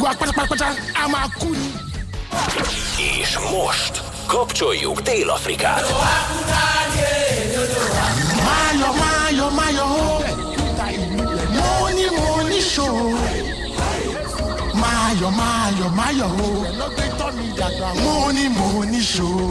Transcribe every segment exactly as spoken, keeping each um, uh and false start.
És most kapcsoljuk Dél-Afrikát. Mája, mája, mája, Money, money show. Mája, mája, mája, Money, money show.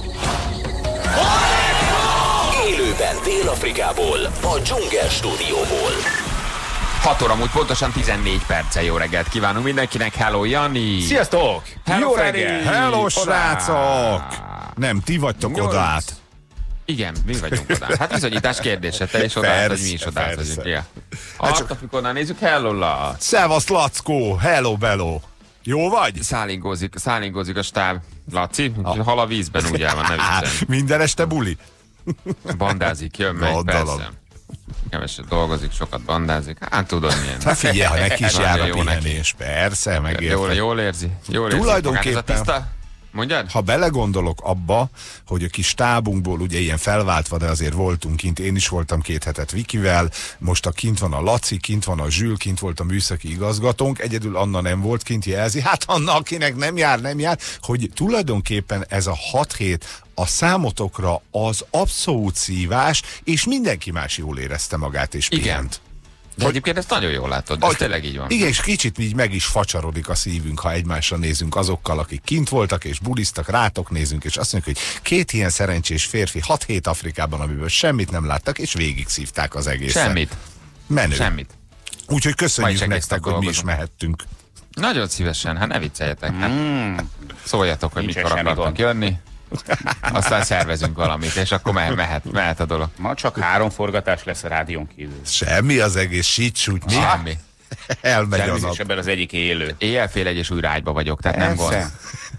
Élőben Dél-Afrikából, a Dzsungel stúdióból. hat óra múlt pontosan tizennégy perccel. Jó reggelt kívánunk mindenkinek. Hello, Jani! Sziasztok! Hello, Jó Freddy! reggel! Hello, srácok! Nem, ti vagytok Nyolc. odát. Igen, mi vagyunk oda. Hát bizonyítás kérdése, te is odát, vagy mi is odát vagyunk. Ja. Hát csak amikor onnan nézzük, hello, la! Szevasz, Lackó! Hello, bello! Jó vagy? Szállingózik, szállingózik a stáb. Laci, hal a vízben, úgy el van, ne viccelj. Minden este buli? Bandázik, jön meg, Gondolom. persze. Keveset dolgozik, sokat bandázik. Hát tudod milyen. Hát figyelj, ha neki is Nagyon jár a jó neki. pihenés. Persze, Jól, megértem. jól érzi. Jól érzi Tulajdonképpen- magát. Ez a tiszta... Mondjad? Ha belegondolok abba, hogy a kis stábunkból ugye ilyen felváltva, de azért voltunk kint, én is voltam két hetet Vikivel, most a kint van a Laci, kint van a Zsül, kint volt a műszaki igazgatónk, egyedül Anna nem volt kint, jelzi, hát Anna, akinek nem jár, nem jár, hogy tulajdonképpen ez a hat hét a számotokra az abszolút szívás, és mindenki más jól érezte magát és Igen. pihent. De egyébként ezt nagyon jól látod, de ez tényleg így van. Igen, és kicsit így meg is facsarodik a szívünk, ha egymásra nézünk azokkal, akik kint voltak és bulisztak, rátok nézünk, és azt mondjuk, hogy két ilyen szerencsés férfi hat hét Afrikában, amiből semmit nem láttak, és végig szívták az egészet. Semmit. Menő. Semmit. Úgyhogy Majd köszönjük is egész nektek, nap hogy mi is dolgozom. mehettünk. Nagyon szívesen, hát ne vicceljetek. Hát Mm, szóljatok, hogy Nincsen mikor semmi akartok gond. jönni. Aztán szervezünk valamit, és akkor mehet, mehet, mehet a dolog. ma csak három forgatás lesz a rádión kívül. Semmi az egész sítsúgy, mi? Semmi. Elmegy a nap. Természetesen az egyik élő. Éjjel fél egy és újra ágyba vagyok, tehát nem gond. Persze.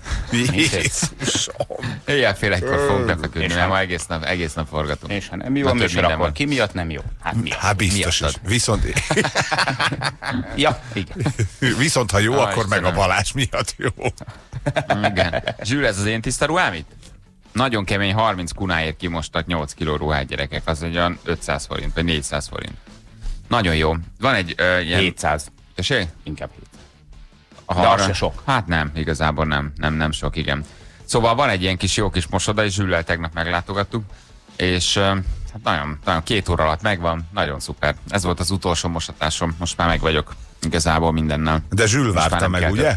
Jézusom. Éjjel fél egykor fogunk befeküdni, És mert ha- ma egész nap, egész nap forgatunk. És ha nem jó Na, a több műsor, minden akkor van. ki miatt nem jó? Hát miatt? Hát biztos is. Miattad. Viszont, Ja, igen. viszont ha jó, Ah, akkor meg a Istenem. Balázs miatt jó. Igen. Zsül, ez az én tiszta ruhám itt? Nagyon kemény, harminc kunáért kimostak nyolc kiló ruhát, gyerekek. Az egy olyan ötszáz forint, vagy négyszáz forint. Nagyon jó. Van egy ö, ilyen... hétszáz. Tessék? Inkább hét. Ha De az arra- se sok. Hát nem, igazából nem, nem, nem sok, igen. Szóval van egy ilyen kis jó kis mosoda, és Zsüllel tegnap meglátogattuk, és ö, hát nagyon, nagyon két óra alatt megvan, nagyon szuper. Ez volt az utolsó mosatásom, most már meg vagyok igazából mindennel. De Zsül Most már várta nem meg, kell ugye?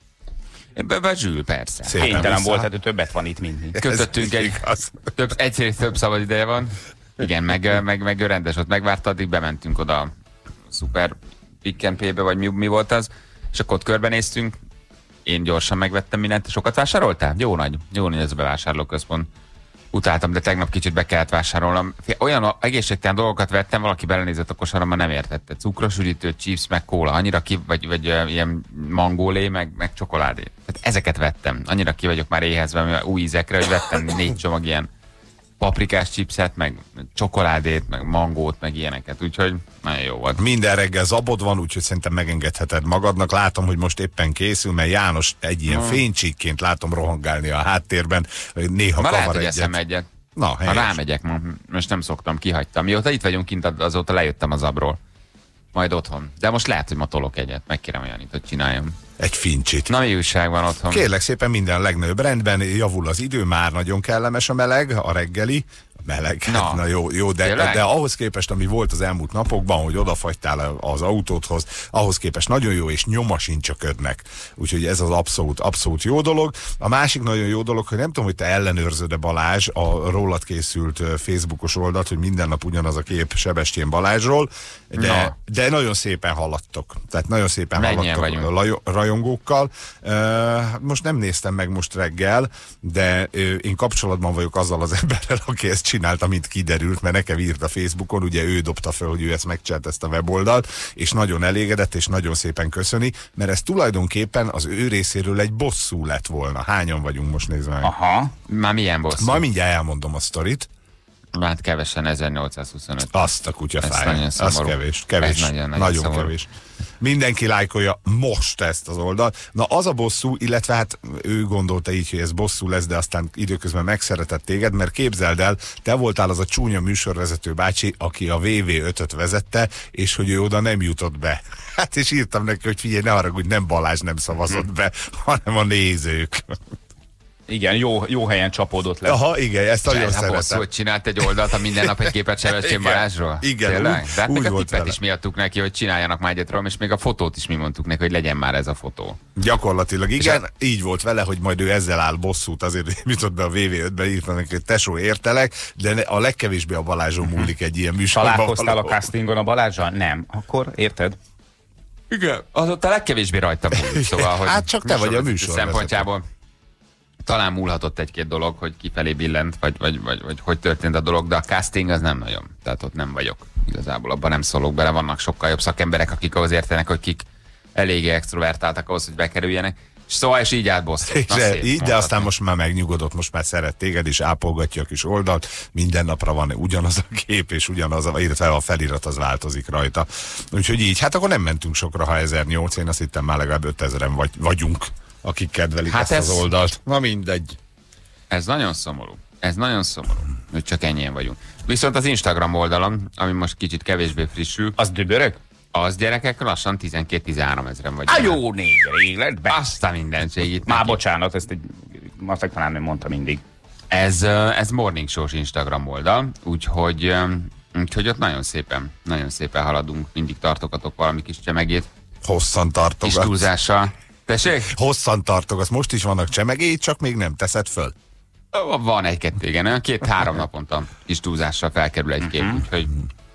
Be, be Zsül, persze. Szépen Kénytelen vissza. volt, hát ő többet van itt, mint mi. Kötöttünk Ez egy, igaz. több, egyszer több szabad ideje van. Igen, meg, meg, meg ő rendes ott megvárta, addig bementünk oda a szuper Pick and Pay-be, vagy mi, mi volt az, és akkor ott körbenéztünk. Én gyorsan megvettem mindent. Sokat vásároltál? Jó nagy, jó nagy ez a bevásárlóközpont. Utáltam, de tegnap kicsit be kellett vásárolnom. Olyan egészségtelen dolgokat vettem, valaki belenézett a kosaramba, nem értette. Cukros üdítő, chips, meg kóla, annyira ki, vagy, vagy uh, ilyen mangólé, meg, meg csokoládé. Tehát ezeket vettem. Annyira ki vagyok már éhezve, mivel új ízekre, hogy vettem négy csomag ilyen paprikás chipset, meg csokoládét, meg mangót, meg ilyeneket. Úgyhogy nagyon jó volt. Minden reggel zabod van, úgyhogy szerintem megengedheted magadnak. Látom, hogy most éppen készül, mert János egy ilyen Hmm. fénycsíkként látom rohangálni a háttérben. Néha Ma lehet, kavar hogy egyet. eszem egyet. Na, Ha helyes. rámegyek, ma, most nem szoktam, kihagytam. Mióta itt vagyunk kint, azóta lejöttem az abról. Majd otthon. De most lehet, hogy ma tolok egyet. Megkérem olyanit, hogy csináljam. Egy fincsit. Na, mi újság van otthon? Kérlek szépen, minden legnagyobb rendben, javul az idő, már nagyon kellemes a meleg, a reggeli. Meleg, Na. hát, na jó, jó de, Tényleg? de ahhoz képest, ami volt az elmúlt napokban, hogy odafagytál az autódhoz, ahhoz képest nagyon jó, és nyoma sincs a ködnek. Úgyhogy ez az abszolút, abszolút jó dolog. A másik nagyon jó dolog, hogy nem tudom, hogy te ellenőrzöd-e Balázs a rólad készült ö, Facebookos oldalt, hogy minden nap ugyanaz a kép Sebestyén Balázsról, de, Na. de nagyon szépen haladtok. Tehát nagyon szépen Mennyien haladtok vagyunk? lajo- rajongókkal. Ö, most nem néztem meg most reggel, de ö, én kapcsolatban vagyok azzal az emberrel, aki ezt csinálta, mint kiderült, mert nekem írt a Facebookon, ugye ő dobta fel, hogy ő ezt megcsinált, ezt a weboldalt, és nagyon elégedett, és nagyon szépen köszöni, mert ez tulajdonképpen az ő részéről egy bosszú lett volna. Hányan vagyunk most, nézd meg. Aha. Már milyen bosszú? Ma mindjárt elmondom a sztorit. Hát kevesen, ezernyolcszázhuszonöt. Azt a kutya Ez fáj. nagyon Az szomorú. kevés. Kevés. Ez nagyon, nagyon nagyon szomorú. kevés. Mindenki lájkolja most ezt az oldalt. Na az a bosszú, illetve hát ő gondolta így, hogy ez bosszú lesz, de aztán időközben megszeretett téged, mert képzeld el, te voltál az a csúnya műsorvezető bácsi, aki a vé vé ötöt vezette, és hogy ő oda nem jutott be. Hát és írtam neki, hogy figyelj, ne haragudj, nem Balázs nem szavazott be, hanem a nézők. Igen, jó, jó helyen csapódott le. Aha, igen, ezt nagyon Hát bosszú, szeretem. hogy csinált egy oldalt, ha minden nap egy képet Sebestyén Igen, Balázsról? igen, Tényleg? úgy- De hát úgy még a volt tippet vele. is miattuk neki, hogy csináljanak már egyet róla, és még a fotót is mi mondtuk neki, hogy legyen már ez a fotó. Gyakorlatilag igen, így volt vele, hogy majd ő ezzel áll bosszút, azért hogy jutott be a vé vé ötbe, írtam neki, hogy tesó, értelek, de ne- a legkevésbé a Balázson múlik egy ilyen műsorban. Találkoztál a valahol. castingon a Balázsral? Nem. Akkor érted? Igen. Az ott a legkevésbé rajta múlik, szóval, hogy Hát csak te vagy a műsorvezető műsorvezető. szempontjából talán múlhatott egy-két dolog, hogy kifelé billent, vagy, vagy, vagy, vagy hogy történt a dolog, de a casting az nem nagyon. Tehát ott nem vagyok. Igazából abban nem szólok bele. Vannak sokkal jobb szakemberek, akik ahhoz értenek, hogy kik eléggé extrovertáltak ahhoz, hogy bekerüljenek. És szóval és így állt bosszú. És Na, de, szép, így, de mondhatni. aztán most már megnyugodott, most már szeret téged, és ápolgatja a kis oldalt, minden napra van ugyanaz a kép, és ugyanaz a, illetve a felirat az változik rajta. Úgyhogy így, hát akkor nem mentünk sokra, ha ezernyolc, én azt hittem már legalább ötezeren vagy, vagyunk, akik kedvelik Hát ezt ez- az oldalt. Na mindegy. Ez nagyon szomorú. Ez nagyon szomorú, hogy csak ennyien vagyunk. Viszont az Instagram oldalon, ami most kicsit kevésbé frissül, Az dübörög? az gyerekek lassan tizenkét-tizenhárom ezeren vagy. Á, jó négy életben. Azt a mindenségit. Már neki. bocsánat, ezt egy azt talán nem mondta mindig. Ez, ö, ez Morning Show-s Instagram oldal, úgyhogy, ö, úgyhogy ott nagyon szépen, nagyon szépen haladunk. Mindig tartogatok valami kis csemegét, Hosszan kis tartogat. túlzással. Tessék? Hosszan tartogat. Most is vannak csemegéi, csak még nem teszed föl. Ö, Van egy-kettő, igen. olyan Két-három naponta kis túlzással felkerül egy kép, Mhm. úgyhogy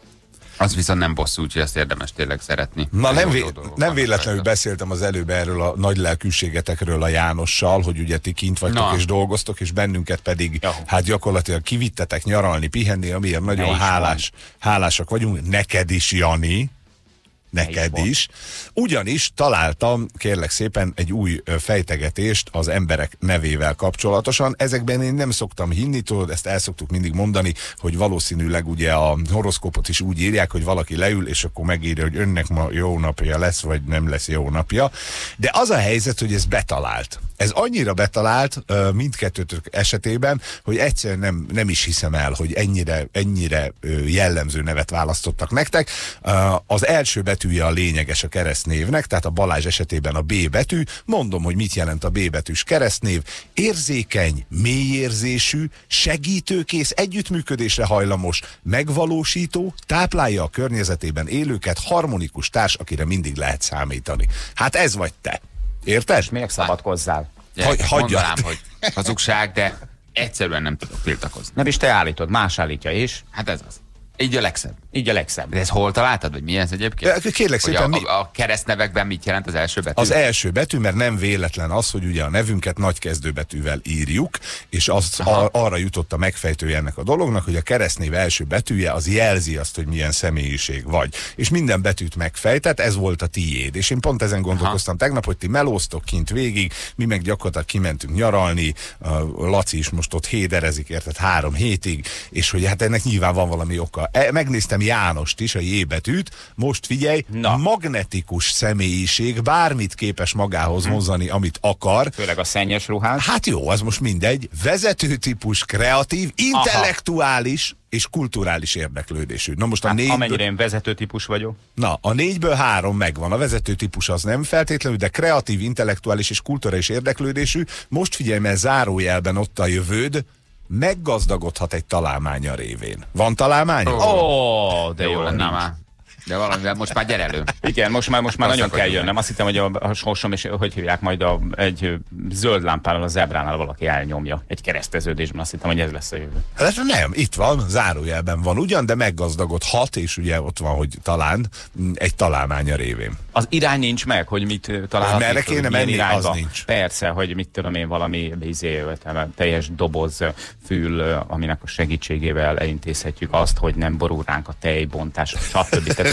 az viszont nem bosszú, úgyhogy azt érdemes tényleg szeretni. Na nem, Jó vé- dolgok nem vannak véletlenül rajta. beszéltem az előbb erről a nagy lelkűségetekről a Jánossal, hogy ugye ti kint vagytok Na. és dolgoztok, és bennünket pedig Jó. hát gyakorlatilag kivittetek nyaralni, pihenni, amiért nagyon Ne is hálás, hálásak vagyunk. Neked is, Jani. Neked van. is. Ugyanis találtam, kérlek szépen, egy új ö, fejtegetést az emberek nevével kapcsolatosan. Ezekben én nem szoktam hinni, tudod, ezt el szoktuk mindig mondani, hogy valószínűleg ugye a horoszkópot is úgy írják, hogy valaki leül, és akkor megírja, hogy önnek ma jó napja lesz, vagy nem lesz jó napja. De az a helyzet, hogy ez betalált. Ez annyira betalált ö, mindkettőtök esetében, hogy egyszerűen nem, nem is hiszem el, hogy ennyire, ennyire ö, jellemző nevet választottak nektek. Ö, Az első betűje a lényeges a keresztnévnek, tehát a Balázs esetében a B betű. Mondom, hogy mit jelent a B betűs keresztnév. Érzékeny, mélyérzésű, segítőkész, együttműködésre hajlamos, megvalósító, táplálja a környezetében élőket, harmonikus társ, akire mindig lehet számítani. Hát ez vagy te. Érted? Miért szabadkozzál? Gyerekek, Hagy- hagyjad. mondanám, hogy hazugság, de egyszerűen nem tudok tiltakozni. Nem is te állítod, más állítja is. Hát ez az. Így a legszebb. Így a legszebb. De ez hol találtad, vagy mi ez egyébként? Ja, kérlek Hogy szépen, a, mi- a, a keresztnevekben mit jelent az első betű? Az első betű, mert nem véletlen az, hogy ugye a nevünket nagy kezdőbetűvel írjuk, és az ar- arra jutott a megfejtője ennek a dolognak, hogy a keresztnév első betűje az jelzi azt, hogy milyen személyiség vagy. És minden betűt megfejtett, ez volt a tiéd. És én pont ezen gondolkoztam Aha. tegnap, hogy ti melóztok kint végig, mi meg gyakorlatilag kimentünk nyaralni, a Laci is most ott héderezik, érted, három hétig, és hogy hát ennek nyilván van valami oka. E, megnéztem Jánost is, a J betűt, most figyelj, Na. magnetikus személyiség, bármit képes magához vonzani, amit akar. Főleg a szennyes ruhás. Hát jó, az most mindegy. Vezetőtípus, kreatív, intellektuális és kulturális érdeklődésű. Na most a Hát, négyből, amennyire én vezető típus vagyok. na, a négyből három megvan. A vezetőtípus az nem feltétlenül, de kreatív, intellektuális és kulturális érdeklődésű. Most figyelj, mert zárójelben ott a jövőd, meggazdagodhat egy találmánya révén. Van találmánya? Ó. Ó, oh, de Jó jó, lenne nincs. már. De valamivel most már gyere elő. Igen, most már, most már nagyon kell Gazdagodjunk jönnöm. meg. Azt hittem, hogy a, a sorsom, és hogy hívják majd a, egy ö, zöld lámpával a zebránál valaki elnyomja. Egy kereszteződésben azt hittem, hogy ez lesz a jövő. Hát nem, itt van, zárójelben van ugyan, de meggazdagodhat, és ugye ott van, hogy talán mm, egy találmánya révén. Az irány nincs meg, hogy mit ö, találhat. Hogy merre mit tudom, kéne milyen menni, irányba. az nincs. Persze, hogy mit tudom én, valami izé, teljes doboz ö, fül, ö, aminek a segítségével elintézhetjük azt, hogy nem borul ránk a tejbontás, stb. Tehát, hogy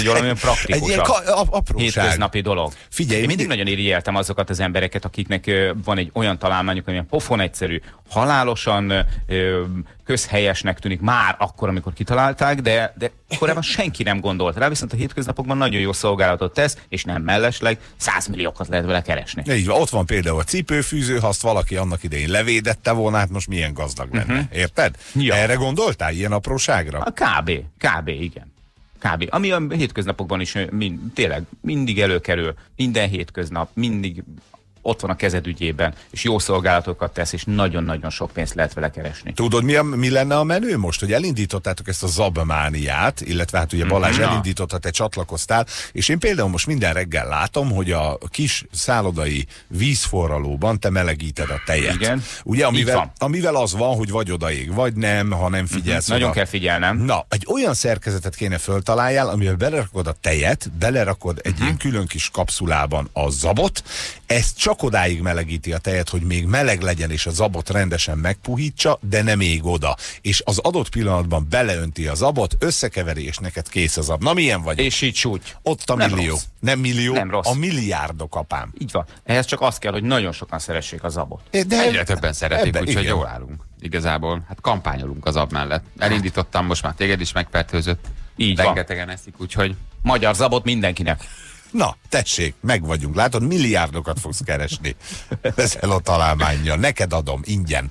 valami Egy praktikusabb. ilyen ka- a- apróság. Hétköznapi dolog. Figyelj, Én mindig nagyon irigyeltem azokat az embereket, akiknek ö, van egy olyan találmányuk, ami pofon egyszerű, halálosan ö, közhelyesnek tűnik már akkor, amikor kitalálták, de, de korábban senki nem gondolt rá, viszont a hétköznapokban nagyon jó szolgálatot tesz, és nem mellesleg százmilliókat lehet vele keresni. Így van, ott van például a cipőfűző, ha azt valaki annak idején levédette volna, hát most milyen gazdag lenne. Uh-huh. Érted? Ja. Erre gondoltál, ilyen apróságra? A kb. Kb. Igen. Kb. Ami a hétköznapokban is mind, tényleg mindig előkerül, minden hétköznap, mindig ott van a kezed ügyében, és jó szolgálatokat tesz, és nagyon-nagyon sok pénzt lehet vele keresni. Tudod, mi, a, mi lenne a menő most, hogy elindítottátok ezt a zabmániát, illetve hát ugye Balázs Na. elindította, te csatlakoztál, és én például most minden reggel látom, hogy a kis szállodai vízforralóban te melegíted a tejet. Igen. Ugye, amivel, van. amivel az van, hogy vagy odaég, vagy nem, ha nem figyelsz. Uh-huh. Nagyon oda. kell figyelnem. Na, egy olyan szerkezetet kéne föltaláljál, amivel belerakod a tejet, belerakod egy uh-huh. ilyen külön kis kapszulában a zabot, ezt csak odáig melegíti a tejet, hogy még meleg legyen, és a zabot rendesen megpuhítsa, de nem még oda. És az adott pillanatban beleönti a zabot, összekeveri, és neked kész a zab. Na, milyen vagy? És így súgy. Ott a Nem millió. rossz. Nem millió, Nem rossz. a milliárdok, apám. Így van. Ehhez csak az kell, hogy nagyon sokan szeressék a zabot. De Egyre többen szeretik, ebben, úgyhogy igen. jól állunk. Igazából, hát kampányolunk az ab mellett. Elindítottam, most már téged is megfertőzött. Így van. Rengetegen eszik, úgyhogy Magyar zabot mindenkinek. Na, tessék, meg vagyunk. Látod, milliárdokat fogsz keresni ezzel a találmánnyal. Neked adom, ingyen.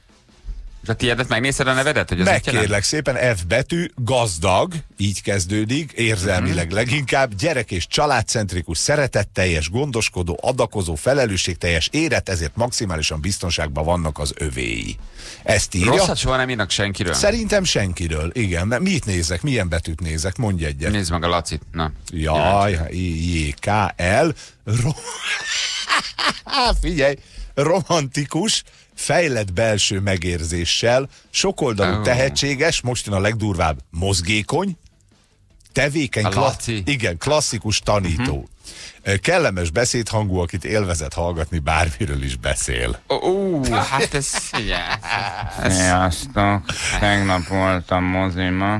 és a tiédet megnézed a nevedet, hogy az mit jelent? Megkérlek szépen, F betű, gazdag, így kezdődik, érzelmileg leginkább, gyerek és családcentrikus, szeretetteljes, gondoskodó, adakozó, felelősségteljes, érett, ezért maximálisan biztonságban vannak az övéi. Ezt írja. Rosszat soha nem írnak senkiről. Szerintem senkiről, igen. Mert mit nézek, milyen betűt nézek, mondj egyet. Nézd meg a Lacit. Na. Jaj, J K L. Ro- Figyelj, romantikus, fejlett belső megérzéssel, sokoldalú, Oh. tehetséges, most jön a legdurvább, mozgékony, tevékeny, A kla- Laci. igen, klasszikus tanító. Uh-huh. Kellemes beszédhangú, akit élvezett hallgatni, bármiről is beszél. Ó, ó, hát ez, figyelj. Ez, Sziasztok, tegnap voltam mozima.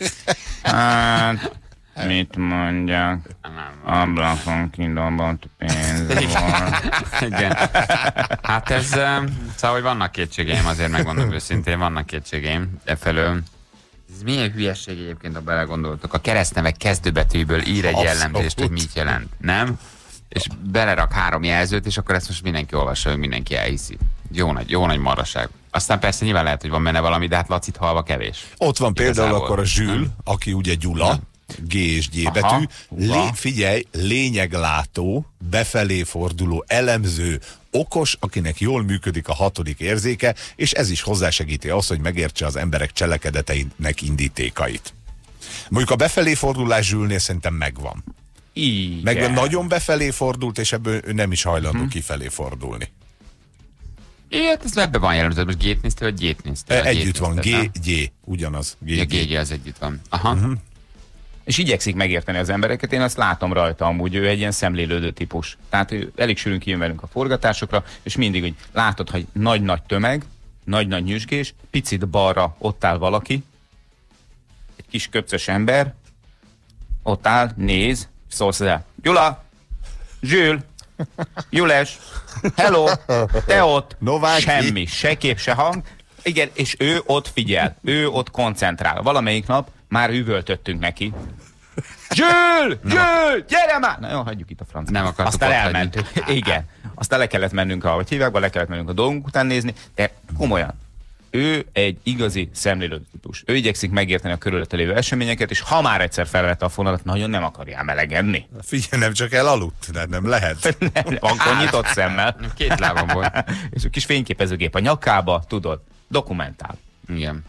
Hát, mit mondjak? Ablakon kidobott pénz volt. igen. Hát ez, em, szóval, hogy vannak kétségeim, azért megmondom őszintén, vannak kétségeim e felől. Ez milyen hülyeség egyébként, ha belegondoltok. A keresztnevek kezdőbetűből ír egy Abszolút. jellemzést, hogy mit jelent, nem? És belerak három jelzőt, és akkor ezt most mindenki olvassa, hogy mindenki elhiszi. Jó nagy, jó nagy marhaság. Aztán persze nyilván lehet, hogy van benne valami, de hát Lacit halva kevés. Ott van például Igazából. akkor a Zsül, aki ugye Gyula, G és G betű. Aha, Lé, húha. figyelj, lényeglátó, befelé forduló, elemző, okos, akinek jól működik a hatodik érzéke, és ez is hozzásegíti azt, hogy megértse az emberek cselekedeteinek indítékait. Mondjuk a befelé fordulás Zsülnél szerintem megvan. Igen. Meg nagyon befelé fordult, és ebből ő nem is hajlandó hmm. kifelé fordulni. Ilyet, ez ebben van jellemző. Most G-t néztél, vagy G-t néztél? E, Vagy együtt G-t van, nézted, G, G, ugyanaz. G, nem? Ja, G. G, G, az együtt van. Aha. Mhm. És igyekszik megérteni az embereket, én azt látom rajta amúgy, ő egy ilyen szemlélődő típus. Tehát ő elég sűrűn kijön velünk a forgatásokra, és mindig úgy látod, hogy nagy-nagy tömeg, nagy-nagy nyüzsgés, picit balra ott áll valaki, egy kis köpcös ember, ott áll, néz, szólsz el, Gyula, Zsül, Jules, hello, te ott, Nováki. semmi, se kép, se hang, igen, és ő ott figyel, ő ott koncentrál. Valamelyik nap már üvöltöttünk neki. Zsül! Zsül! Gyere már! Na jó, hagyjuk itt a francot. Nem akartuk Aztán ott elmentünk. Igen. Aztán le kellett mennünk, ahogy hívják, le kellett mennünk a dolgunk után nézni, de komolyan. Ő egy igazi szemlélő típus. Ő igyekszik megérteni a körülötte lévő eseményeket, és ha már egyszer felvette a fonalat, nagyon nem akarja melegedni. Figyelj, nem csak elaludt, de nem lehet. Akkor nyitott szemmel. Két lábam volt. És a kis fényképezőgép a nyakába, tudod, dokumentál. Igen.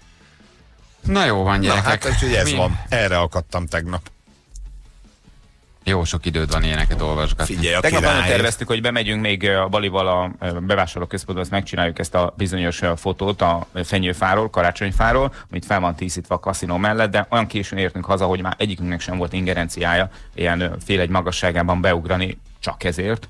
Na jó van, Na gyerekek. hát, úgyhogy ez Mi? van. Erre akadtam tegnap. Jó sok időd van ilyeneket olvasgatni. Figyelj, a Tegnap nagyon király. terveztük, hogy bemegyünk még a Balival a bevásárlóközpontba, azt megcsináljuk ezt a bizonyos fotót a fenyőfáról, karácsonyfáról, amit fel van tízítva a kaszinó mellett, de olyan későn értünk haza, hogy már egyikünknek sem volt ingerenciája ilyen fél egy magasságában beugrani csak ezért.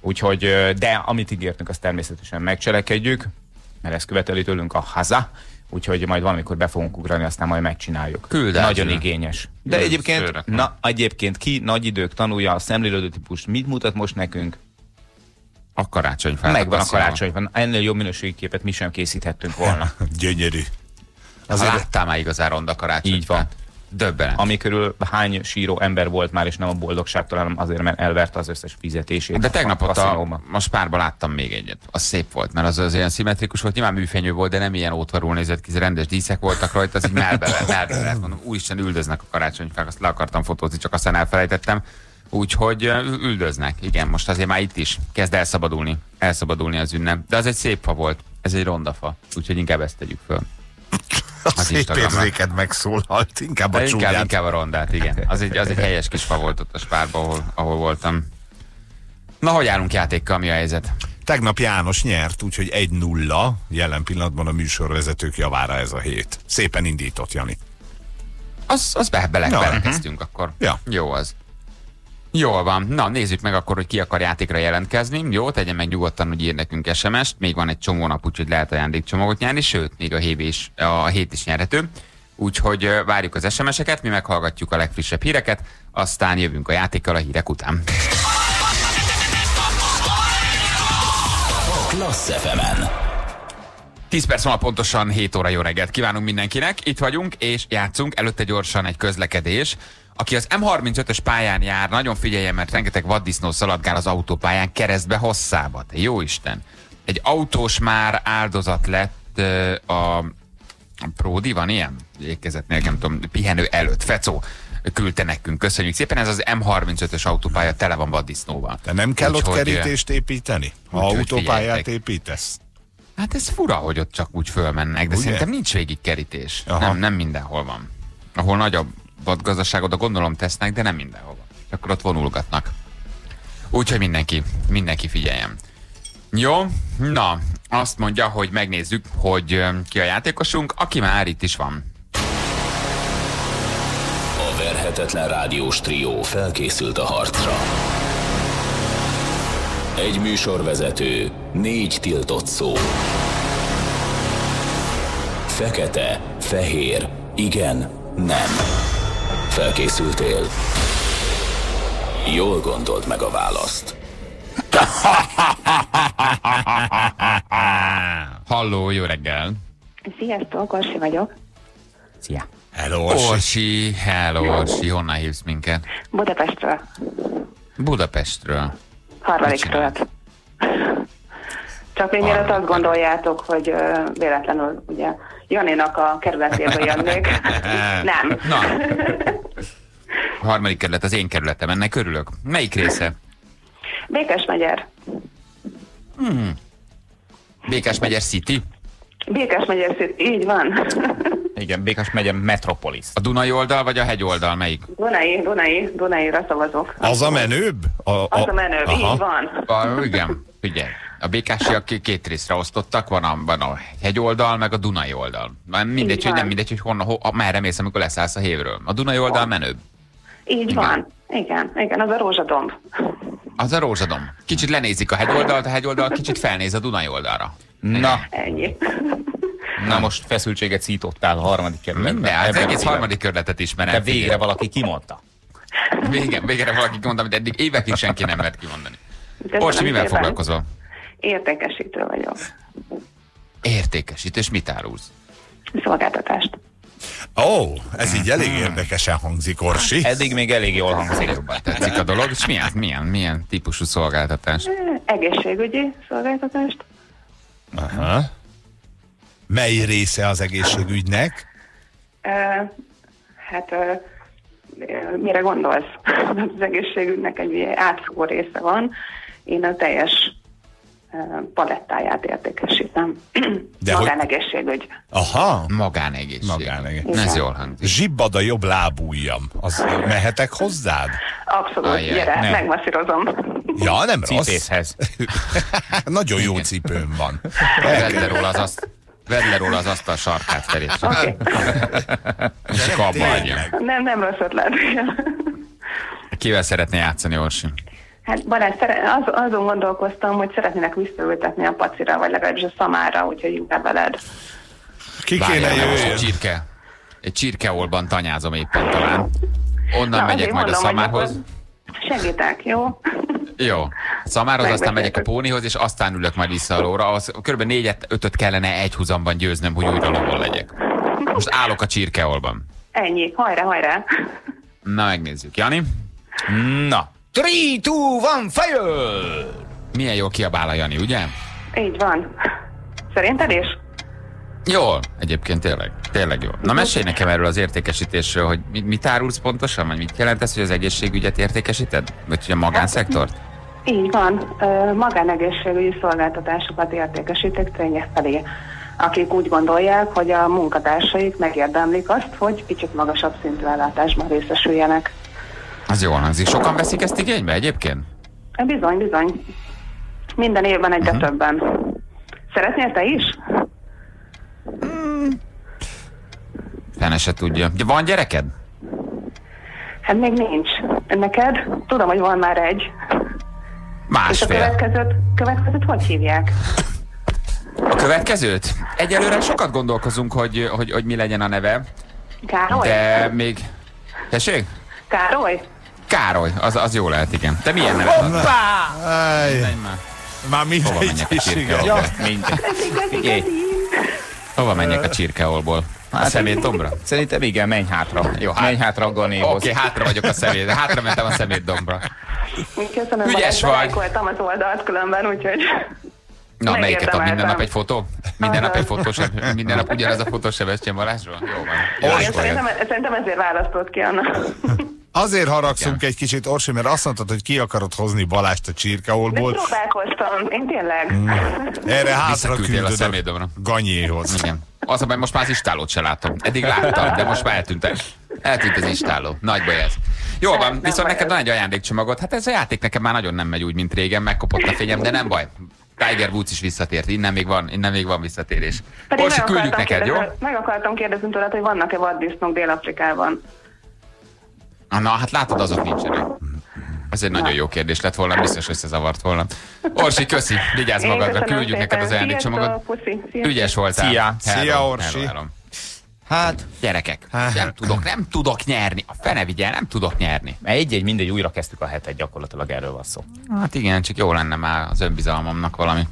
Úgyhogy, de amit ígértünk, azt természetesen megcselekedjük, mert ezt követeli tőlünk a haza. Úgyhogy majd valamikor be fogunk ugrani, aztán majd megcsináljuk. Küld el, Nagyon Zsül. igényes. De Küld egyébként, sörök. na, egyébként ki nagy idők tanulja a szemlélődő típus, mit mutat most nekünk? A karácsonyfát. Megvan a karácsonyban. Ennél jobb minőségi képet mi sem készíthettünk volna. Gyönyörű. Ha láttál már igazán ronda karácsonyfát? Így van. Döbbenet. Ami körül hány síró ember volt már, és nem a boldogságtól, hanem azért, mert elverte az összes fizetését. De tegnap a ott a, kaszinóban. a Spárban láttam még egyet. Az szép volt, mert az, az olyan szimmetrikus volt, nyilván műfenyő volt, de nem ilyen ótvarul nézett ki, rendes díszek voltak rajta, az így melbe melbe lett. Mondom, úristen, üldöznek a karácsonyfák, azt le akartam fotózni, csak aztán elfelejtettem. Úgyhogy ö, üldöznek, igen, most azért már itt is kezd elszabadulni, elszabadulni az ünnep. De az egy szép fa volt, ez egy ronda fa, úgyhogy inkább ezt tegyük föl. A Az szép Instagramra. érzéked megszólalt, inkább a De inkább, csúnyát. inkább a rondát, igen. Az egy, az egy helyes kis fa volt ott a Spárban, ahol, ahol voltam. Na, hogy állunk játékkal, mi a helyzet? Tegnap János nyert, úgyhogy egy nulla, jelen pillanatban a műsorvezetők javára ez a hét. Szépen indított, Jani. Az, az be, bele, Ja, belekezdtünk akkor. Ja. Jó az. Jól van. Na, nézzük meg akkor, hogy ki akar játékra jelentkezni. Jó, tegyen meg nyugodtan, hogy ír nekünk es em est. Még van egy csomó nap, úgyhogy lehet ajándékcsomagot nyerni, sőt, még a, is, a hét is nyerhető. Úgyhogy ö, várjuk az es em eseket, mi meghallgatjuk a legfrissebb híreket, aztán jövünk a játékkal a hírek után. Klassz ef emen. tíz perc múlva pontosan hét óra, jó reggelt kívánunk mindenkinek. Itt vagyunk, és játszunk. Előtte gyorsan egy közlekedés. Aki az em harmincötös pályán jár, nagyon figyeljen, mert rengeteg vaddisznó szaladgál az autópályán keresztbe hosszába. Te jó Isten! Egy autós már áldozat lett ö, a, a Pródi, van ilyen? Ékezetnél, nem tudom, pihenő előtt. Fecó küldte nekünk. Köszönjük szépen, ez az em harmincötös autópálya tele van vaddisznóval. De nem kell Úgyhogy, ott kerítést építeni, ha úgyhogy autópályát figyeljetek. építesz? Hát ez fura, hogy ott csak úgy fölmennek, de Ugye? szerintem nincs végig kerítés. Aha. Nem, nem mindenhol van. Ahol nagyobb vadgazdaságot, a gondolom tesznek, de nem mindenhol van. Akkor ott vonulgatnak. Úgyhogy mindenki, mindenki figyeljen. Jó, na, azt mondja, hogy megnézzük, hogy ö, ki a játékosunk, aki már itt is van. A verhetetlen rádiós trió felkészült a harcra. Egy műsorvezető, négy tiltott szó. Fekete, fehér, igen, nem. Felkészültél? Jól gondold meg a választ. Halló, jó reggel! Sziasztok, Orsi vagyok. Szia! Hello, Orsi. Orsi, hello Orsi, honnan hívsz minket? Budapestről. Budapestről. Harmadik Mit csinálsz? kerület. Csak még mielőtt Harmadik azt gondoljátok, hogy ö, véletlenül ugye Janinak a kerületéből jönnék. Nem. Na, a harmadik kerület az én kerületem, ennek örülök. Melyik része? Békesmegyer. Békás-megyer City? Békesmegyer szép, így van. Igen, Békás megye Metropolis. A Dunai oldal vagy a hegy oldal? Melyik? Dunai, Dunai, Dunaira szavazok. Az a menőbb? A, a, Az a menőbb, aha. így van. A, igen, figyelj. A békásiak k- két részre osztottak, van a, van a hegy oldal, meg a Dunai oldal. Már mindegy, Így hogy nem van. mindegy, hogy honnan, ho, merre mész, amikor leszállsz a hévről. A Dunai oldal menőbb. Így Igen. van. Igen, igen, az a rózsadomb. Az a rózsadom. Kicsit lenézik a hegy oldalt, a hegy oldal kicsit felnéz a Dunai oldalra. Na, Ennyi. na most feszültséget szítottál a harmadik kerületben. Minden, az Ebben egész az harmadik körletet ismerem. De végre figyelj. valaki kimondta. Végre, végre valaki kimondta, amit eddig évekig senki nem mert kimondani. Köszönöm Orsi, mivel szépen. foglalkozol? Értékesítő vagyok. Értékesítés, mit árulsz? Szolgáltatást. Ó, ez így elég érdekesen hangzik, Orsi. Eddig még elég jól hangzik. Jobban tetszik a dolog, és milyen, milyen, milyen típusú szolgáltatás? Egészségügyi szolgáltatást. Aha. Mely része az egészségügynek? Ö, hát ö, ö, mire gondolsz? Az egészségügynek egy ilyen átfogó része van. Én a teljes ö, palettáját értékesítem. De hogy- Magánegészségügy. Aha. Magánegészség. Magánegészség. Ez jól hangzik. Zsibbad a jobb lábújjam. Az mehetek hozzád? Abszolút, Ajjaj, gyere, nem. megmasszírozom. Ja, nem rossz. Cipészhez. Nagyon jó cipőm van. Vedd le róla az azt, vedd le róla az asztal sarkát felé. Oké. És akkor abba hagyja. Nem, nem rossz ötlet. Kivel szeretné játszani, Orsi? Hát Balázs, szere- az, azon gondolkoztam, hogy szeretnének visszaültetni a pacira, vagy legalábbis a szamára, úgyhogy inkább veled. Ki kéne Várjál, most egy jöjjön? csirke. Egy csirkeolban tanyázom éppen talán. Onnan Na, megyek azért majd a mondom, hogy szamárhoz. akkor Segítek, jó? Jó. Szamárhoz, aztán megyek a Megbeszéltük. pónihoz, és aztán ülök majd vissza a lóra. Az kb. négyet, ötöt kellene egy húzamban győznöm, hogy újra lovon legyek. Most állok a csirkeolban. Ennyi, hajrá, hajrá! Na, megnézzük. Jani? Na. three, two, one, fire! Milyen jól kiabál a Jani, ugye? Így van. Szerinted is? Jól, egyébként tényleg. Tényleg jól. Na, mesélj nekem erről az értékesítésről, hogy mit, mit árulsz pontosan, vagy mit jelent ez, hogy az egészségügyet értékesíted? Vagy hogy a magánszektort? Így van. Ö, Magánegészségügyi szolgáltatásokat értékesítek cégek felé, akik úgy gondolják, hogy a munkatársaik megérdemlik azt, hogy kicsit magasabb szintű ellátásban részesüljenek. Az jól hangzik. Sokan veszik ezt igénybe egyébként? Bizony, bizony. Minden évben egyre uh-huh. többen. Szeretnél te is? Fene se tudja. De van gyereked? Hát még nincs. Neked? Tudom, hogy van már egy. És a Másfél. következőt, következőt hogy hívják? A következőt? Egyelőre sokat gondolkozunk, hogy, hogy, hogy mi legyen a neve, Károly? de még... Tessék? Károly? Károly, az, az jó lehet, igen. Te milyen nevet adtál? Áj, Menj már. már Hova mindegy menjek a is, igen. csirkeolba? Mindegy. Ez igazi, Figyelj. igazi. Hova menjek a csirkeolból? A szemétdombra? Szerintem igen, menj hátra. Jó, hát- Menj hátra a ganéhoz. Oké, okay, hátra vagyok a szemét, hátra mentem a szemétdombra. Köszönöm, Ügyes hogy vagy. voltam az oldalt különben, úgyhogy... Na, melyiket ad? Megérdemeltem. Minden nap egy fotó? Minden nap Aha. egy fotós, minden nap ugyanaz a fotós Sebestyén Balázsról? Jó van. Jó, Igen, akkor szerintem, jön. szerintem ezért választott ki Anna. Azért haragszunk Igen. egy kicsit, Orsi, mert azt mondtad, hogy ki akarod hozni Balást a De csirkeolból. próbálkoztam, én tényleg. Mm. Erre hátra Visszaküldtél a küldöd a szemétdombra. Ganyéhoz. Igen. Az a baj, most már az istálót se látom. Eddig láttam, de most már eltűnt. Eltűnt az istáló. Nagy baj ez. Jól van, Nem viszont baj neked ez. van egy ajándékcsomagot. Hát ez a játék nekem már nagyon nem megy úgy, mint régen. Megkopott a fényem, de nem baj. Tiger Woods is visszatért. Innen még van, innen még van visszatérés. Pedig Orsi, meg küldjük akartam neked, jó? kérdezni- Meg akartam kérdezni tőled, hogy vannak-e vaddisznók Dél-Afrikában. Ah, na, hát látod, azok nincsenek. Ez egy nagyon jó kérdés lett volna, biztos összezavart volna. Orsi, köszi, vigyázz Én magadra, köszönöm küldjük szépen. neked az ajándékcsomagot. Sziasztok, puszi. Sziasztok. Ügyes voltál. Szia. Hello, Szia, Orsi. hello, hello. Hát, Gyerekek, Hát. nem tudok, nem tudok nyerni. A fene vigyel, nem tudok nyerni. egy-egy, mindegy, újra kezdtük a hetet, gyakorlatilag erről van szó. Hát igen, csak jó lenne már az önbizalmamnak valami.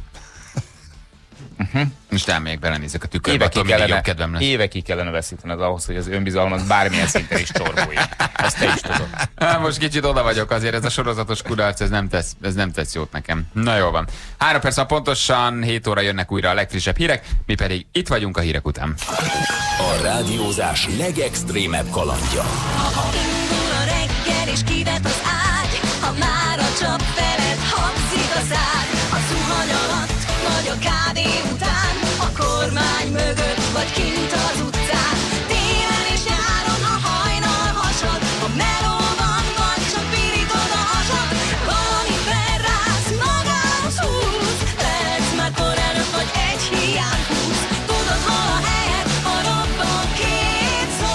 Uh-huh. Most elmegyek, belenézek a tükörbe, attól mindig jobb kedvem lesz. évekig kellene veszítened ahhoz, hogy az önbizalmat bármilyen szinten is csorbulja. Azt te is tudod. Hát most kicsit oda vagyok azért, ez a sorozatos kudarc, ez nem tesz, ez nem tesz jót nekem. Na jó van. Három perc, pontosan hét óra jönnek újra a legfrissebb hírek, mi pedig itt vagyunk a hírek után. A rádiózás legextrémebb kalandja. Indul a reggel és kivet az ágy, ha már a csap felett hangzik a szád. A zuhany alatt, vagy a kávé után, a kormány mögött, vagy kint az utcán. Télen és nyáron a hajnal hasad, a melóban vagy csak pirítod a hasad. Valami felrász, magához húz, lehetsz már korelőtt, vagy egy hiány húz. Tudod, hol a helyed, ha robban két szó.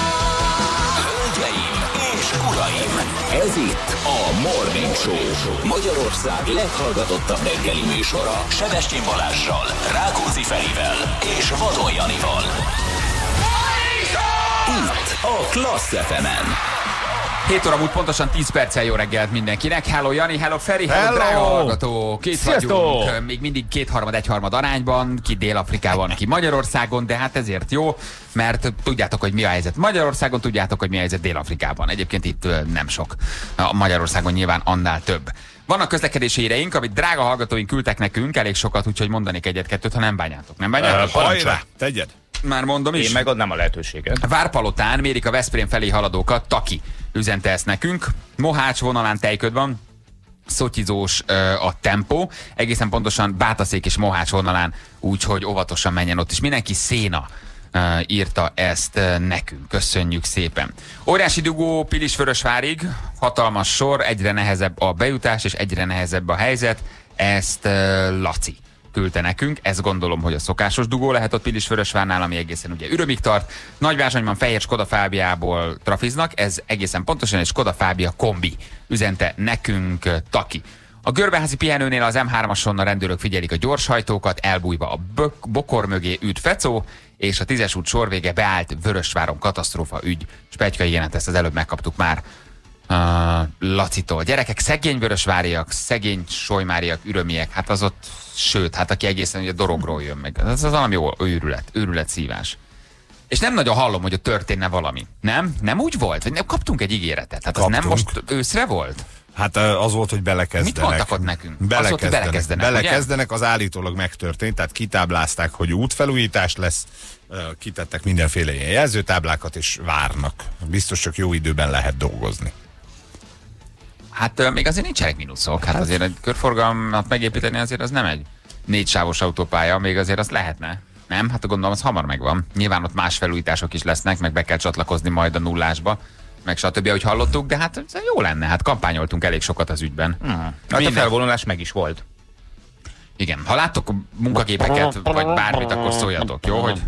Hölgyeim és uraim, ez itt a Morning Show. Magyarország leghallgatottabb reggeli műsora. Sebestyén Balázssal, Rákóczi Ferivel és Vadon Janival. Itt a Klassz ef emen. hét óra múlt pontosan tíz perccel jó reggelt mindenkinek. Hello Jani, hello Feri, hello, Hello! drága hallgatók. Itt Sziasztok! vagyunk, még mindig kétharmad, egyharmad arányban, ki Dél-Afrikában, ki Magyarországon, de hát ezért jó, mert tudjátok, hogy mi a helyzet Magyarországon, tudjátok, hogy mi a helyzet Dél-Afrikában. Egyébként itt ö, nem sok. A Magyarországon nyilván annál több. Vannak közlekedési híreink, amit drága hallgatóink küldtek nekünk, elég sokat, úgyhogy mondanék egyet-kettőt, ha nem bánjátok. Nem bánjátok? Hajrá, tegyed. Már mondom is. Én megadnám a lehetőséget. Várpalotán mérik a Veszprém felé haladókat, Taki üzente ezt nekünk. Mohács vonalán tejköd van, szotyizós ö, a tempó, egészen pontosan Bátaszék és Mohács vonalán, úgyhogy óvatosan menjen ott is. Mindenki Széna ö, írta ezt ö, nekünk. Köszönjük szépen. Óriási dugó Pilisvörösvárig, hatalmas sor, egyre nehezebb a bejutás és egyre nehezebb a helyzet. Ezt ö, Laci küldte nekünk, ezt gondolom, hogy a szokásos dugó lehet ott Pilisvörösvárnál, ami egészen ugye ürömig tart. Nagyvázsonyban fehér Skoda Fábiából trafiznak, ez egészen pontosan egy Skoda Fábia kombi üzente nekünk Taki. A Görbeházi pihenőnél az em hármason a rendőrök figyelik a gyorshajtókat, elbújva a bök, bokor mögé üt Fecó, és a tízes út sorvége beállt Vörösváron katasztrófa ügy. Spegyka, igen, ezt az előbb megkaptuk már uh, Lacitól. Gyerekek, szegény vörösváriak, szegény solymáriak, ürömiek, hát az ott, sőt, hát aki egészen ugye dorogról jön meg. Ez az valami jó őrület, őrület szívás. És nem nagyon hallom, hogy ott történne valami. Nem? Nem úgy volt? Vagy nem kaptunk egy ígéretet? Hát az nem most őszre volt? Hát az volt, hogy belekezdenek. Mit mondtak ott nekünk? Belekezdenek, az volt, hogy belekezdenek, belekezdenek az állítólag megtörtént, tehát kitáblázták, hogy útfelújítás lesz, kitettek mindenféle ilyen jelzőtáblákat, és várnak. Biztos csak jó időben lehet dolgozni. Hát még azért nincsenek mínuszok. Hát, hát azért egy körforgalmat megépíteni azért az nem egy négysávos autópálya, még azért az lehetne. Nem? Hát gondolom, az hamar megvan. Nyilván ott más felújítások is lesznek, meg be kell csatlakozni majd a nullásba, meg stb., ahogy hallottuk, de hát ez jó lenne, hát kampányoltunk elég sokat az ügyben. Hmm. Hát a felvonulás meg is volt. Igen, ha láttok munkaképeket, vagy bármit, akkor szóljatok, jó? Hogy...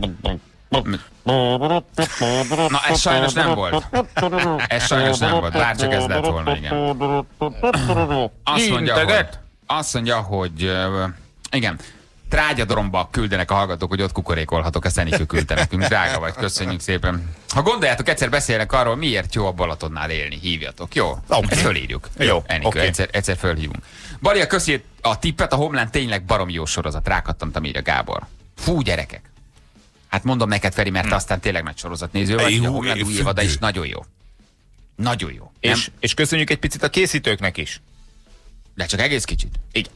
Na, ez sajnos nem volt. Ez sajnos nem volt, bárcsak ez lett volna, igen. Azt mondja, hogy, azt mondja, hogy igen, trágyadromba küldenek a hallgatók, hogy ott kukorékolhatok, ezt Enikő küldte nekünk. Drága vagy, köszönjük szépen. Ha gondoljátok, egyszer beszélnek arról, miért jó a Balatonnál élni, hívjatok, jó? Okay. Ezt fölírjuk. Jó, Enikő, okay. egyszer, egyszer fölhívunk. Balia, köszi a tippet, a Homeland tényleg baromi jó sorozat, rákattantam, írja Gábor. Fú, gyerekek. Hát mondom neked, Feri, mert te aztán tényleg nagy sorozatnéző vagy, a Homeland új évada is nagyon jó. Nagyon jó. És, és köszönjük egy picit a készítőknek is. De csak egész kicsit. Igen.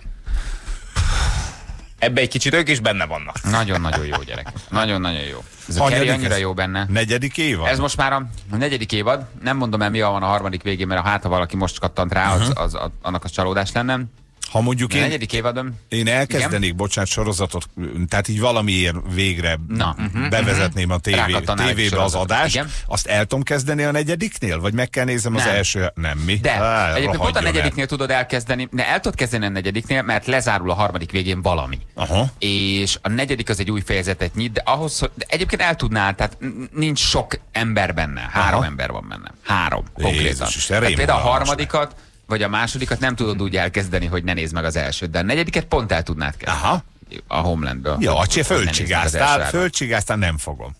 Ebbe egy kicsit ők is benne vannak. Nagyon-nagyon jó, gyerek. Nagyon-nagyon jó. Ez a Kerry annyira jó benne. Negyedik évad? Ez most már a negyedik évad. Nem mondom el, mi van a harmadik végén, mert ha hát, ha valaki most kattant rá, az, az, az, annak az csalódás lenne. Ha mondjuk én, negyedik évadom, én elkezdenék, igen? bocsánat, sorozatot, tehát így valamiért végre Na, uh-huh, bevezetném a tévé, tévébe az adást, igen? Azt el tudom kezdeni a negyediknél? Vagy meg kell nézem az nem. első? Nem, mi? De Á, egyébként pont a negyediknél el. tudod elkezdeni, de el tudod kezdeni a negyediknél, mert lezárul a harmadik végén valami. Aha. És a negyedik az egy új fejezetet nyit, de ahhoz, hogy de egyébként el tudnál, tehát nincs sok ember benne. Három Aha. ember van benne. Három. Konkrétan. Jézus, például a harmadikat, vagy a másodikat nem tudod úgy elkezdeni, hogy ne nézd meg az elsőt, de a negyediket pont el tudnád kezdeni. Aha. A Homelandből. Jó, a földcsigáztál, földcsigáztál, nem fogom.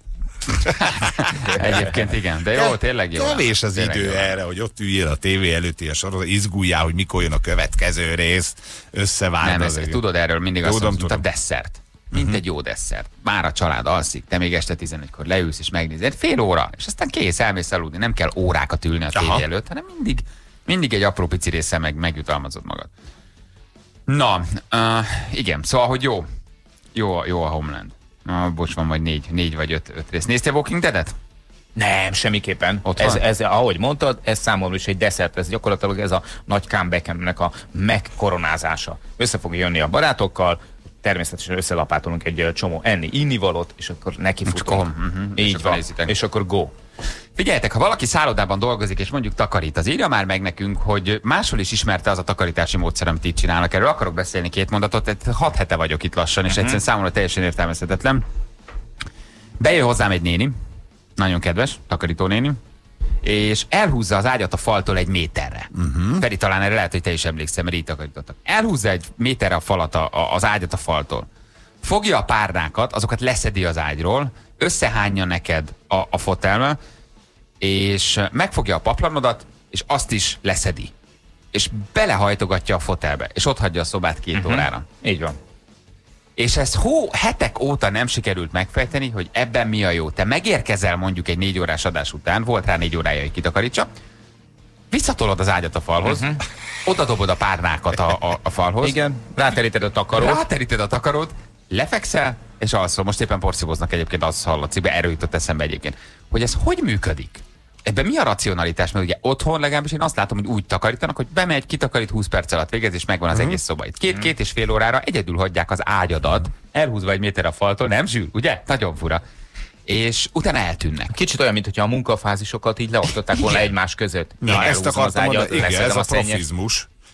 Egyébként igen, de jó, tényleg jó. Kevés az tényleg idő jó. erre, hogy ott üljél a tévé előtt ilyen sorozat, izguljál, hogy mikor jön a következő rész, összevárd. Nem, az ez, egy... tudod erről mindig azt tudom, mondod, mint a tudom. desszert. Mint uh-huh. egy jó desszert. Már a család alszik, te még este tizenegykor leülsz és megnézed. Fél óra, és aztán kész, elmész aludni. Nem kell órákat ülni a tévé Aha. előtt, hanem mindig, mindig egy apró pici része meg megjutalmazod magad. Na, uh, igen, szóval, hogy jó. Jó, jó a Homeland. Uh, bocs, van majd négy, négy vagy öt, öt rész. Néztél Walking Dead-et? Nem, semmiképpen. Ott ez, van? ez, ahogy mondtad, ez számomra is egy desszert, ez gyakorlatilag ez a nagy comeback-nek a megkoronázása. Össze fog jönni a barátokkal, természetesen összelapátolunk egy ö, csomó enni, innivalót, és akkor nekifutunk. Uh-huh. Így és van. akkor nézitek. És akkor go. Figyeljetek, ha valaki szállodában dolgozik, és mondjuk takarít, az írja már meg nekünk, hogy máshol is ismerte az a takarítási módszer, amit itt csinálnak. Erről akarok beszélni két mondatot, tehát hat hete vagyok itt lassan, és uh-huh. egyszerűen számomra teljesen értelmezhetetlen. Bejön hozzám egy néni, nagyon kedves, takarító néni, és elhúzza az ágyat a faltól egy méterre. Uh-huh. Feri, talán erre lehet, hogy te is emlékszel, mert így takarítottak. Elhúzza egy méterre a falat, a, a, az ágyat a faltól. Fogja a párnákat, azokat leszedi az ágyról, összehányja neked a, a fotelme, és megfogja a paplanodat, és azt is leszedi. És belehajtogatja a fotelbe, és ott hagyja a szobát két uh-huh. órára. Így van. És ezt hó, hetek óta nem sikerült megfejteni, hogy ebben mi a jó. Te megérkezel mondjuk egy négy órás adás után, volt rá négy órája, hogy kitakarítsa, visszatolod az ágyat a falhoz, uh-huh. oda dobod a párnákat a, a, a falhoz. Igen, ráteríted a takarót. Ráteríted a takarót, lefekszel, és alszol. Most éppen porszívóznak egyébként, az hallatszik be, erről jutott eszembe egyébként. Hogy ez hogy működik? Ebben mi a racionalitás? Mert ugye otthon legalábbis én azt látom, hogy úgy takarítanak, hogy bemegy, kitakarít, húsz perc alatt végez, és megvan az uh-huh. egész szoba. Itt két, uh-huh. két és fél órára egyedül hagyják az ágyadat, elhúzva egy méter a faltól, nem zsűr, ugye? Nagyon fura. És utána eltűnnek. Kicsit olyan, mintha a munkafázisokat így leosztották volna egymás között. Na, ezt akartam mondani, igen, ez a a profizmus.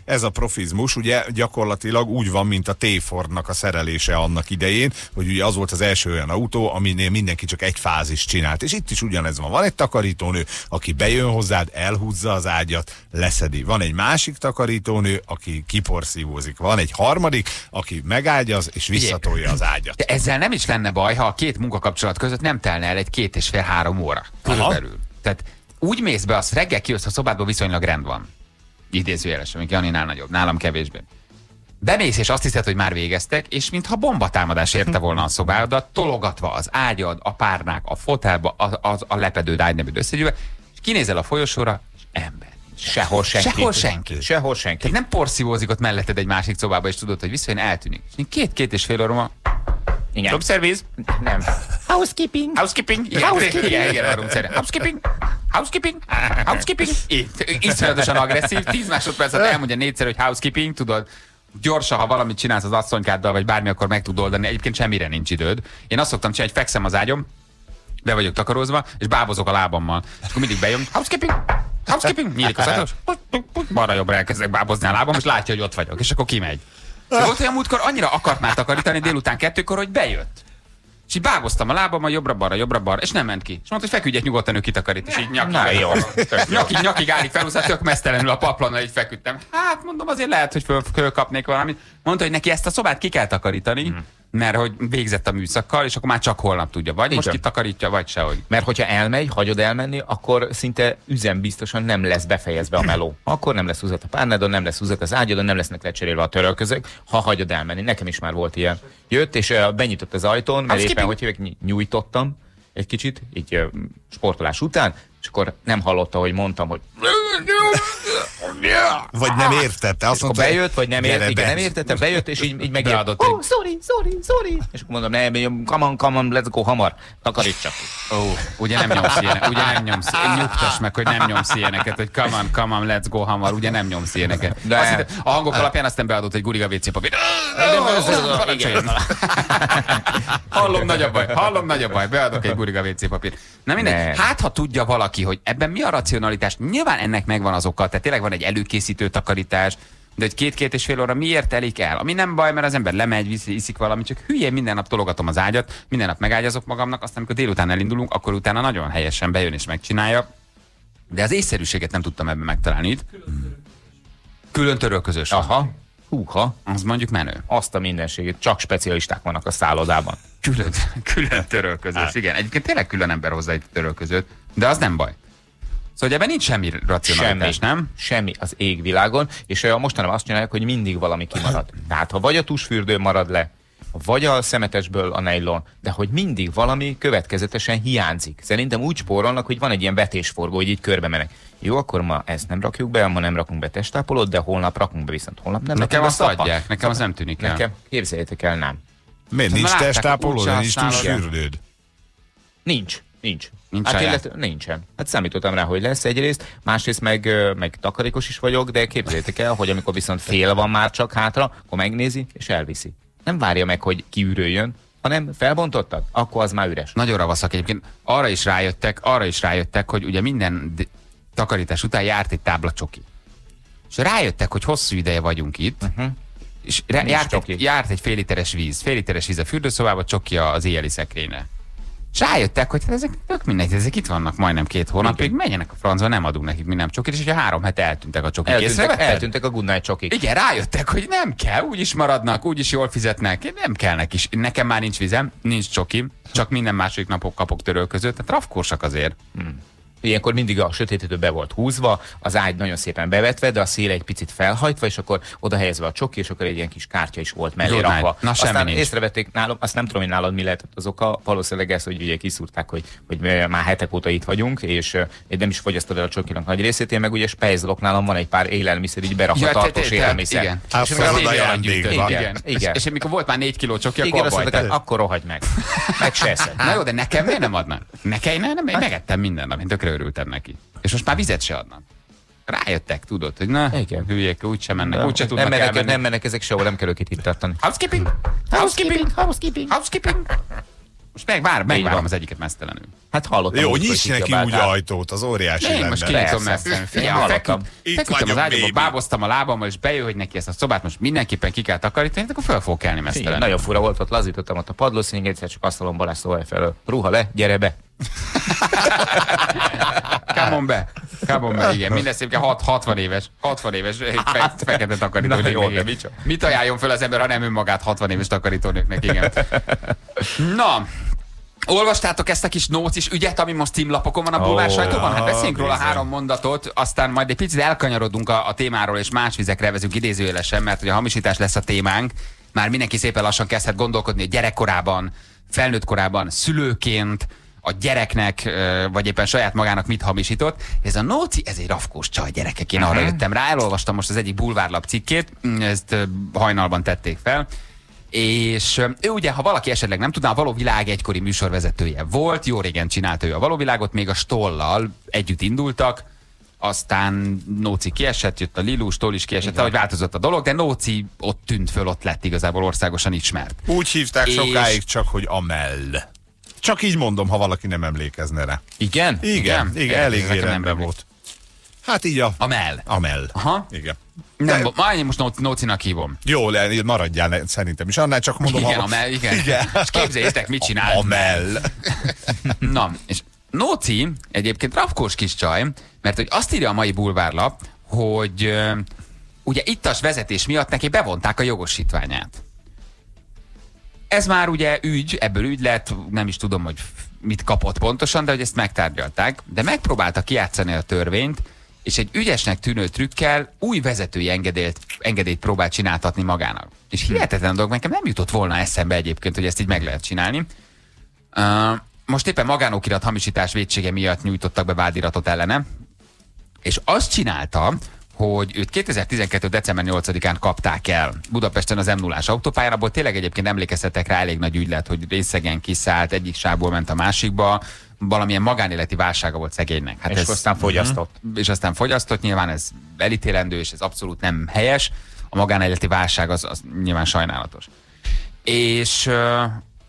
ez a profizmus ugye gyakorlatilag úgy van, mint a T-Fordnak a szerelése annak idején, hogy ugye az volt az első olyan autó, aminél mindenki csak egy fázis csinált. És itt is ugyanez van. Van egy takarítónő, aki bejön hozzád, elhúzza az ágyat, leszedi. Van egy másik takarítónő, aki kiporszívózik. Van egy harmadik, aki megágyaz és visszatolja az ágyat. De ezzel nem is lenne baj, ha a két munkakapcsolat között nem telne el egy két és fél három óra. Körülbelül. Tehát úgy mész be, az reggel kijössz a szobádból, viszonylag rend van. Idézőjelesen, amik Janinál nagyobb, nálam kevésbé. Bemész, és azt hiszed, hogy már végeztek, és mintha bombatámadás érte volna a szobádat, tologatva az ágyad, a párnák, a fotelba, a, a, a lepedőd, ágynebőd összegyűve, és kinézel a folyosóra, és ember. Sehol senki. Sehol senki. Sehol senki. Tehát nem porszívózik ott melletted egy másik szobába, és tudod, hogy visszajön, eltűnik. És két-két és fél óra Igen. room service? Nem. Housekeeping. Housekeeping. Igen, Housekeeping. Igen, igen, a room service. Housekeeping. Housekeeping. Housekeeping. Itt, iszonyatosan agresszív. Tíz másodpercet elmondja négyszer, hogy housekeeping, tudod. Gyorsan, ha valamit csinálsz az asszonykáddal, vagy bármi, akkor meg tud oldani. Egyébként semmire nincs időd. Én azt szoktam csinálni, hogy fekszem az ágyom, be vagyok takarózva, és bábozok a lábammal. És akkor mindig bejön. Housekeeping. Housekeeping. Nyílik az ajtó, balra-jobbra elkezdek bábozni a lábam, és látja, hogy ott vagyok. És akkor kimegy. De volt olyan múltkor, annyira akart már takarítani délután kettőkor, hogy bejött. És így báboztam a lábam, jobbra-balra, jobbra-balra, és nem ment ki. És mondta, hogy feküdjek nyugodtan, ő kitakarít. És így nyakig, Na, jó. nyakig, nyakig állik felhúzva, tök mesztelenül a paplannal így feküdtem. Hát mondom, azért lehet, hogy föl, fölkapnék valamit. Mondta, hogy neki ezt a szobát ki kell takarítani, hmm. mert hogy végzett a műszakkal, és akkor már csak holnap tudja. Vagy most kitakarítja, vagy sehogy. Mert hogyha elmegy, hagyod elmenni, akkor szinte üzembiztosan nem lesz befejezve a meló. Akkor nem lesz húzat a párnádon, nem lesz húzat az ágyadon, nem lesznek lecserélve a törölközök, ha hagyod elmenni. Nekem is már volt ilyen. Jött, és uh, benyitott az ajtón, mert éppen, hogy hívek, nyújtottam egy kicsit, így uh, sportolás után, és akkor nem hallotta, hogy mondtam, hogy vagy nem értette. Azt mondta, bejött, vagy nem értette, igen, nem értette, bejött, és így, így megjelent. Oh, sorry, sorry, sorry. És akkor mondom, nem, come on, come on, let's go, hamar, takaríts csak. Ó, oh, ugye nem nyomsz ilyenek, ugye nem nyomsz, nyugtass meg, hogy nem nyomsz ilyeneket, hogy come on, come on, let's go, hamar, ugye nem nyomsz ilyeneket. De azt hitte, a hangok alapján aztán beadott egy guriga vé cé papír. Hallom, nagy a baj, hallom, nagy a baj, beadok egy guriga vé cé papír. Na mindegy, hát ha tudja valaki, hogy ebben mi a racionalitás, nyilván ennek megvan az oka, tehát tényleg van egy előkészítő takarítás, de hogy két-két és fél óra miért telik el? Ami nem baj, mert az ember lemegy, viszi, iszik valamit, csak hülyén minden nap tologatom az ágyat, minden nap megágyazok magamnak, aztán amikor délután elindulunk, akkor utána nagyon helyesen bejön és megcsinálja. De az észszerűséget nem tudtam ebben megtalálni itt. Külön törölközős. Aha. Húha. Az mondjuk menő. Azt a mindenségét. Csak specialisták vannak a szállodában. Külön, külön törölközős, igen. Egyébként tényleg külön ember hozzá egy törölközőt, de az nem baj. Szóval ebben nincs semmi racionalitás, semmi, nem? Semmi az égvilágon, és a mostanában azt csinálják, hogy mindig valami kimarad. Tehát ha vagy a tusfürdő marad le, vagy a szemetesből a nejlon, de hogy mindig valami következetesen hiányzik. Szerintem úgy spórolnak, hogy van egy ilyen vetésforgó, hogy így körbe menek. Jó, akkor ma ezt nem rakjuk be, ma nem rakunk be testápolót, de holnap rakunk be, viszont holnap nem. Nekem azt adják, nekem az nem tűnik el. Nekem, képzeljétek el, nem. Miért nincs testápoló, nincs tusfürdőd? Nincs, nincs. Nincs hát saját? illetve, nincsen. Hát számítottam rá, hogy lesz egyrészt, másrészt meg, meg takarékos is vagyok, de képzeljétek el, hogy amikor viszont fél van már csak hátra, akkor megnézi és elviszi. Nem várja meg, hogy kiüröljön, hanem felbontottad, akkor az már üres. Nagyon ravaszak egyébként. Arra is rájöttek, arra is rájöttek, hogy ugye minden takarítás után járt egy tábla csoki. És rájöttek, hogy hosszú ideje vagyunk itt, uh-huh. és járt egy, járt egy fél literes víz. Fél literes víz a fürdőszobába, csoki az éjjeli szekrényre. És rájöttek, hogy ezek tök mindegy, ezek itt vannak majdnem két hónapig, menjenek a francba, nem adunk nekik mi nem csokit, és ugye három hete eltűntek a csokik. Eltűntek, eltűntek a good night csokik. Igen, rájöttek, hogy nem kell, úgyis maradnak, úgyis jól fizetnek, nem kellnek is. Nekem már nincs vizem, nincs csoki, csak minden második napok kapok törölközőt, tehát rafkósak azért. Hmm. Ilyenkor mindig a sötétítő be volt húzva, az ágy nagyon szépen bevetve, de a széle egy picit felhajtva, és akkor oda helyezve a csoki, és akkor egy ilyen kis kártya is volt mellé rakva. Na, aztán észrevették nálom, azt nem tudom, hogy nálad mi lehetett az oka, valószínűleg ez, hogy ugye kiszúrták, hogy, hogy már hetek óta itt vagyunk, és uh, nem is fogyasztod el a csokinak nagy részét, én meg ugye spejzolok, nálam van egy pár élelmiszer, így berakva ja, tartós élelmiszer. Igen. És igen. Igen. És amikor volt már négy kiló csoki, akkor bajtál. Akkor rohagy meg. Meg se eszed. Na jó, de nekem miért nem adnak? Nekem nem, én megettem minden nap, én tökre örültem neki. És most már vizet se adnak. Rájöttek, tudod, hogy na, hülyék, úgyse mennek, úgyse tudnak nem elmenni. Nem mennek ezek sehol, nem kell őket itt tartani. Housekeeping! Housekeeping! Housekeeping! Housekeeping! Most meg, vár, megvárom van. az egyiket mesztelenül. Hát hallottam. Jó, múltkor, nyisd hogy neki kiabáltál. úgy ajtót, az óriási Én lenne. most kinyitom Persze. mesztelenül. Én Figyelj, hallottam. feküdt, Itt feküdtem az vagyok, ágyba, baby. báboztam a lábammal, és bejön, hogy neki ezt a szobát most mindenképpen ki kell takarítani, akkor fel fogok kelni Igen, mesztelenül. nagyon fura volt, ott lazítottam ott a padlószínig, egyszer csak asztalon Balázs szóval felől. Ruha le, gyere be. Come on be. Come on be, igen. Minden szép, hat, hatvan éves. hatvan éves fe, fekete takarítónők. Na jó, meg, de igen. micsoda. Mit ajánljon föl az ember, ha nem önmagát hatvan éves takarítónőknek, igen. Na, olvastátok ezt a kis nócis ügyet, ami most címlapokon van a bulvár Ó, sajtóban? Hát beszéljünk róla bizony. három mondatot, aztán majd egy picit elkanyarodunk a, a témáról, és más vizekre vezünk idézőjelesen, mert ugye a hamisítás lesz a témánk. Már mindenki szépen lassan kezdhet gondolkodni, hogy gyerekkorában, felnőtt korában, szülőként, a gyereknek, ö, vagy éppen saját magának mit hamisított. Ez a nóci, ez egy rafkós csaj, gyerekek. Én arra jöttem rá, elolvastam most az egyik bulvárlap cikkét, ezt ö, hajnalban tették fel. És ö, ő ugye, ha valaki esetleg nem tudná, a Való Világ egykori műsorvezetője volt, jó régen csinálta ő a Való Világot, még a Stollal együtt indultak, aztán Nóci kiesett, jött a Lilu, Stoll is kiesett, ahogy változott a dolog, de Nóci ott tűnt föl, ott lett igazából országosan ismert. Úgy hívták És- sokáig csak, hogy Amell. Csak így mondom, ha valaki nem emlékezne rá. Igen? Igen, Igen? igen, Igen, elég nekem nem rendben emlék. volt. Hát így a... Amell. Amell. Aha. Igen. Nem, De- bo- már én most Nó- Nócinak hívom. Jó, le, maradjál ne- szerintem is. Annál csak mondom, Igen, ha... Amell, igen. Igen. És képzeljétek, mit csinált. Amell. Na, és Nóci egyébként rafkós kis csaj, mert hogy azt írja a mai bulvárlap, hogy ö, ugye ittas vezetés miatt neki bevonták a jogosítványát. Ez már ugye ügy, ebből ügy lett, nem is tudom, hogy mit kapott pontosan, de hogy ezt megtárgyalták, de megpróbálta kijátszani a törvényt, és egy ügyesnek tűnő trükkel új vezetői engedélyt, engedélyt próbált csináltatni magának. És hihetetlen dolog, nekem nem jutott volna eszembe egyébként, hogy ezt így meg lehet csinálni. Uh, most éppen magánokirat hamisítás vétsége miatt nyújtottak be vádiratot ellene, és azt csinálta, hogy őt kétezer-tizenkettő. december nyolcadikán kapták el Budapesten az em nullás autópályán, abból tényleg egyébként emlékeztetek rá, elég nagy ügy lett, hogy részegen kiszállt, egyik sávból ment a másikba, valamilyen magánéleti válsága volt szegénynek. Hát És ez, aztán fogyasztott. és aztán fogyasztott, nyilván ez elítélendő, és ez abszolút nem helyes. A magánéleti válság az, az nyilván sajnálatos. És uh,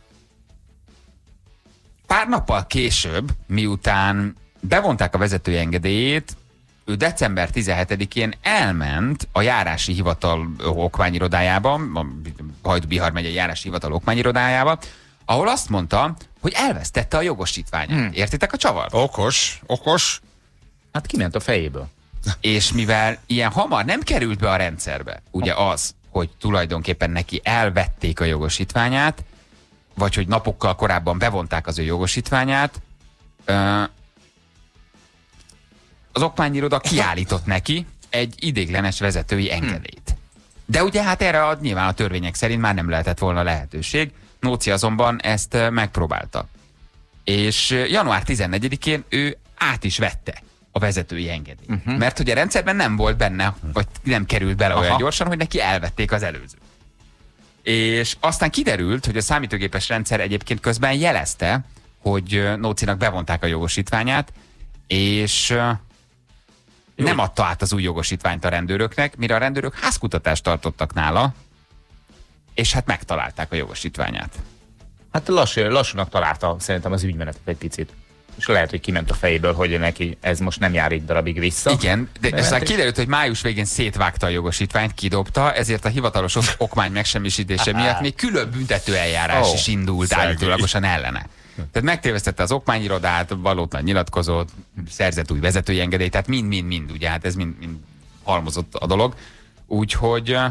pár nappal később, miután bevonták a vezetői engedélyét, ő december tizenhetedikén elment a járási hivatal okmányirodájába, a Hajdú-Bihar megyei járási hivatal okmányirodájába, ahol azt mondta, hogy elvesztette a jogosítványát. Hmm. Értitek a csavar? Okos, okos. Hát kiment a fejéből. És mivel ilyen hamar nem került be a rendszerbe, ugye az, hogy tulajdonképpen neki elvették a jogosítványát, vagy hogy napokkal korábban bevonták az ő jogosítványát, ö, az okmányiroda kiállított neki egy idéglenes vezetői engedélyt. De ugye hát erre a, nyilván a törvények szerint már nem lehetett volna lehetőség. Nóci azonban ezt ö, megpróbálta. És ö, január tizennegyedikén ő át is vette a vezetői engedélyt. Uh-huh. Mert hogy a rendszerben nem volt benne, vagy nem került bele Aha. olyan gyorsan, hogy neki elvették az előzőt. És aztán kiderült, hogy a számítógépes rendszer egyébként közben jelezte, hogy ö, Nócinak bevonták a jogosítványát, és ö, nem adta át az új jogosítványt a rendőröknek, mire a rendőrök házkutatást tartottak nála, és hát megtalálták a jogosítványát. Hát lassú, lassúnak találta szerintem az ügymenetet egy picit. És lehet, hogy kiment a fejéből, hogy neki ez most nem jár így darabig vissza. Igen, de, de aztán is. kiderült, hogy május végén szétvágta a jogosítványt, kidobta, ezért a hivatalos okmány megsemmisítése miatt még külön büntető eljárás Ó, is indult szegény. állítólagosan ellene. Tehát megtévesztette az okmányirodát, valótlan nyilatkozott, szerzett új vezetői engedélyt, tehát mind-mind-mind, ugye, hát ez mind, mind halmozott a dolog. Úgyhogy uh,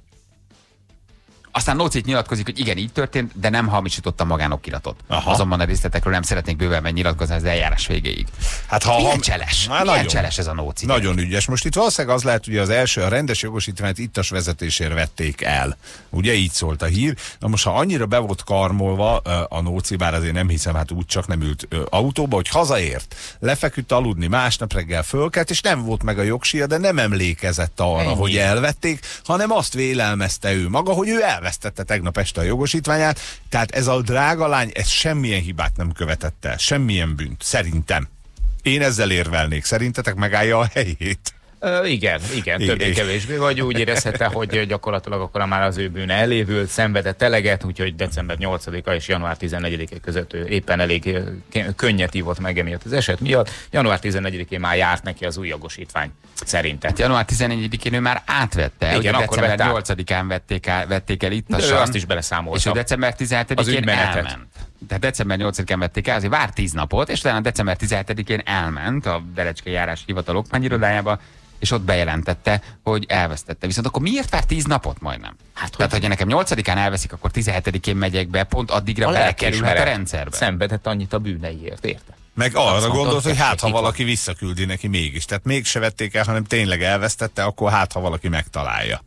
aztán Nóci nyilatkozik, hogy igen, így történt, de nem hamisította magánokiratot. Aha. Azonban a részletekről nem szeretnék bővebben nyilatkozni az eljárás végéig. Hát ha, Milyen ha cseles? Már Milyen nagyon. cseles ez a Nóci? Nagyon ügyes. Most itt valószínűleg az lehet, hogy az első, a rendes jogosítványt ittas vezetésért vették el. Ugye így szólt a hír. Na most, ha annyira be volt karmolva ö, a Nóci, bár azért nem hiszem, hát úgy csak nem ült ö, autóba, hogy hazaért, lefeküdt aludni, másnap reggel fölkelt, és nem volt meg a jogsíja, de nem emlékezett arra, Ennyi. hogy elvették, hanem azt vélelmezte ő maga, hogy ő elvesztette tegnap este a jogosítványát. Tehát ez a drága lány, ez semmilyen hibát nem követett el, semmilyen bűnt, szerintem. Én ezzel érvelnék. Szerintetek megállja a helyét? Ö, igen, igen, többé-kevésbé, vagy úgy érezhette, hogy gyakorlatilag akkor már az ő bűne elévült, szenvedett eleget, úgyhogy december nyolcadika és január tizennegyedike között ő éppen elég könnyet ívott meg emiatt az eset miatt. január tizennegyedikén már járt neki az új jogosítvány szerintem. Hát január tizennegyedikén ő már átvette, igen, ugye akkor december nyolcadikán vették, el, vették el itt a ő azt is beleszámolta. És ő december tizenhetedikén elment. Tehát december nyolcadikán vették el, azért vár tíz napot, és utána december tizenhetedikén elment a Derecskei Járási Hivatal okmányirodájába, és ott bejelentette, hogy elvesztette. Viszont akkor miért vár tíz napot majdnem? Hát, Tehát, hogyha nekem nyolcadikán elveszik, akkor tizenhetedikén megyek be, pont addigra belekerülhet a rendszerbe. Szenvedett annyit a bűneiért, érte? Meg arra gondolt, hogy hát, ha valaki visszaküldi neki mégis. Tehát mégse vették el, hanem tényleg elvesztette, akkor hát, ha valaki megtalálja.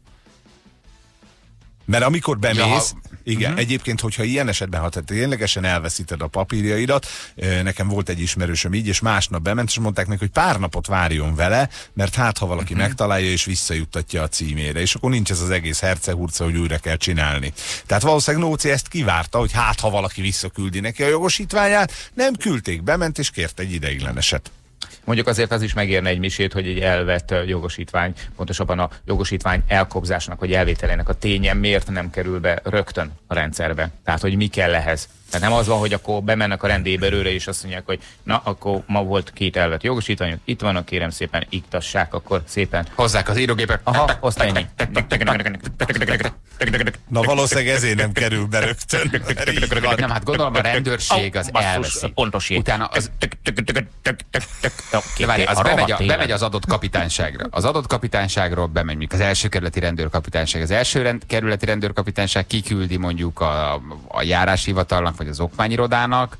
Mert amikor bemész, ja, igen, uh-huh. egyébként, hogyha ilyen esetben, ha te ténylegesen elveszíted a papírjaidat, nekem volt egy ismerősöm így, és másnap bement, és mondták neki, hogy pár napot várjon vele, mert hát, ha valaki uh-huh. megtalálja, és visszajuttatja a címére, és akkor nincs ez az egész hercehurca, hogy újra kell csinálni. Tehát valószínűleg Nóci ezt kivárta, hogy hát, ha valaki visszaküldi neki a jogosítványát, nem küldték, bement, és kért egy ideigleneset. Mondjuk azért az is megérne egy misét, hogy egy elvett jogosítvány, pontosabban a jogosítvány elkobzásnak vagy elvételének a ténye miért nem kerül be rögtön a rendszerbe. Tehát, hogy mi kell ehhez. Tehát nem az van, hogy akkor bemennek a rendéberőre és azt mondják, hogy na, akkor ma volt két elvett jogosítvány, itt vannak, kérem szépen, iktassák, akkor szépen. Hozzák az írógépet. Aha, azt ennyi. Na valószínűleg ezért nem kerül be rögtön. Nem, hát gondolom a rendőrség az elveszi. Pontosít. Utána az... Várj, az bemegy, a, bemegy az adott kapitányságra. Az adott kapitányságról bemegy, mondjuk az első kerületi rendőrkapitányság. Az első rend, kerületi rendőrkapitányság kiküldi mondjuk a, a járáshivatalnak, vagy az okmányirodának.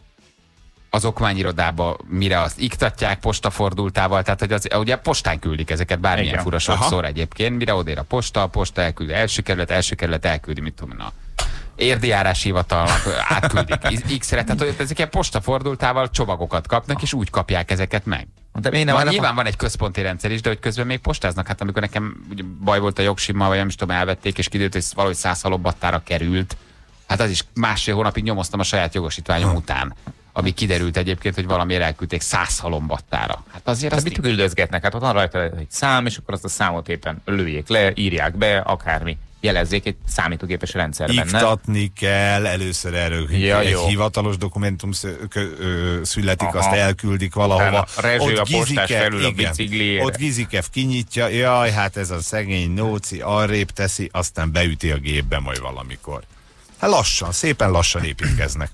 Az okmányirodába mire azt iktatják postafordultával, tehát hogy az, ugye postán küldik ezeket, bármilyen igen. fura sokszor egyébként, mire odér a posta, a posta elküldi első kerület, első kerület elküldi, mit tudom, a érdi járáshivatalnak átküldik X-re, tehát hogy ezek ilyen postafordultával csomagokat kapnak, és úgy kapják ezeket meg. De én nem van, nyilván van egy központi rendszer is, de hogy közben még postáznak. Hát amikor nekem ugye, baj volt a jogsimmal, vagy nem is tudom, elvették, és kiderült, hogy valahogy száz halombattára került, hát az is másfél hónapig nyomoztam a saját jogosítványom után, ami kiderült egyébként, hogy valamiért elküldték száz halombattára. Hát azért azt mit küldözgetnek? Hát ott van rajta egy szám, és akkor azt a számot éppen lőjék le, írják be, akármi. Jelezzék egy számítógépes rendszerben. Iktatni kell, először erről ja, egy jó. hivatalos dokumentum születik, aha. azt elküldik valahova. A rezső, a postás felül a bicikliére. Ott Gizikev kinyitja, jaj, hát ez a szegény Nóci arrébb teszi, aztán beüti a gépbe majd valamikor. Hát lassan, szépen lassan építkeznek.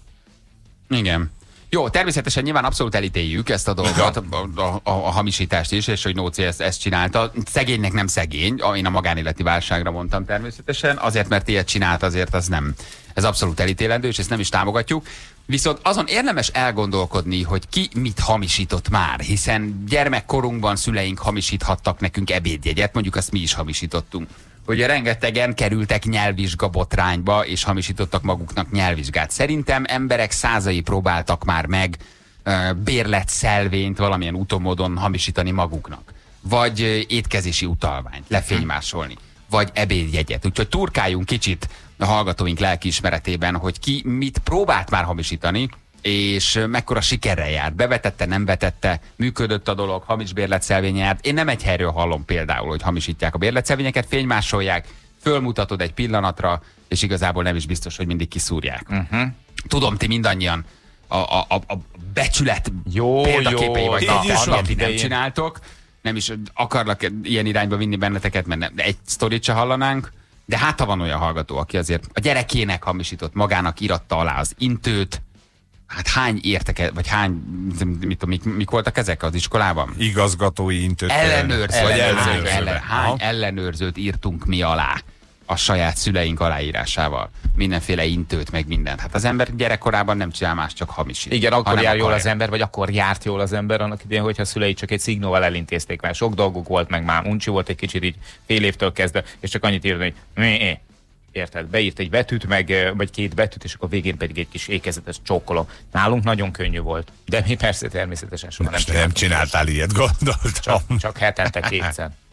Igen. Jó, természetesen nyilván abszolút elítéljük ezt a dolgot, a, a, a, a hamisítást is, és hogy Nóci ezt, ezt csinálta. Szegénynek nem szegény, én a magánéleti válságra mondtam természetesen, azért, mert ilyet csinált, azért az nem. Ez abszolút elítélendő, és ezt nem is támogatjuk. Viszont azon érdemes elgondolkodni, hogy ki mit hamisított már, hiszen gyermekkorunkban szüleink hamisíthattak nekünk ebédjegyet, mondjuk azt mi is hamisítottunk. Ugye rengetegen kerültek nyelvvizsga botrányba, és hamisítottak maguknak nyelvvizsgát. Szerintem emberek százai próbáltak már meg uh, bérletszelvényt valamilyen utómódon hamisítani maguknak. Vagy uh, étkezési utalványt lefénymásolni. Vagy ebédjegyet. Úgyhogy turkáljunk kicsit a hallgatóink lelkiismeretében, hogy ki mit próbált már hamisítani, és mekkora sikerrel járt. Bevetette, nem vetette, működött a dolog, hamis bérletszelvény járt. Én nem egy helyről hallom például, hogy hamisítják a bérletszelvényeket, fénymásolják, fölmutatod egy pillanatra, és igazából nem is biztos, hogy mindig kiszúrják. Uh-huh. Tudom, ti mindannyian a, a, a, a becsület jó, példaképei vagytok, amit nem csináltok. Nem is akarlak ilyen irányba vinni benneteket, mert nem, de egy sztorit se hallanánk. De hát ha van olyan hallgató, aki azért a gyerekének hamisított, magának íratta alá az intőt. Hát hány értek, vagy hány, mit tudom, mik, mik voltak ezek az iskolában? Igazgatói intőt. Ellenőrző. Ellenőrző. Ellen, hány ellenőrzőt írtunk mi alá a saját szüleink aláírásával? Mindenféle intőt, meg mindent. Hát az ember gyerekkorában nem csinál más, csak hamisít. Igen, akkor jár jól az ember, vagy akkor járt jól az ember annak idején, hogyha a szülei csak egy szignóval elintézték, mert sok dolguk volt, meg már uncsi volt egy kicsit így fél évtől kezdve, és csak annyit írni, hogy mi érted, beírt egy betűt, meg, vagy két betűt, és akkor végén pedig egy kis ékezetes csókolom. Nálunk nagyon könnyű volt, de mi persze természetesen soha nem csináltunk. Nem csináltál ilyet, gondoltam. Csak, csak hetente kétszer.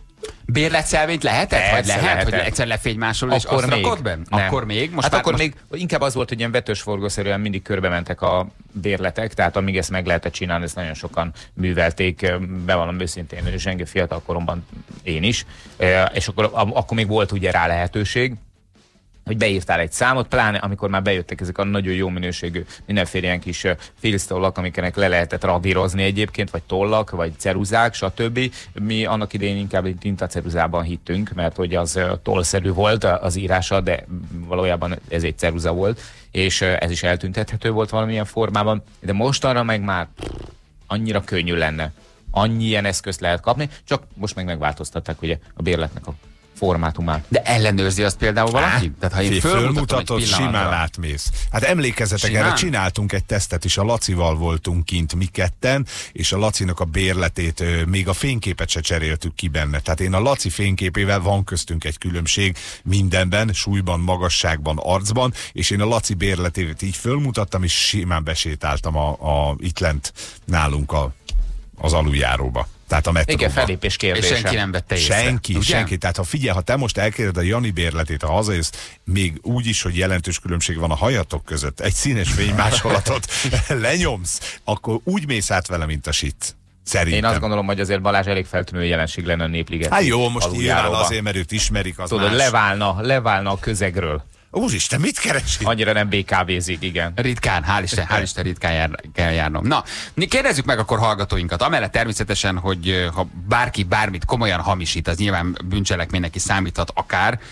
Bérletszelvényt lehetett? Vagy Persze, lehet, lehetett. hogy egyszer lefénymásolod és azt még. rakod be? Nem. Akkor még? Most hát már, akkor most... még inkább az volt, hogy ilyen vetősforgószerűen mindig körbe mentek a bérletek, tehát amíg ezt meg lehetett csinálni, ezt nagyon sokan művelték, bevallom őszintén, zsenge fiatal koromban én is, és akkor, akkor még volt ugye rá lehetőség, hogy beírtál egy számot, pláne amikor már bejöttek ezek a nagyon jó minőségű mindenféle ilyen kis filztollak, amiknek le lehetett radírozni egyébként, vagy tollak, vagy ceruzák, stb. Mi annak idején inkább egy tintaceruzában hittünk, mert hogy az tollszerű volt az írása, de valójában ez egy ceruza volt, és ez is eltüntethető volt valamilyen formában, de mostanra meg már annyira könnyű lenne. Annyi ilyen eszközt lehet kapni, csak most meg megváltoztatták ugye a bérletnek a formátumát. De ellenőrzi azt például valaki? Tehát ha én fölmutatod, simán átmész. Hát emlékezzetek, Simán? erre csináltunk egy tesztet is, a Lacival voltunk kint mi ketten, és a Lacinak a bérletét, ö, még a fényképet se cseréltük ki benne. Tehát én a Laci fényképével, van köztünk egy különbség mindenben, súlyban, magasságban, arcban, és én a Laci bérletét így fölmutattam, és simán besétáltam a, a itt lent nálunk a, az aluljáróba. Tehát a metróba. Igen, felépés kérdése. És senki nem vette észre. Senki, ugye? senki. Tehát ha figyelj, ha te most elkérded a Jani bérletét, ha hazajössz, még úgy is, hogy jelentős különbség van a hajatok között, egy színes fénymásolatot lenyomsz, akkor úgy mész át vele, mint a sit. Szerintem. Én azt gondolom, hogy azért Balázs elég feltűnő jelenség lenne a Népliget. Hát jó, most nyilván azért, mert őt ismerik, az Tudod, más. leválna, leválna a közegről. Úristen, mit keresik? Annyira nem bé ká vézik, igen. Ritkán, hál' Isten, hál' Isten ritkán jár, kell járnom. Na, kérdezzük meg akkor hallgatóinkat. Amellett természetesen, hogy ha bárki bármit komolyan hamisít, az nyilván bűncselekménynek is számíthat akár,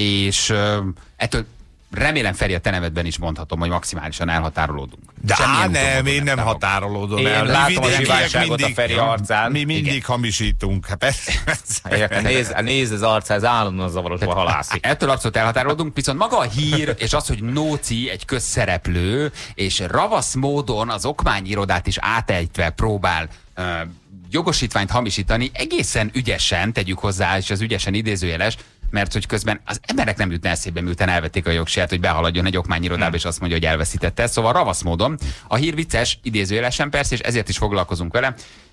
és uh, ettől remélem, Feri, a te nevedben is mondhatom, hogy maximálisan elhatárolódunk. De á, Semmilyen úton, nem, módon én nem támog. határolódom Én el. Mi látom a vidékiek zsiványságot a Feri arcán. Mi mindig Igen. hamisítunk. Hát persze. Nézd, nézd az arcá, ez állandóan zavarosban halászik. Ettől abszolút elhatárolódunk, viszont maga a hír, és az, hogy Nóci egy közszereplő, és ravasz módon az okmányirodát is átejtve próbál uh, jogosítványt hamisítani, egészen ügyesen, tegyük hozzá, és az ügyesen idézőjeles, mert hogy közben az emberek nem jutna eszébe, miután elvették a jogsiját, hogy behaladjon egy okmányirodába, hmm. és azt mondja, hogy elveszítette. Szóval ravasz módon. A hír vicces, idézőjelesen persze, és ezért is foglalkozunk vele,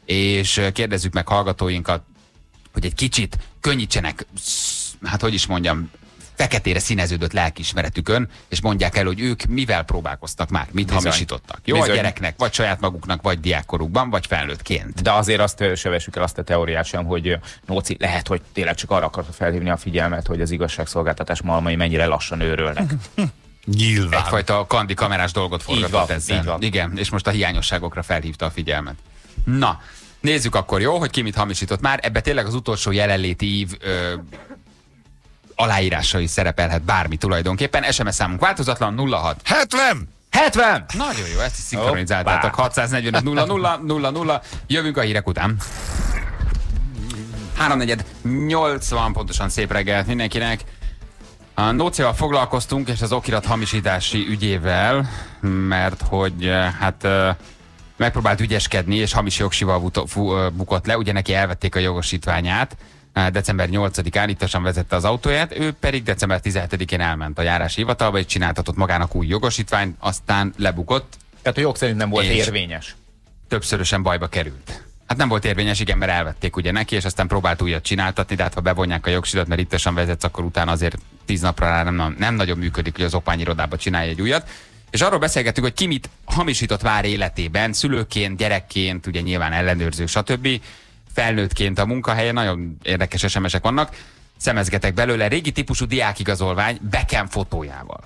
és kérdezzük meg hallgatóinkat, hogy egy kicsit könnyítsenek, hát hogy is mondjam, feketére színeződött lelkiismeretükön, és mondják el, hogy ők mivel próbálkoztak már, mit Bizony. hamisítottak. Jó Bizony. a gyereknek, vagy saját maguknak, vagy diákkorukban, vagy felnőttként. De azért azt se vessük el azt a teóriát sem, hogy Nóci lehet, hogy tényleg csak arra akarta felhívni a figyelmet, hogy az igazságszolgáltatás malmai mennyire lassan őrölnek. Nyilván. Egyfajta kandi kamerás dolgot forgatott van, ezzel. így van. Igen, és most a hiányosságokra felhívta a figyelmet. Na, nézzük akkor, jó, hogy ki mit hamisított már. Ebbe tényleg az utolsó jelenléti ív ö, aláírásai szerepelhet bármi tulajdonképpen. es em es számunk változatlan nulla hat. hetven! hetven! Nagyon jó, ezt is szinkronizáltátok. hatszáznegyvenöt nulla nulla nulla nulla. Jövünk a hírek után. háromnegyed nyolcvan, pontosan szép reggelt mindenkinek. A Nócival foglalkoztunk, és az okirat hamisítási ügyével, mert hogy hát megpróbált ügyeskedni, és hamis jogsival bukott le, ugye neki elvették a jogosítványát. december nyolcadikán ittasan vezette az autóját, ő pedig december tizenhetedikén elment a járási hivatalba, és csináltatott magának új jogosítványt, aztán lebukott. Tehát a jog szerint nem volt És érvényes. Többszörösen bajba került. Hát nem volt érvényes, igen, mert elvették ugye neki, és aztán próbált újat csináltatni, de hát ha bevonják a jogsidat, mert ittasan vezetsz, akkor utána azért tíz napra rá nem, nem nagyon működik, hogy az okmányirodába csinálja egy újat. És arról beszélgettünk, hogy ki mit hamisított már életében, szülőként, gyerekként, ugye nyilván ellenőrző, stb. Felnőttként a munkahelyen, nagyon érdekes es em esek vannak, szemezgetek belőle, régi típusú diákigazolvány Beckham fotójával.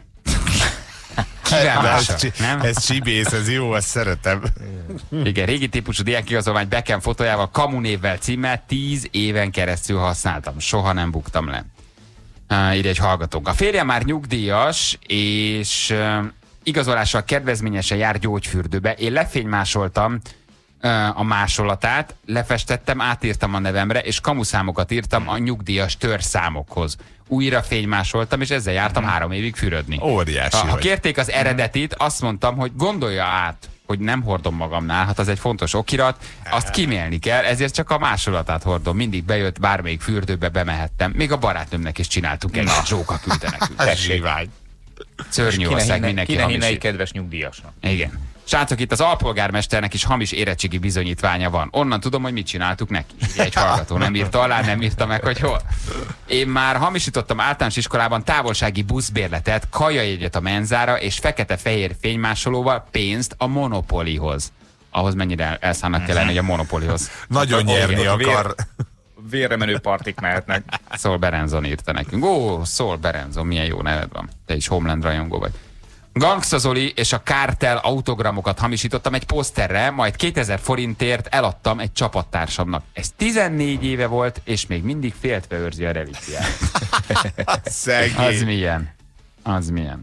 Kivel mással, Ez, nem? ez csibész, ez jó, ezt szeretem. Igen, régi típusú diákigazolvány Beckham fotójával, kamunévvel címmel tíz éven keresztül használtam. Soha nem buktam le. Uh, írja egy hallgatónk. A férjem már nyugdíjas, és uh, igazolással kedvezményesen jár gyógyfürdőbe. Én lefénymásoltam uh, a másolatát, lefestettem, átírtam a nevemre, és kamuszámokat írtam a nyugdíjas törszámokhoz. Újra fénymásoltam, és ezzel jártam három évig fürödni. Óriási Ha, ha vagy. kérték az eredetit, azt mondtam, hogy gondolja át, hogy nem hordom magamnál, hát az egy fontos okirat, azt kimélni kell, ezért csak a másolatát hordom. Mindig bejött, bármelyik fürdőbe bemehettem. Még a barátnőmnek is csináltunk egy zsóka küldte nekünk. Ez zsivány. Szörnyű ország, mindenki Ki ne hinne egy hamisít. kedves nyugdíjasnak. Igen. Srácok, itt az alpolgármesternek is hamis érettségi bizonyítványa van. Onnan tudom, hogy mit csináltuk neki. Egy hallgató nem írta alá, nem írta meg, hogy hol. Én már hamisítottam általános iskolában távolsági buszbérletet, kajajegyet a menzára és fekete-fehér fénymásolóval pénzt a Monopolyhoz. Ahhoz mennyire elszánnak kell lenni, hogy a Monopolyhoz. Nagyon nyerni akar. Vérre menő partik mehetnek. Szól Berenzon írta nekünk. Ó, Szól Berenzon, milyen jó neved van. Te is Homeland rajongó vagy. Gangsta Zoli és a Kártel autogramokat hamisítottam egy poszterre, majd kétezer forintért eladtam egy csapattársamnak. Ez tizennégy éve volt, és még mindig féltve őrzi a relikviát. Szegény. Az milyen? Az milyen?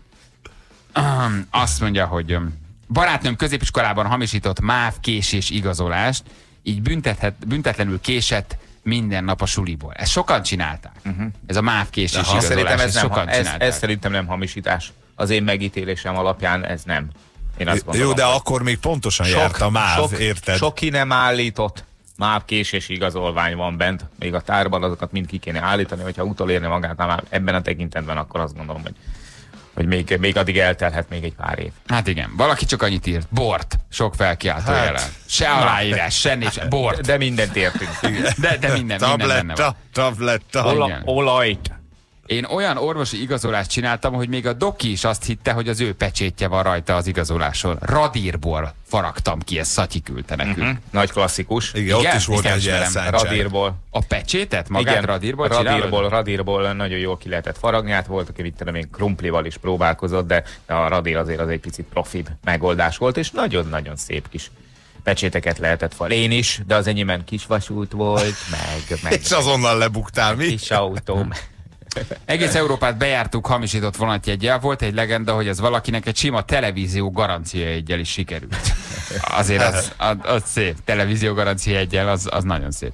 Azt mondja, hogy barátnőm középiskolában hamisított MÁV késés igazolást, így büntethet, büntetlenül késett minden nap a suliból. Ezt sokan csinálták. Uh-huh. Ez a MÁV késés igazolás, szerintem ez, ezt nem, sokan ez, csinálták. ez szerintem nem hamisítás. Az én megítélésem alapján ez nem. Én azt gondolom, Jó, de akkor még pontosan sok, járt a MÁV, sok, érted? Sok ki nem állított MÁV késés igazolvány van bent, még a tárban azokat mind ki kéne állítani, hogyha utolérni magát már ebben a tekintetben, akkor azt gondolom, hogy, hogy még, még addig eltelhet még egy pár év. Hát igen, valaki csak annyit írt. Bort. Sok felkiáltó hát, jelen. Se aláírás, se nincs. Bort. De mindent értünk. De, de minden, minden benne van. Tabletta, tabletta. Ola, olajt. Én olyan orvosi igazolást csináltam, hogy még a doki is azt hitte, hogy az ő pecsétje van rajta az igazoláson. Radírból faragtam ki, ezt Szatyi küldte nekünk. Uh-huh. Nagy klasszikus. Igen, ott Igen, is volt igen, egy ismerem. elszántság. Radírból. A pecsétet? Magát Igen, radírból radírból, csinálod? radírból nagyon jól ki lehetett faragni, hát volt, aki mit még krumplival is próbálkozott, de a radír azért az egy picit profibb megoldás volt, és nagyon-nagyon szép kis pecséteket lehetett faragni. Én is, de az enyémben kis vasút volt, meg... meg És azonnal lebuktál, mi? kis autóm. Egész Európát bejártuk hamisított vonatjeggyel. Volt egy legenda, hogy ez valakinek egy sima televízió garanciajeggyel is sikerült. Azért az, az, az szép. Televízió garanciajeggyel, az, az nagyon szép.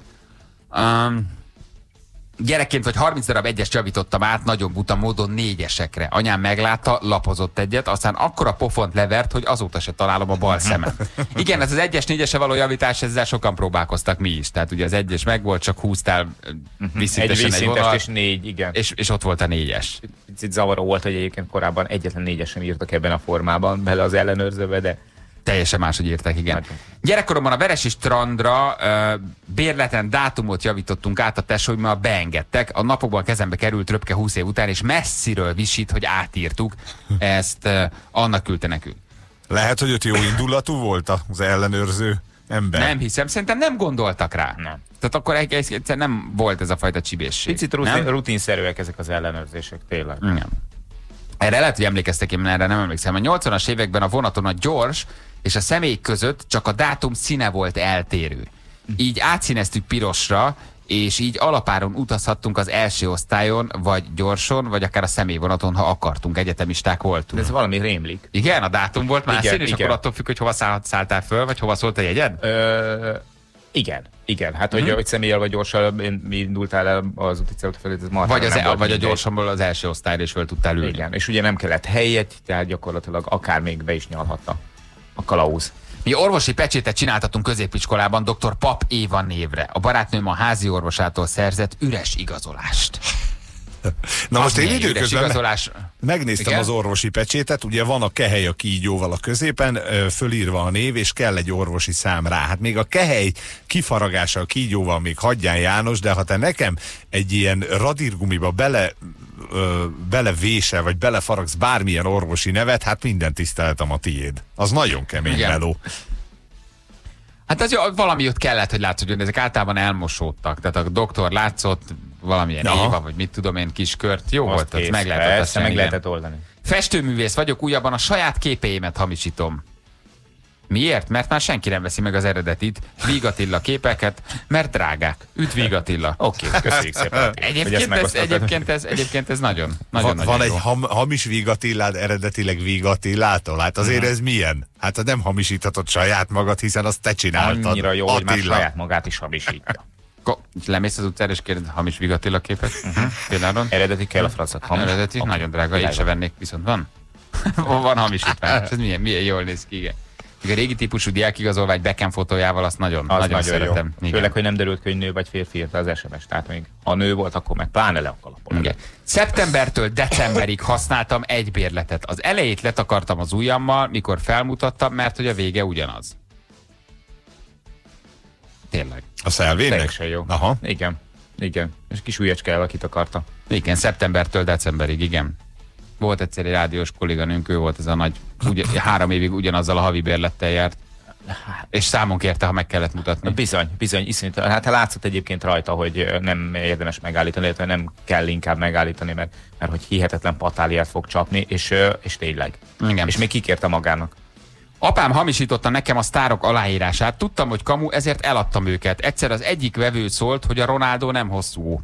Um, gyerekként vagy harminc darab egyes javítottam át nagyon buta módon négyesekre. Anyám meglátta, lapozott egyet, aztán akkora pofont levert, hogy azóta se találom a bal szemem. Igen, ez az egyes négyesre való javítás, ezzel sokan próbálkoztak mi is. Tehát ugye az egyes megvolt, csak húztál visszintesen Egy egy vízszintest vonal, és négy, igen. és, és ott volt a négyes. Picit zavaró volt, hogy egyébként korábban egyetlen négyesen írtak ebben a formában, bele az ellenőrzőbe, de Teljesen máshogy írták, igen. Nagyon. Gyerekkoromban a Veresi strandra uh, bérleten dátumot javítottunk át a tesóimmal, beengedtek. A napokban a kezembe került röpke húsz év után, és messziről visít, hogy átírtuk. Ezt uh, annak küldte nekünk. Lehet, hogy ott jó indulatú volt az ellenőrző ember. Nem hiszem, szerintem nem gondoltak rá. Nem. Tehát akkor egyszer nem volt ez a fajta csibészség. picit rutin, rutinszerűek ezek az ellenőrzések, tényleg. Igen. Erre lehet, hogy emlékeztek, én erre nem emlékszem. A nyolcvanas években a vonaton a gyors és a személy között csak a dátum színe volt eltérő. Így átszíneztük pirosra, és így alapáron utazhattunk az első osztályon, vagy gyorson, vagy akár a személyvonaton, ha akartunk, egyetemisták voltunk. De ez valami rémlik. Igen, a dátum volt más Igen, szín, és igen. akkor attól függ, hogy hova száll, szálltál föl, vagy hova szólt a jegyed? Ö, igen, igen. Hát, hogy, hogy személlyel vagy gyorsan mi indultál el az úti célút felé, ez marha Vagy, az, nem e, volt vagy a mindegy. gyorsomból az első osztályra is föl tudtál ülni. Igen, és ugye nem kellett helyet, tehát gyakorlatilag akár még be is nyalhatta a kalauz. Mi orvosi pecsétet csináltatunk középiskolában doktor Pap Éva névre. A barátnőm a házi orvosától szerzett üres igazolást. Na most Az én milyen üres időközben me- igazolás? megnéztem Igen? az orvosi pecsétet, ugye van a kehely a kígyóval a középen, ö, fölírva a név, és kell egy orvosi szám rá. Hát még a kehely kifaragása a kígyóval még hagyján János, de ha te nekem egy ilyen radírgumiba bele ö, belevésel, vagy belefaragsz bármilyen orvosi nevet, hát minden tiszteletem a tiéd. Az nagyon kemény Igen. meló. Hát az jó, valami ott kellett, hogy látszott, hogy ezek általában elmosódtak. Tehát a doktor látszott valamilyen Aha. Éva, vagy mit tudom én, kis kört. Jó Azt volt, az kész, meg lehetett persze, beszélni, meg igen. lehetett oldani. Festőművész vagyok, újabban a saját képeimet hamisítom. Miért? Mert már senki nem veszi meg az eredetit, Víg Attila képeket, mert drágák. Üdv Víg Attila. Oké, köszönjük szépen. hogy ezt Egyébként ez, megosztottad. egyébként, ez, egyébként ez nagyon, nagyon, Van, nagyon van egy jó. ham, hamis Víg Attilád eredetileg Víg Attilától? Hát azért ez milyen? Hát nem hamisíthatod saját magad, hiszen azt te csináltad. Annyira jó, hogy már Attila. saját magát is hamisítja. Ko- Lemész az utcára és kérdez hamis Víg Attila képet? Uh-huh. Például? Eredeti kell a francot. Hamis. Eredeti? Hamis. Nagyon drága, én Világos. se vennék, viszont van. Van hamisítvány. Ez milyen, milyen jól néz ki, igen. A régi típusú diákigazolvány Beckham fotójával azt nagyon, Az nagyon, nagyon szeretem. jó. Igen. Főleg, hogy nem derült ki, hogy nő vagy férfi írta az es em es. Tehát még ha nő volt, akkor meg pláne le a kalapon. Igen. Szeptembertől decemberig használtam egy bérletet. Az elejét letakartam az ujjammal, mikor felmutattam, mert hogy a vége ugyanaz. Tényleg. A szelvének? Teljesen jó. Aha. Igen. Igen. És kis ujjacska elakit akarta. Igen, szeptembertől decemberig, igen. Volt egyszer egy rádiós kolléganőnk, ő volt ez a nagy, ugye, három évig ugyanazzal a havi bérlettel járt. És számon kérte, ha meg kellett mutatni. Bizony, bizony, iszonyat. Hát látszott egyébként rajta, hogy nem érdemes megállítani, illetve nem kell inkább megállítani, mert, mert hogy hihetetlen patáliát fog csapni, és, és tényleg. Igen. És még kikérte magának. Apám hamisította nekem a sztárok aláírását, tudtam, hogy kamu, ezért eladtam őket. Egyszer az egyik vevő szólt, hogy a Ronaldo nem hosszú.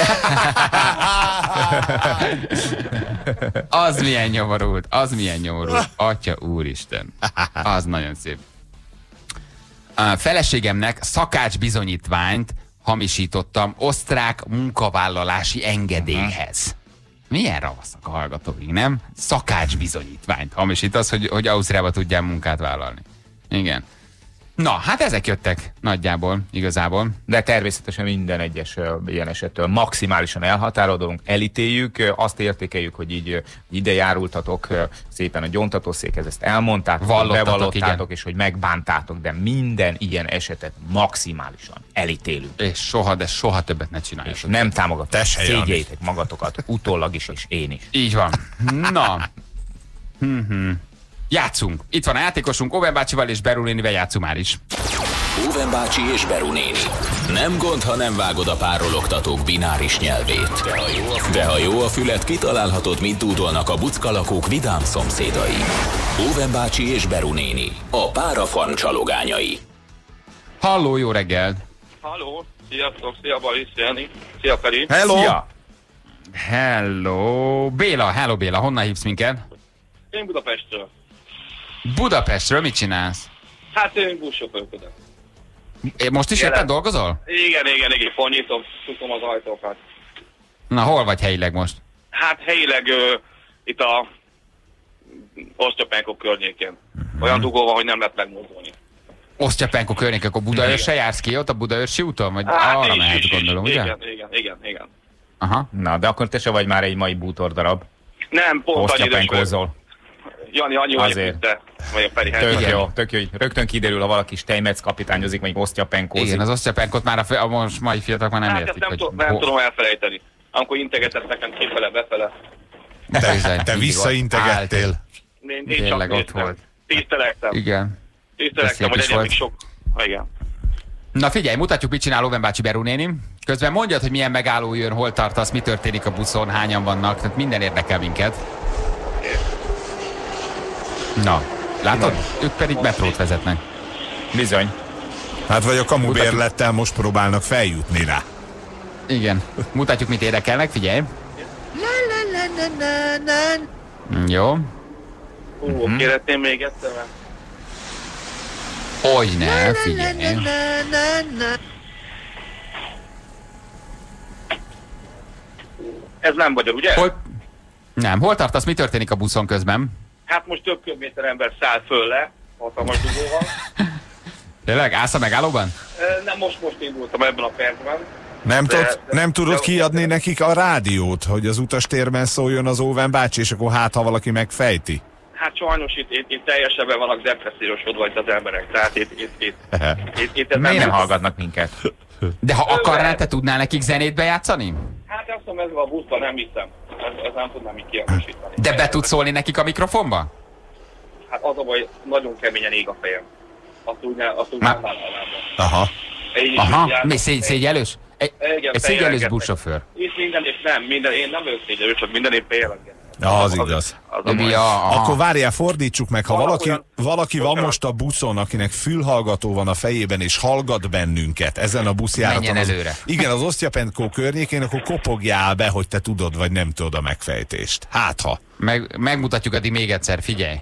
Az milyen nyomorult, az milyen nyomorult. Atya úristen. Az nagyon szép. A feleségemnek szakács bizonyítványt hamisítottam osztrák munkavállalási engedélyhez. Milyen ravaszak a hallgatóink, nem? Szakács bizonyítványt hamisítasz, hogy, hogy Ausztriába tudjál munkát vállalni. Igen. Na, hát ezek jöttek nagyjából, igazából. De természetesen minden egyes ö, ilyen esettől maximálisan elhatárolódunk, elítéljük, ö, azt értékeljük, hogy így ö, ide járultatok ö, szépen a gyóntatószékhez, ezt elmondtátok, Vallottatok, bevallottátok, igen. és hogy megbántátok, de minden ilyen esetet maximálisan elítélünk. És soha, de soha többet ne csináljatok. És nem támogatok. Te se, Jani. Szégyeljétek magatokat, utólag is, és én is. Így van. Na. Mhm. Játszunk. Itt van a játékosunk, Owen bácsival és Beru nénivel játszunk már is. Óven bácsi és Beru néni. Nem gond, ha nem vágod a párologtatók bináris nyelvét. De ha jó a, De ha jó a fület, kitalálhatod, mit dúdolnak a buckalakók vidám szomszédai. Óven bácsi és Beru néni. A párafarm csalogányai. Halló, jó reggel. Halló, sziasztok, szia Balisz, Jani, szia Feri. Hello! Szia! Hello. Béla, hello Béla, honnan hívsz minket? Én Budapestről. Budapestről mit csinálsz? Hát én buszsofőrködöm. Most is Jelen. éppen dolgozol? Igen, igen, igen, fonnyitom, tutom az ajtókat. Na, hol vagy helyileg most? Hát helyileg ö, itt a Osztyapenkok környékén. Olyan dugó van, hogy nem lehet megmozdulni. Osztyapenko környék, akkor Budaörsre jársz ki ott a Budaörsi úton? Vagy Hát arra így, mehetsz, így, gondolom, így, ugye? igen, igen, igen, igen. Aha. Na, de akkor te se vagy már egy mai bútordarab. Nem, pont annyi idős volt. Osztyapenkózol. Jani, annyi vagyok, Azért. mint te. Vagy a Feri. Tök Igen. jó, tök jó, hogy rögtön kiderül, ha valaki Steinmetz kapitányozik, vagy osztyapenkózik. Igen, az osztyapenkot már a, fe, a most mai fiatalok már nem Hát értik. ezt nem, hogy tudom, nem ho- tudom elfelejteni. Amikor integetett nekem kifele, befele. Te, Bizony, te mindig visszaintegettél. Én, én Tényleg csak ott néztem. volt. Tisztelektem. Igen. Tisztelektem, szép hogy is egyébként volt. sok. Ha, igen. Na figyelj, mutatjuk, mit csinál Owen bácsi Beru néni. Közben mondjad, hogy milyen megálló jön, hol tartasz, mi történik a buszon, hányan vannak, tehát minden érdekel minket. Na, látod? Ők pedig metrót vezetnek. Bizony. Hát vagy a kamu Mutatjuk. bérlettel most próbálnak feljutni rá. Igen. Mutatjuk, mit érdekelnek, figyelj. Jó. Ú, Mhm. kérhetném még egyszer, mert Hogyne, figyelj. ez nem magyar, ugye? Hol... Nem, hol tartasz, mi történik a buszon közben? Hát most több kilométer ember száll föl le, hatalmas dugóval. Tényleg, állsz a megállóban? Ö, Nem, most most indultam ebben a percben. Nem, De- tudod, de- nem tudod de- kiadni nekik a rádiót, hogy az utastérben szóljon az Óven bácsi, és akkor hát, ha valaki megfejti. Hát sajnos itt, itt, itt teljesen be vannak depressziósodva itt az emberek, tehát itt, itt, itt, itt, itt ez Miért nem jut. hallgatnak minket? De ha akarnál, te tudnál nekik zenét bejátszani? Hát azt mondom, ezzel a buszban nem hiszem. Ez, ez nem tudnám így kiadósítani. De be tudsz szólni nekik a mikrofonba? Hát az a baj, nagyon keményen ég a fejem. Azt úgy, ne, azt úgy Má- nem vállalnám. Aha. Így is Aha, járok. mi szégy, szégyelős? Egy, Igen, egy szégyelős bejelentkeztek. buszsofőr. Itt minden, és nem, minden, én nem vagyok szégyelő, csak minden épp bejelentkeztek. Ja, az igaz. Az a baj. Ja, aha. Akkor várjál, fordítsuk meg, ha Vannak valaki, olyan- valaki van Bocsánat. most a buszon, akinek fülhallgató van a fejében, és hallgat bennünket ezen a buszjáraton. Menjen az- előre. Igen, az Osztyapenkó környékén, akkor kopogjál be, hogy te tudod, vagy nem tudod a megfejtést. Hát ha. Meg, megmutatjuk addig még egyszer, figyelj.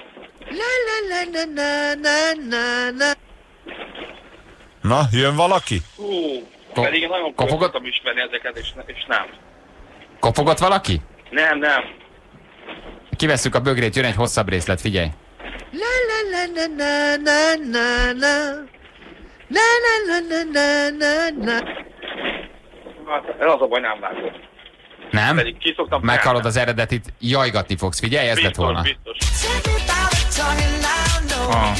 Na, jön valaki? Hú, Ko- pedig én nagyon kopogott? próbáltam ismerni ezeket, és, ne- és nem. Kopogott valaki? Nem, nem. Kivesszük a bögrét, jön egy hosszabb részlet, figyelj. La la la na na na na na na na na na na. Hát, ez az a baj, nem vágom. Nem? Pedig ki szoktam Meghallod feltenni. az eredetit, jajgatni fogsz. Figyelj, ez lett Biztos, volna. biztos. Ah.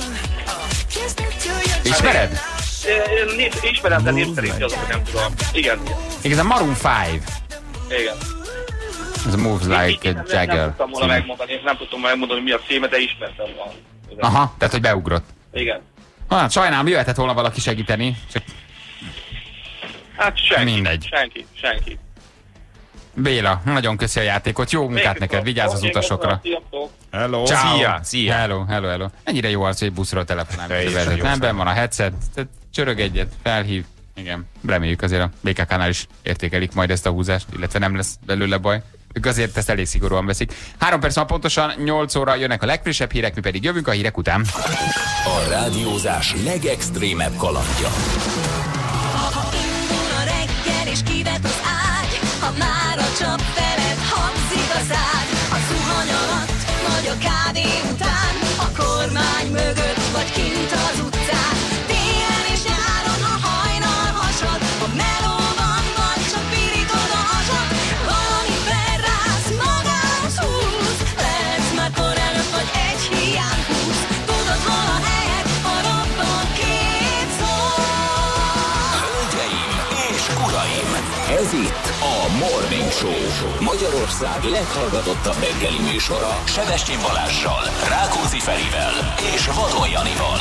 Ismered? Én nincs- ismerem, de név szerint azok, nem tudom. Igen. Igen, ez a Maroon five. Igen. Ez a Moves Like Így- így- a nem- Nem Jagger. tudtam volna című. megmondani, nem tudtam megmondani, mi a címe, de ismertem van. Aha, tehát hogy beugrott. Igen. Hát sajnálom, jöhetett volna valaki segíteni, csak Hát senki. Mindegy. Senki, senki. Béla, nagyon köszi a játékot, jó munkát Még neked, vigyázz az Oké, utasokra. köszönöm, sziasztok. Hello. Ciao. Szia, szia. Hello, hello, hello. Ennyire jó az, hogy egy buszról telefonálni. Teljesen jó Nem, szám. benn van a headset, tehát csörög egyet, felhív. Igen, reméljük azért a bé ká ká-nál is értékelik majd ezt a húzást, illetve nem lesz belőle baj. Ők azért ezt elég szigorúan veszik. Három perc van pontosan, nyolc óra jönnek a legfrissebb hírek, mi pedig jövünk a hírek után. A rádiózás legextrémebb kalandja. Ha indul a reggel és kivet az ágy, ha már a csap felett hangzik a szád, a zuhany alatt, vagy a kávé után, a kormány mögött, vagy kint az utcán. Télen és nyáron a hajnal hasad, a melóban vagy csak pirítod a hasad. Valami felrász, magához húz, lehetsz már kor előtt, vagy egy hiány húz. Tudod, hol a helyed, a robban két szó. Hölgyeim és uraim, ez itt a Morning Show. Magyarország leghallgatottabb reggeli műsora Sebestyén Balázssal, Rákóczi Ferivel és Vadon Janival.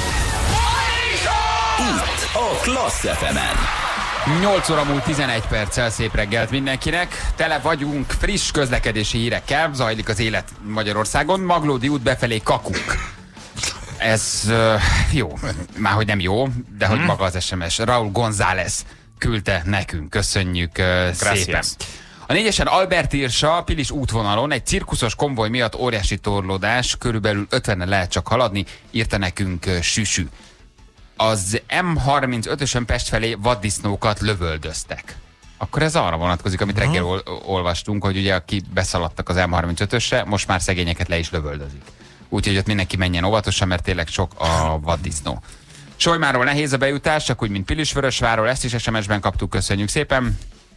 Itt a Klassz ef emen. nyolc óra múlt tizenegy perccel, szép reggelt mindenkinek. Tele vagyunk friss közlekedési hírekkel, zajlik az élet Magyarországon. Maglódi út befelé kakuk. Ez uh, jó, már hogy nem jó, de hogy maga az es em es. Raúl González küldte nekünk, köszönjük uh, szépen. A négyesen Albert Irsa, Pilis útvonalon egy cirkuszos konvoj miatt óriási torlódás, körülbelül ötvenen lehet csak haladni, írta nekünk uh, Süsü. Az em harmincötösön Pest felé vaddisznókat lövöldöztek. Akkor ez arra vonatkozik, amit reggel ol- olvastunk, hogy ugye aki beszaladtak az em harmincötösre, most már szegényeket le is lövöldözik. Úgyhogy ott mindenki menjen óvatosan, mert tényleg sok a vaddisznó. Solymáról nehéz a bejutás, csak úgy, mint Pilisvörösvárról, ezt is es em es-ben kaptuk, köszönjük szépen.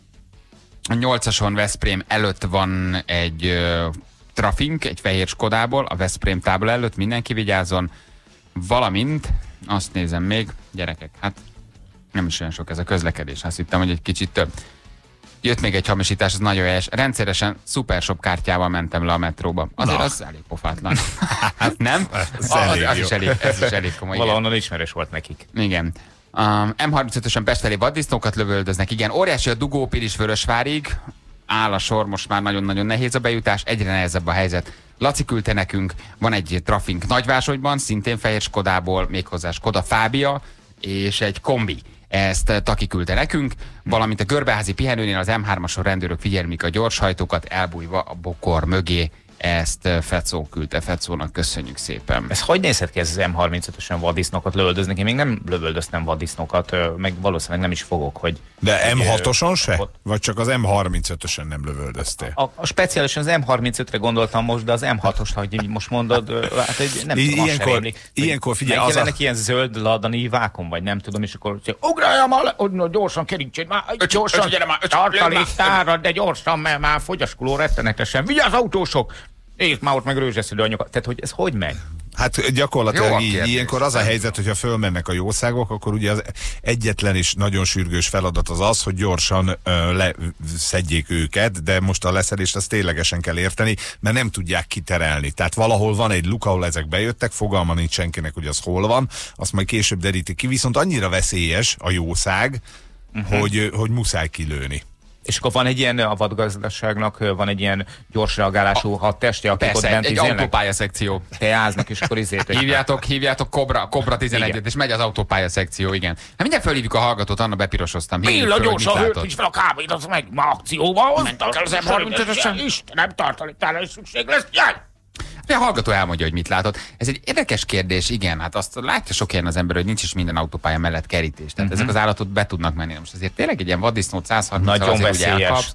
A nyolcason Veszprém előtt van egy ö, trafink, egy fehér Skodából, a Veszprém tábla előtt, mindenki vigyázzon. Valamint, azt nézem még, gyerekek, hát nem is olyan sok ez a közlekedés, azt hittem, hogy egy kicsit több. Jött még egy hamisítás, az nagyon helyes. Rendszeresen Supershop kártyával mentem le a metróba. Azért Na. az elég pofátlan. Nem? Ez Az, elég az jó. is elég, ez is elég komoly. igen. Valahonnan ismerős volt nekik. Igen. Um, em harmincötösön Pest felé vaddisznókat lövöldöznek. Igen, óriási a dugó Pilisvörösvárig. Áll a sor, most már nagyon-nagyon nehéz a bejutás, egyre nehezebb a helyzet. Laci küldte nekünk, van egy trafink Nagyvásárhelyben, szintén fehér Skodából, méghozzá Skoda Fábia, és egy kombi. Ezt Taki küldte nekünk, valamint a Görbeházi pihenőnél az em hármason rendőrök figyelmik a gyorshajtókat, elbújva a bokor mögé. Ezt Fecó küldte, Fecónak köszönjük szépen. Ez hogy nézhet ki, ez az em harmincötösen vaddisznókat lövöldöznek? Én még nem lövöldöztem vaddisznókat, ö, meg valószínűleg nem is fogok, hogy... De em hatoson se? ott- Vagy csak az em harmincötösen nem lövöldöztél? A, a speciálisan az em harmincötre gondoltam most, de az em hatost, hogy így most mondod, ö, hát egy, nem I- tudom, azt sem ilyenkor- rémlik. ilyenkor figyelj, az a- megjelennek ilyen zöld ladani vákum, vagy nem tudom, és akkor ugráljam már le, hogy na, gyorsan kerítsd már, gyorsan, öcsi, gyere már, öcsi, gyere tartaléktára, de gyorsan, mert már fogyaskuló rettenetesen. Vigyázz, autósok! Nézd már ott meg rőzseszedő anyagokat. Tehát, hogy ez hogy megy? Hát Jó gyakorlatilag a így, kérdés. ilyenkor az a helyzet, hogyha fölmennek a jószágok, akkor ugye az egyetlen és nagyon sürgős feladat az az, hogy gyorsan ö, leszedjék őket, de most a leszedést azt ténylegesen kell érteni, mert nem tudják kiterelni. Tehát valahol van egy luk, ahol ezek bejöttek, fogalma nincs senkinek, hogy az hol van, azt majd később derítik ki, viszont annyira veszélyes a jószág, uh-huh. hogy, hogy muszáj kilőni. És akkor van egy ilyen, a vadgazdaságnak van egy ilyen gyors reagálású hadteste, akik ott Persze, bent egy, egy izélnek, autópálya szekció. teáznak, és akkor izét. Hívjátok, hívjátok Cobra, Cobra tizenegyet, Igen. és megy az autópálya szekció, igen. Hát mindjárt fölhívjuk a hallgatót, Anna bepirosoztam. Hívjuk Béla, föl, hogy mit gyorsan, hőt látott. is fel a kábét, az meg ma akcióval. Mentek el az em harmincötösen. Istenem, tartaléktára is szükség lesz. Jaj! A hallgató elmondja, hogy mit látott. Ez egy érdekes kérdés, igen, hát azt látja sok ilyen az ember, hogy nincs is minden autópálya mellett kerítés. Tehát uh-huh. ezek az állatok be tudnak menni. Most azért tényleg egy ilyen vaddisznót száz harminc Nagyon azért ugye veszélyes. elkapsz.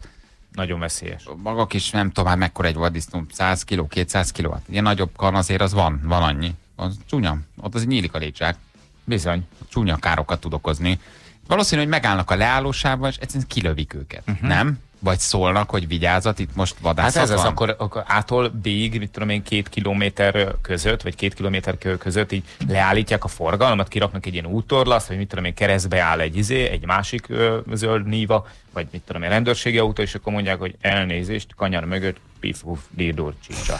nagyon veszélyes. Maga is nem tudom már mekkora egy vaddisznó, száz kiló, kétszáz kiló, hát ilyen nagyobb kan azért az van, van annyi. Az csúnya, ott az nyílik a létság. Bizony. Csúnya károkat tud okozni. Valószínű, hogy megállnak a leállósávban, és egyszerűen kilövik őket, uh-huh. nem? Vagy szólnak, hogy vigyázat, itt most vadászat Hát ez van? az, akkor, akkor ától B-ig, mit tudom én, két kilométer között, vagy két kilométer között így leállítják a forgalmat, kiraknak egy ilyen úttorlaszt, vagy mit tudom én, keresztbe áll egy izé, egy másik ö, zöld níva, vagy mit tudom én, rendőrségi autó, és akkor mondják, hogy elnézést, kanyar mögött, pif-uf, dírdúr, csicsa.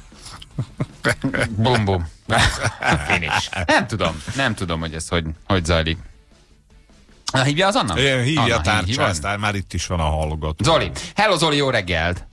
Bum, bum. Finish. Nem tudom, nem tudom, hogy ez hogy, hogy zajlik. Na, hívja az Anna? Én hívja Anna, a tárcsásztár, már itt is van a hallgató. Zoli. Hello Zoli, jó reggelt.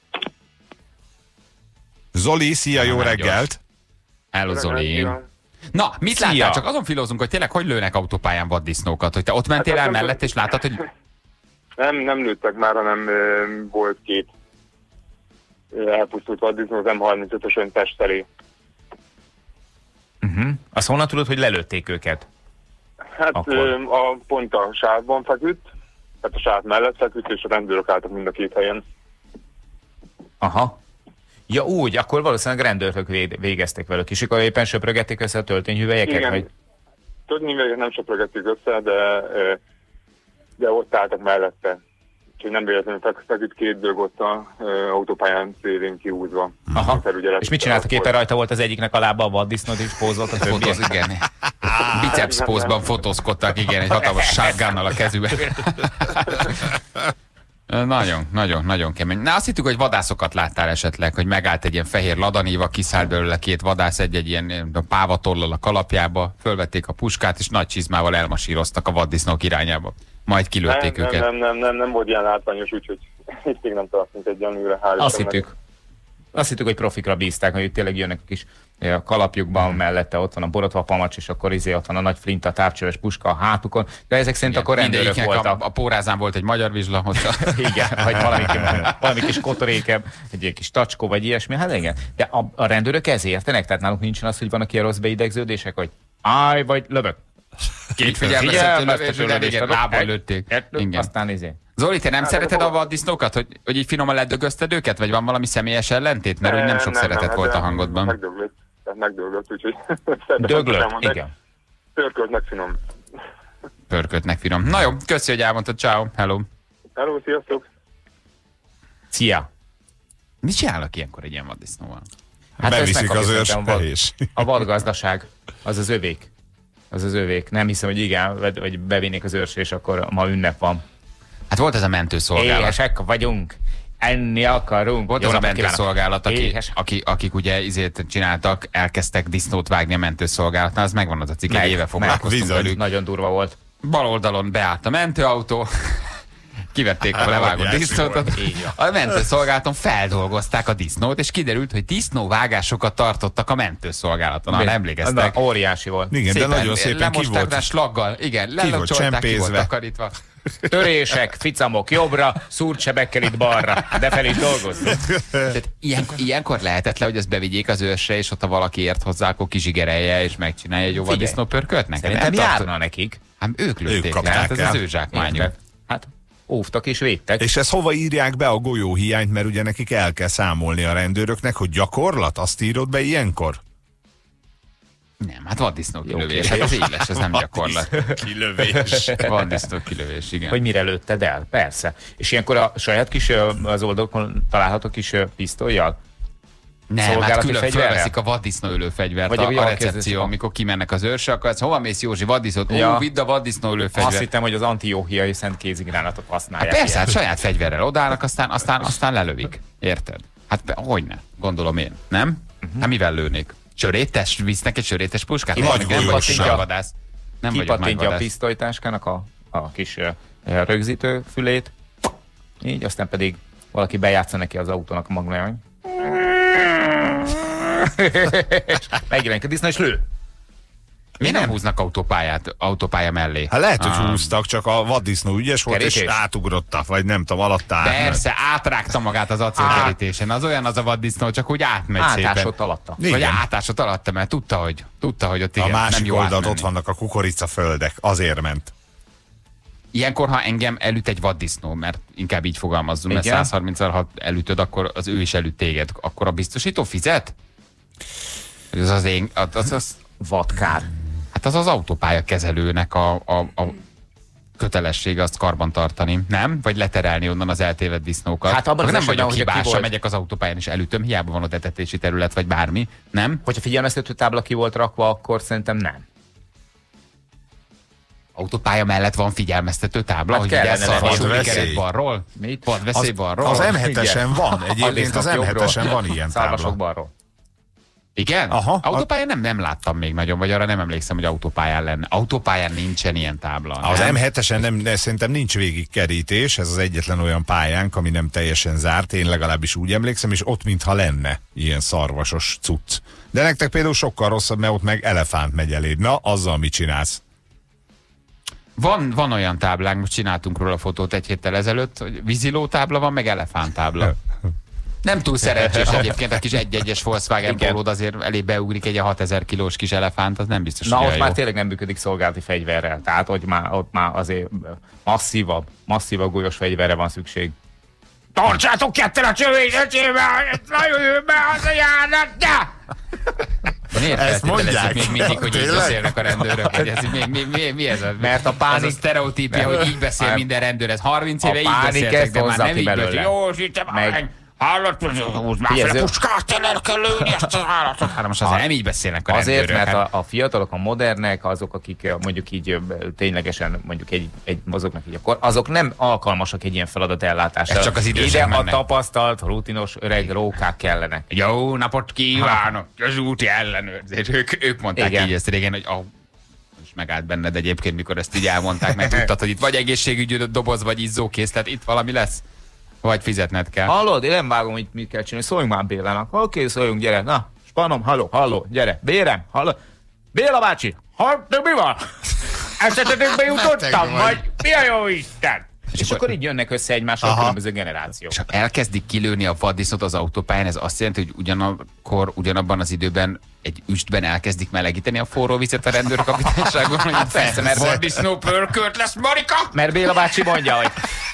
Zoli, szia, jó Nem reggelt. gyors. Hello Zoli. Kíván. Na, mit Szia. láttál? Csak azon filózunk, hogy tényleg hogy lőnek autópályán vaddisznókat, hogy te ott mentél el mellett, és láttad, hogy... Nem, nem lőttek már, hanem ö, volt két ö, elpusztult vaddisznó az M harmincötösön Pest felé. Uh-huh. Azt honnan tudod, hogy lelőtték őket? Hát Akkor. ö, a pont a sávban feküdt, tehát a sáv mellett feküdt, és a rendőrök álltak mind a két helyen. Aha. Ja úgy, akkor valószínűleg rendőrök vé- végezték velük, és akkor éppen söprögették össze a töltényhüvelyeket? Igen, Vagy... tudni nem söprögettük össze, de, ö, de ott álltak mellette. Úgyhogy nem véletlenül fek- feküdt két dög ott a ö, autópályán szélén kiúzva. Aha. Felügyelet- És mit csináltak? Éppen rajta volt az egyiknek a lába a vaddisznót, és pózolt a többi. Fotóz, igen. Biceps pózban fotózkodtak, igen, egy hatalmas shotgunnal a kezüben. Nagyon, nagyon, nagyon kemény. Na, azt hittük, hogy vadászokat láttál esetleg, hogy megállt egy ilyen fehér ladaníva, kiszállt belőle két vadász egy-egy ilyen pávatollal a kalapjába, fölvették a puskát, és nagy csizmával elmasíroztak a vaddisznók irányába. Majd kilőtték nem, őket. Nem, nem, nem, nem, nem volt ilyen látványos, úgyhogy itt még nem tartunk egy gyanúra. Hál' Azt Istennek. hittük. Azt hittük, hogy profikra bízták, hogy tényleg jönnek a kis eh, kalapjukban, Hmm. mellette ott van a borotva pamacs, és akkor izé ott van a nagy flinta távcsöves puska a hátukon, de ezek szerint akkor rendőrök Mindegyiknek voltak. a, a pórázán volt egy magyar vizsla, hogyha... Igen, vagy valami, valami kis kotorékebb, egy ilyen kis tacskó, vagy ilyesmi. Hát igen. De a, a rendőrök ezért értenek? Tehát náluk nincsen az, hogy vannak ilyen rossz beidegződések, hogy állj, vagy lövök. Két figyelmeztető lövés, igen, igen, lábbal lőtték. Igen. Aztán izé. Zoli, te nem Hát, szereted ez a vaddisznókat, hogy, hogy így finoman ledögözted őket, vagy van valami személyes ellentét? Mert úgy nem sok szeretet hát volt de a hangodban. Megdöglött, tehát megdöglött, úgyhogy... Döglött, igen. Törköltnek finom. Pörkötnek finom. Na jó, köszi, hogy elmondtad. Ciao, hello. Hello, sziasztok! Szia! Mit csinálnak ilyenkor egy ilyen vaddisznóval? Hát ezt Beviszik megkapja az szerintem a vad- ősfehés. A vadgazdaság, az az övék. Az az övék. Nem hiszem, hogy igen, vagy vagy bevinnék az őrsre, és akkor ma ünnep van. Hát volt ez a mentőszolgálat. Éhesek vagyunk, enni akarunk. Volt Jó az a napot kívánok. mentőszolgálat, aki, Éhes. aki, akik ugye izét csináltak, elkezdtek disznót vágni a mentőszolgálatnál, az megvan az a cikk, egy Meg, éve meg, foglalkoztunk bizony. velük. Nagyon durva volt. Bal oldalon beállt a mentőautó, kivették a levágott óriási disznót, volt. Így van. a mentőszolgálaton feldolgozták a disznót, és kiderült, hogy disznóvágásokat tartottak a mentőszolgálaton, ha emlékeztek. Na, óriási volt. Igen, de nagyon szépen ki lemosták volt. rá slaggal, igen, volt lelocsolták, ki volt csempézve. takarítva. Törések, ficamok jobbra, szúrt sebekkel itt balra. De fel is dolgozzunk. Tehát ilyen, ilyenkor lehetett le, hogy ezt bevigyék az ősre, és ott ha valaki ért hozzá, akkor kizsigerelje, és megcsinálja egy jó Figyelj, vaddisznópörkölt? Szerintem járna nekik. Hát ők lőtték Ők le, kapták hát ez el. az ő zsákmányuk. Érted? Hát óvtak és védtek. És ezt hova írják be a golyóhiányt, mert ugye nekik el kell számolni a rendőröknek, hogy gyakorlat, azt írod be ilyenkor? Nem, hát vaddisznó kilövés, kérdés. hát az éles, ez nem gyakorlat. Kilövés. Vaddisznó kilövés, igen. Hogy mire lőtted el? Persze. És ilyenkor a saját kis ö, az oldalon található kis ö, pisztolyjal? Nem, hát szolgálati külön fegyverrel? fölveszik a vaddisznóölő fegyvert Vagy a, a- a ja, recepció, kezdődik. amikor kimennek az őrsre, akkor ez hova mész Józsi, vaddisznót? Ja. Ó, vidd a vaddisznóölő Azt fegyvert. hittem, hogy az antióhiai szent kézigránátot használják. Hát persze, ilyen. hát saját fegyverrel odállnak, aztán, aztán, aztán lelövik. Érted? Hát be- hogyne, gondolom én. Nem? Mhm. Hát mivel lőnék? Sörétes? Visznek egy sörétes puskát? Nagy Nem vagyok golyóssal. nagy vadász. Nem vagyok nagy Kipattintja a vadász. pisztolytáskának a, a kis ö, ö, rögzítő fülét, így, aztán pedig valaki bejátsza neki az autónak a magnáját. Megjelenik a disznó, és lő. Mi nem húznak autópályát, autópálya mellé? Hát lehet, hogy Ah. húztak, csak a vaddisznó ügyes volt, és Kerítés? átugrotta, vagy nem tudom, alatt áll. Persze, átrágta magát az acélkerítésen. Az olyan az a vaddisznó, csak úgy átmegy szépen. Átásott alatta. Vagy Igen. átásott alatta, mert tudta, hogy, tudta, hogy ott igen, A nem másik jó oldalt átmenni. ott vannak a kukoricaföldek, azért ment. Ilyenkor, ha engem elüt egy vaddisznó, mert inkább így fogalmazzunk, mert Igen. száz harminccal, ha elütöd, akkor az ő is elüt téged. Akkor a biztosító fizet? Ez az én... Az, az, az, Vadkár. hát az az autópálya kezelőnek a, a, a kötelessége azt karban tartani, nem? Vagy leterelni onnan az eltévedt disznókat. Hát abban Akkor az nem vagyok esetben, hogyha ki hibás, volt- megyek az autópályán és elütöm, hiába van ott etetési terület, vagy bármi, nem? Hogyha figyelmeztető tábla ki volt rakva, akkor szerintem nem. Autópálya mellett van figyelmeztető tábla, Hát hogy kellene vigyázz a lenni. vasúti Vadveszély. keret balról? Mit? Vadveszély balról? Az em hetesen van, A egyébként disznók az em jobbról. hetesen van ilyen Szarvasok tábla. balról. Igen? Aha. Autópályán nem, nem láttam még nagyon, vagy arra nem emlékszem, hogy autópályán lenne. Autópályán nincsen ilyen tábla. Az nem? em hetesen nem, de szerintem nincs végigkerítés, ez az egyetlen olyan pályánk, ami nem teljesen zárt, én legalábbis úgy emlékszem, és ott mintha lenne ilyen szarvasos cucc. De nektek például sokkal rosszabb, mert ott meg elefánt megy eléd. Na, azzal mit csinálsz? Van, van olyan táblánk, most csináltunk róla fotót egy héttel ezelőtt, hogy víziló tábla van, meg elefánt tábla. Nem túl szerencsés egyébként, a kis egy-egyes Volkswagen Igen. Pólód azért elé beugrik egy hatezer kilós kis elefánt, az nem biztos, Na, hogy ott olyan már jó. tényleg nem működik szolgálati fegyverrel. Tehát, hogy már, ott már azért masszívabb, masszívabb golyós fegyverre van szükség. Tartsátok ketten a csövésecsével, nagyon jön be az a járnat! Miért Ezt feltételezzük mondják? még mindig, hogy így Tényleg? beszélnek a rendőrök? Hogy ez, mi, mi, mi, mi ez a, Mert a pánik- ez a sztereotípia, hogy így beszél Nem. minden rendőr. Ez harminc A éve így pánik beszéltek, ezt de már hozza nem ki így belőle. beszél. Jó, itt Meg- meg... Hallott, húzd már fel Figyelj, a ez- puskát, el kell lőni ezt az állatot. Hát most azért nem így beszélnek a Azért, rendőrök. mert hát. a, a fiatalok, a modernek, azok, akik eh, mondjuk így ö, ténylegesen mondjuk egy, egy mozognak így akkor, azok nem alkalmasak egy ilyen feladat ellátásra. Ez csak az idősek Ide a mennek. tapasztalt, rutinos öreg rókák kellenek. Jó napot kívánok! Az úti ellenőrzés. Ők, ők mondták Igen. így ezt régen, hogy oh, és megállt benned egyébként, mikor ezt így elmondták, mert tudtad, hogy itt vagy egészségügyi doboz, vagy izzókészlet, itt valami lesz. Vagy fizetned kell. Hallod? Én nem vágom, hogy mit kell csinálni. Szóljunk már Bélának. Oké, okay, szóljunk, gyere. Na, spanom, halló, halló, gyere. Bérem, halló. Béla bácsi, halló, mi van? Esetetükbe jutottam, vagy. vagy mi a jó Isten? És, és akkor így jönnek össze egymással a különböző generációk. És ha elkezdik kilőni a vaddisznót az autópályán, ez azt jelenti, hogy ugyanakkor, ugyanabban az időben egy üstben elkezdik melegíteni a forró vizet a rendőrkapitányságon, hogy persze, mert vaddisznó pörkölt lesz, Marika! Mert Béla bácsi mondja, hogy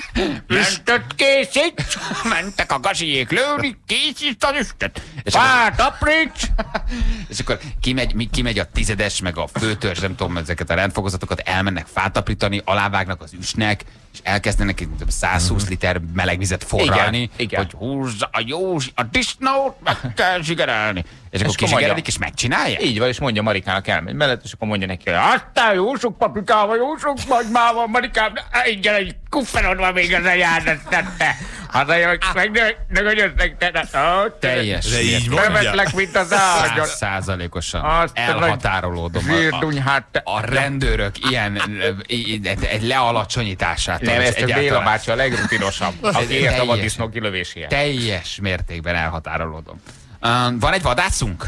Üstöt készíts! Mentek a gazdjék lőni, készítsd az üstöt! És fát apríts! És akkor kimegy, mi- kimegy a tizedes, meg a főtörzs, nem tudom, ezeket a rendfokozatokat, elmennek fát aprítani, alávágnak az üstnek, és elkezdenek egy százhúsz liter meleg vizet forralni, Igen, igen. hogy húzza a Józsi a disznót, meg kell zsigerelni. És, és akkor akkor kizsigerelik, mondja- és megcsinálja? Így van, és mondja Marikának elmegy mellett, és akkor mondja neki, hogy aztán jó sok paprikával, jó sok magymával, Marikám, igen, egy kufferon van még az a járdat tette. Hazajövök, meg ne gönyözzek te, Teljes. De így mértékben. mondja. nevetlek, mint az ágyat. Százalékosan Azt a nagy elhatárolódom. A, Zsírdunyhát te. a rendőrök ilyen ö, i- i- egy lealacsonyítását. Nem, ez csak Béla bácsi a legrutinosabb, aki ért a Teljesen. vaddisznó kilövéséhez. Teljes mértékben elhatárolódom. Uh, van egy vadászunk?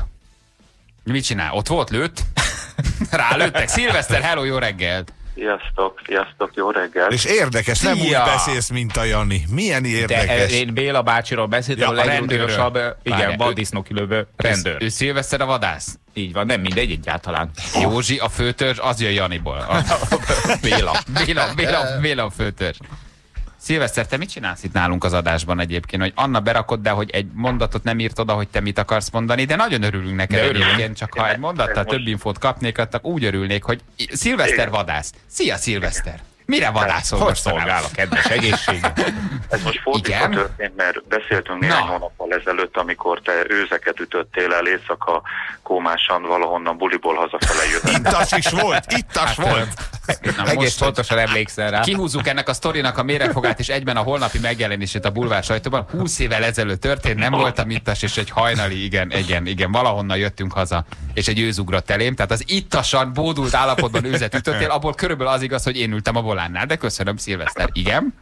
Mit csinál? Ott volt, lőtt? Rálőttek. Szilveszter, hello, jó reggelt! Sziasztok, sziasztok, jó reggel. És érdekes, nem úgy Szia! beszélsz, mint a Jani. Milyen De érdekes. eh, én Béla bácsiról beszéltem, Ja, a a legrutinosabb, rendőrről. igen, Várjál, vaddisznó kilövő rendőr. Ő, ő Szilveszter a vadász? Így van, nem mindegy egyáltalán. Józsi a főtörzs, az jön Janiból. A... Béla. Béla, Béla, Béla a főtörzs. Szilveszter, te mit csinálsz itt nálunk az adásban egyébként, hogy Anna berakod, de hogy egy mondatot nem írt oda, hogy te mit akarsz mondani, de nagyon örülünk neked De örülünk. egyébként, csak ha egy mondattal több infót kapnék, akkor úgy örülnék, hogy Szilveszter vadász. Szia Szilveszter! Mire vadászol Hogy mostanában? szolgál a kedves egészség? Ez most fordítva Igen? történt, mert beszéltünk néhány Na. hónappal ezelőtt, amikor te őzeket ütöttél el éjszaka kómásan valahonnan buliból hazafele jöttél. Ittas is volt, ittas volt. Na, Egész most, hogy pontosan emlékszel rá. kihúzzuk ennek a sztorinak a méregfogát, és egyben a holnapi megjelenését a bulvár sajtóban. húsz évvel ezelőtt történt, nem voltam ittas, és egy hajnali, igen, igen, igen, valahonnan jöttünk haza, és egy őz ugrott elém. Tehát az ittasan, bódult állapotban őzet ütöttél, abból körülbelül az igaz, hogy én ültem a volánnál, de köszönöm, Szilveszter. Igen?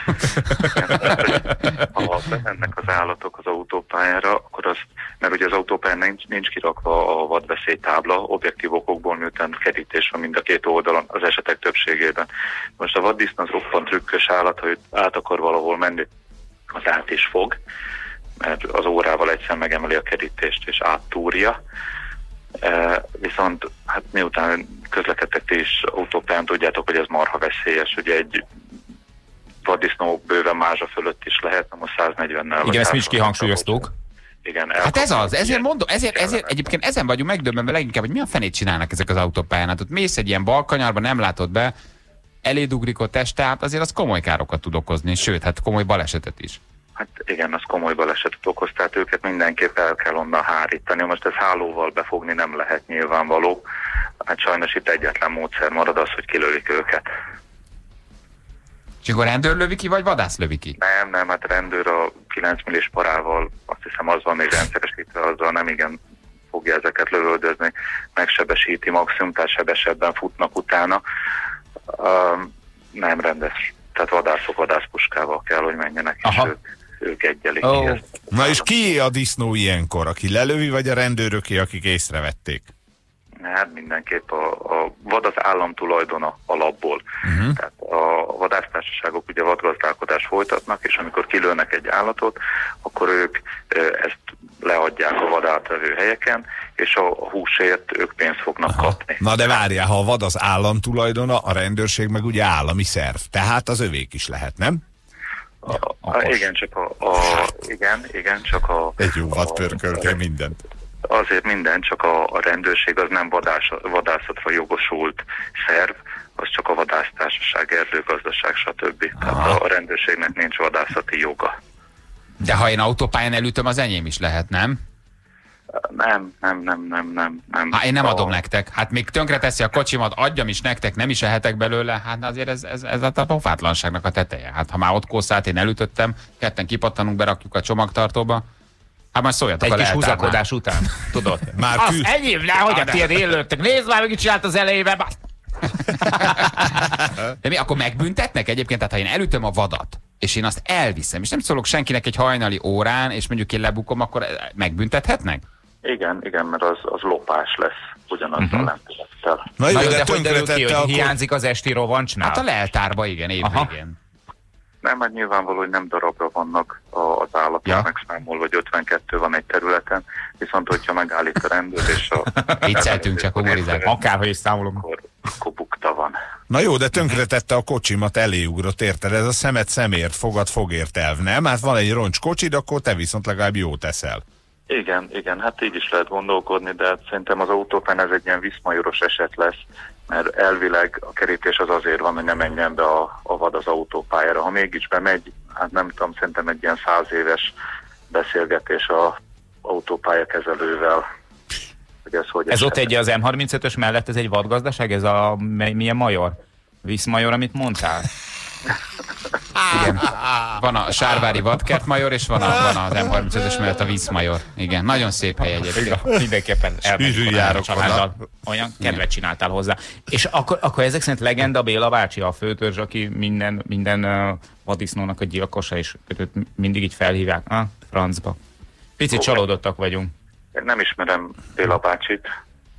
Ha bemennek az állatok az autópályára, akkor az, mert ugye az autópályán nincs, nincs kirakva a vadveszélytábla, objektív okokból, miután kerítés van mind a két oldalon az esetek többségében. Most a vaddisznó az roppant trükkös állat, ha ő át akar valahol menni, az át is fog, mert az órával egyszer megemeli a kerítést és áttúrja. E, viszont hát miután közlekedtek ti is autópályán, tudjátok, hogy ez marha veszélyes, ugye egy vaddisznó bőven mázsa fölött is lehet, nem a száznegyvennel. Igen, ezt mi is kihangsúlyoztuk. Igen, Hát ez az, ezért mondom, ezért, ezért egyébként ezen vagyunk megdöbbenve leginkább, hogy mi a fenét csinálnak ezek az autópályán. Hát ott mész egy ilyen balkanyarba, nem látod be, eléd ugrik ott este, hát azért az komoly károkat tud okozni, sőt, hát komoly balesetet is. Hát igen, az komoly balesetet okoz, tehát őket mindenképp el kell onnan hárítani. Most ez hálóval befogni nem lehet nyilvánvaló. Hát sajnos itt egyetlen módszer marad az, hogy kilövik őket. És akkor rendőr lövi ki, vagy vadász lövi ki? Nem, nem, hát rendőr a kilenc millis parával, azt hiszem az van még rendszeresítve, azzal nem igen fogja ezeket lövöldözni, megsebesíti maximum, tehát sebesebben futnak utána. Um, nem rendes, tehát vadászok vadászpuskával kell, hogy menjenek, és ők, ők egyelik oh. ki ezt. Na és kié a disznó ilyenkor? Aki lelövi, vagy a rendőröké, akik észrevették? Hát mindenképp a, a vad az állam tulajdona alapból. Uh-huh. Tehát a vadásztársaságok ugye vadgazdálkodást folytatnak, és amikor kilőnek egy állatot, akkor ők ezt leadják a vadálltvevő helyeken, és a húsért ők pénzt fognak Aha. kapni. Na de várjál, ha a vad az állam tulajdona, a rendőrség meg ugye állami szerv. Tehát az övék is lehet, nem? A, a, igen, csak a, a igen, igen, csak a... Egy jó vadpörkölke mindent. Azért minden, csak a, a rendőrség az nem vadás, vadászatra jogosult szerv, az csak a vadásztársaság, erdőgazdaság, stb. Tehát a, a rendőrségnek nincs vadászati joga. De ha én autópályán elütöm, az enyém is lehet, nem? Nem, nem, nem, nem, nem. nem. Hát én nem a... adom nektek. Hát még tönkre teszi a kocsimat, adjam is nektek, nem is ehetek belőle. Hát azért ez, ez, ez a pofátlanságnak a teteje. Hát ha már ott kószát én elütöttem, ketten kipattanunk, berakjuk a csomagtartóba. Hát majd szóljatok egy a kis leltárnál. Húzakodás után, tudod? Már az kül... enyém, nehogy a tiéd élőttek. Nézd már, hogy csinált az elejében. De mi, akkor megbüntetnek egyébként? Tehát ha én elütöm a vadat, és én azt elviszem, és nem szólok senkinek egy hajnali órán, és mondjuk én lebukom, akkor megbüntethetnek? Igen, igen, mert az, az lopás lesz ugyanazzal uh-huh. lendülettel. Na jó, Na jó, de, de hogy derül ki, hogy akkor... hiányzik az esti rovancsnál? Hát a leltárba, igen, évvégén. Nem, hát nyilvánvaló, hogy nem darabra vannak az állatok Ja. megszámolva, hogy ötvenkettő van egy területen, viszont hogyha megállít a rendőr és a... Vicceltünk, csak humorizálunk. Akárhogy is számolom. Akkor, akkor bukta van. Na jó, de tönkretette a kocsimat, eléugrott, érted? Ez a szemet szemért, fogad fogért elv, nem? Hát van egy roncs kocsid, akkor te viszont legalább jót teszel. Igen, igen, hát így is lehet gondolkodni, de hát szerintem az autópán ez egy ilyen viszmajoros eset lesz, mert elvileg a kerítés az azért van, hogy ne menjen be a, a vad az autópályára. Ha mégis bemegy, hát nem tudom, szerintem egy ilyen száz éves beszélgetés a autópályakezelővel. Hogy ez hogy ez ott esetleg. egy az M harmincötös mellett, ez egy vadgazdaság? Ez a milyen major? Viszmajor, amit mondtál? Igen. Van a Sárvári vadkert major, és van, a, van az M harmincötös mellett a vízmajor. Igen, nagyon szép hely egyébként. Mindenképpen elmegyünk járok a családdal. Olyan kedvet csináltál hozzá. És akkor, akkor ezek szerint legenda Béla bácsi, a főtörzs, aki minden, minden uh, vaddisznónak a gyilkosa, és őt mindig így felhívják. Ah, francba. Picit csalódottak vagyunk. Én nem ismerem Béla bácsit,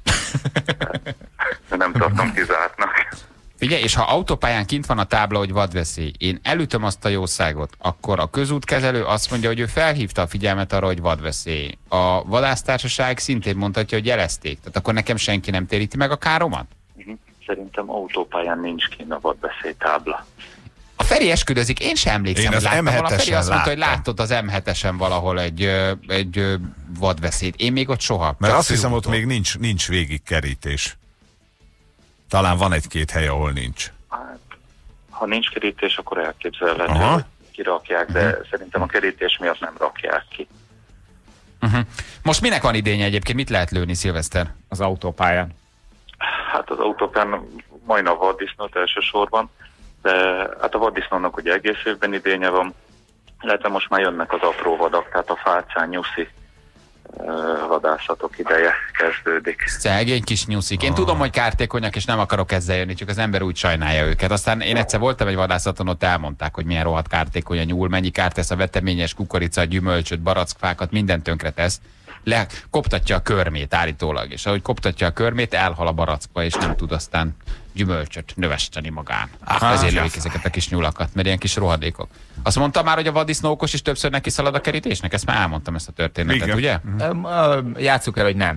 de nem tartom kizártnak. Ugye, és ha autópályán kint van a tábla, hogy vadveszély, én elütöm azt a jószágot, akkor a közútkezelő azt mondja, hogy ő felhívta a figyelmet arra, hogy vadveszély. A vadásztársaság szintén mondhatja, hogy jelezték. Tehát akkor nekem senki nem téríti meg a káromat? Szerintem autópályán nincs kint a vadveszélytábla. A Feri esküdözik, én sem emlékszem, Én hogy az láttam volna. A Feri M hetesen azt mondta, hogy láttam. látott az M hetesen valahol egy, ö, egy ö, vadveszélyt. Én még ott soha. Mert Csak azt hiszem, ott főúton. még nincs, nincs végig kerítés. Talán van egy-két hely, ahol nincs. Hát, ha nincs kerítés, akkor elképzelhető, Aha. hogy kirakják, de uh-huh. szerintem a kerítés miatt nem rakják ki. Uh-huh. Most minek van idénye egyébként? Mit lehet lőni, Szilveszter? Az autópályán. Hát az autópán majdnem a vaddisznót elsősorban, de hát a vaddisznónak ugye egész évben idénye van, illetve most már jönnek az apró vadak, tehát a fácán, nyuszi vadászatok ideje kezdődik. Szegény kis nyuszik. Én tudom, hogy kártékonyak, és nem akarok ezzel jönni, csak az ember úgy sajnálja őket. Aztán én egyszer voltam egy vadászaton, ott elmondták, hogy milyen rohadt kártékony a nyúl, mennyi kárt tesz a veteményes kukorica, gyümölcsöt, barackfákat, mindent tönkre tesz. le, koptatja a körmét állítólag, és ahogy koptatja a körmét, elhal a barackba, és nem tud aztán gyümölcsöt növeszteni magán. Aha, Ezért ja. lövik ezeket a kis nyulakat, mert ilyen kis rohadékok. Azt mondta már, hogy a vaddisznó okos, és többször neki szalad a kerítésnek? Ezt már elmondtam, ezt a történetet, Igen. ugye? Öm, öm, Játsszuk el, hogy nem.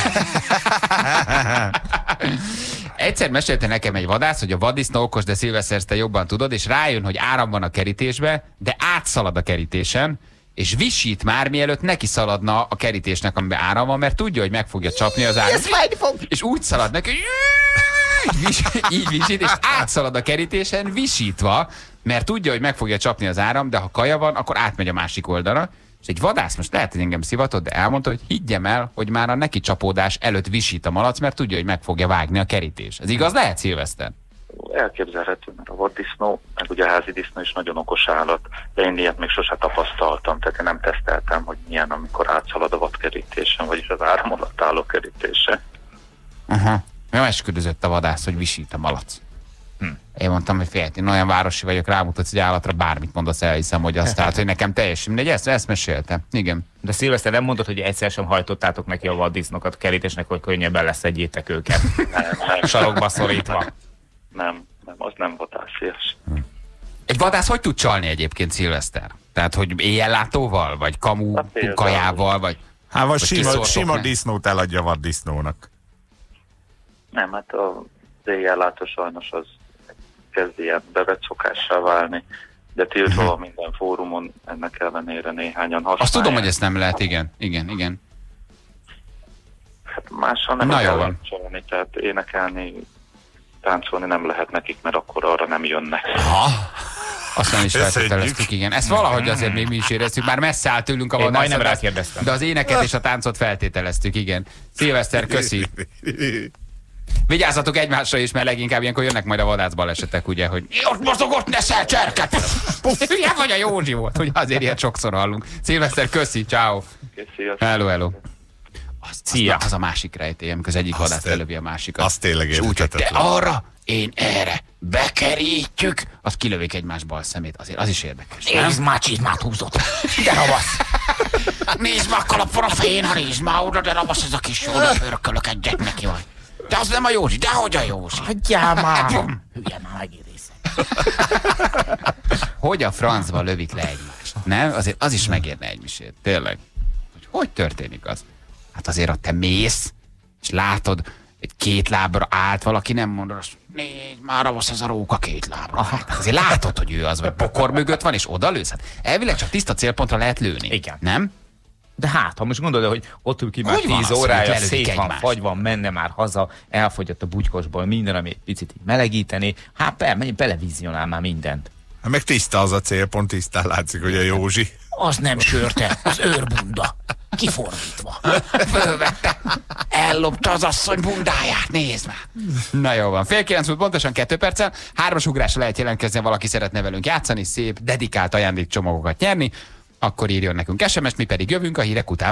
Egyszer mesélte nekem egy vadász, hogy a vaddisznó okos, de Szilveszter, te jobban tudod, és rájön, hogy áram van a kerítésbe, de átszalad a kerítésen, és visít már, mielőtt neki szaladna a kerítésnek, amiben áram van, mert tudja, hogy meg fogja csapni az áram. És úgy szalad neki, hogy így, vis, így visít, és átszalad a kerítésen visítva, mert tudja, hogy meg fogja csapni az áram, de ha kaja van, akkor átmegy a másik oldalra. És egy vadász, most lehet, hogy engem szivatott, de elmondta, hogy higgyem el, hogy már a neki csapódás előtt visít a malac, mert tudja, hogy meg fogja vágni a kerítés. Ez igaz lehet, Szilveszter? Elképzelhető, mert a vaddisznó, meg ugye a házi disznó is nagyon okos állat, de én ilyet még sose tapasztaltam, tehát én nem teszteltem, hogy milyen, amikor átszalad a vadkerítésen, vagyis az áram alatt álló kerítése. Aha. Nem esküdözött a vadász, hogy visít a malac. Hm. Én mondtam, hogy fél, én olyan városi vagyok, rámutatsz egy állatra, bármit mondasz, elhiszem, hogy azt, tehát, hogy nekem teljesen mindegy, ezt, ezt meséltem. Igen. De Szilveszter nem mondod, hogy egyszer sem hajtottátok neki a vaddisznókat a kerítésnek, hogy könnyebben leszedjétek őket. Nem, nem, Sarokba szorítva. nem, nem, az nem vadászés. Egy vadász hogy tud csalni egyébként, Szilveszter? Tehát, hogy éjjellátóval, vagy kamu Hát például. kajával, vagy... Hát vagy Vagy sima, kiszórtok sima meg? disznót eladja vaddisznónak. Nem, hát az éjjellátó sajnos az kezd ilyen bevett szokássá válni, de tiltva van minden fórumon, ennek ellenére néhányan használják. Azt tudom, hogy ezt nem lehet, igen, igen, igen. Hát mással nem Na, jó kell van. csalni, tehát énekelni, táncolni nem lehet nekik, mert akkor arra nem jönnek. Azt nem is Összeadjuk. feltételeztük, igen. Ezt valahogy azért még mi is éreztük, már messze áll tőlünk a Én vadászat, majdnem de- rákérdeztem. de az éneket és a táncot feltételeztük, igen. Szilveszter, köszi. Vigyázzatok egymásra is, mert leginkább ilyenkor jönnek majd a vadászbalesetek, ugye, hogy ott mozog, ott neszel cserket! Hülye vagy a Józsi volt, ugye azért ilyet sokszor hallunk. Szilveszter, köszi, ciao. Köszi, Hello, hello. Az, Szia. az, az a másik rejtély, amikor az egyik Azt vadász te- elővi a másikat. azt tényleg És úgy, hogy te érthetetlen. arra, én erre, bekerítjük, azt kilövik egymás bal szemét, azért az is érdekes. Nézd már, csizmát húzott. De ravasz. Nézd már, kalapon a féna, nézd már oda, de ravasz ez a kis jó, de pörkölök egyet neki vagy. De az nem a Józsi, dehogy a Józsi. Hagyjál már. Hülye már megérészek. Hogy a francba lövik le egymást? Nem? Azért az is megérne egy misét. Tényleg. Hogy hogy történik az? Hát azért, ott te mész, és látod, egy két lábra állt valaki, nem mondod azt, négy, már ravasz az a róka két lábra. Hát azért látod, hogy ő az, vagy pokor mögött van, és oda lősz. Hát elvileg csak tiszta célpontra lehet lőni. Igen. Nem? De hát, ha most gondolod, hogy ott ül ki már Hogy van tíz az, hogy órája, lelövik szét van, egymást? fagy van, menne már haza, elfogyott a bugykosból minden, ami egy picit így melegíteni. Hát be, menj, belevizionál már mindent. Hát meg tiszta az a célpont, tisztán látszik, hogy a Józsi. Az nem sörte, az őrbunda. Kifordítva. Fölvette. Ellopta az asszony bundáját, nézd már. Na jó van, fél kilenc múlt pontosan kettő perccel. Hármas ugrásra lehet jelentkezni, ha valaki szeretne velünk játszani, szép, dedikált ajándékcsomagokat nyerni. Akkor írjon nekünk es em es, mi pedig jövünk a hírek után.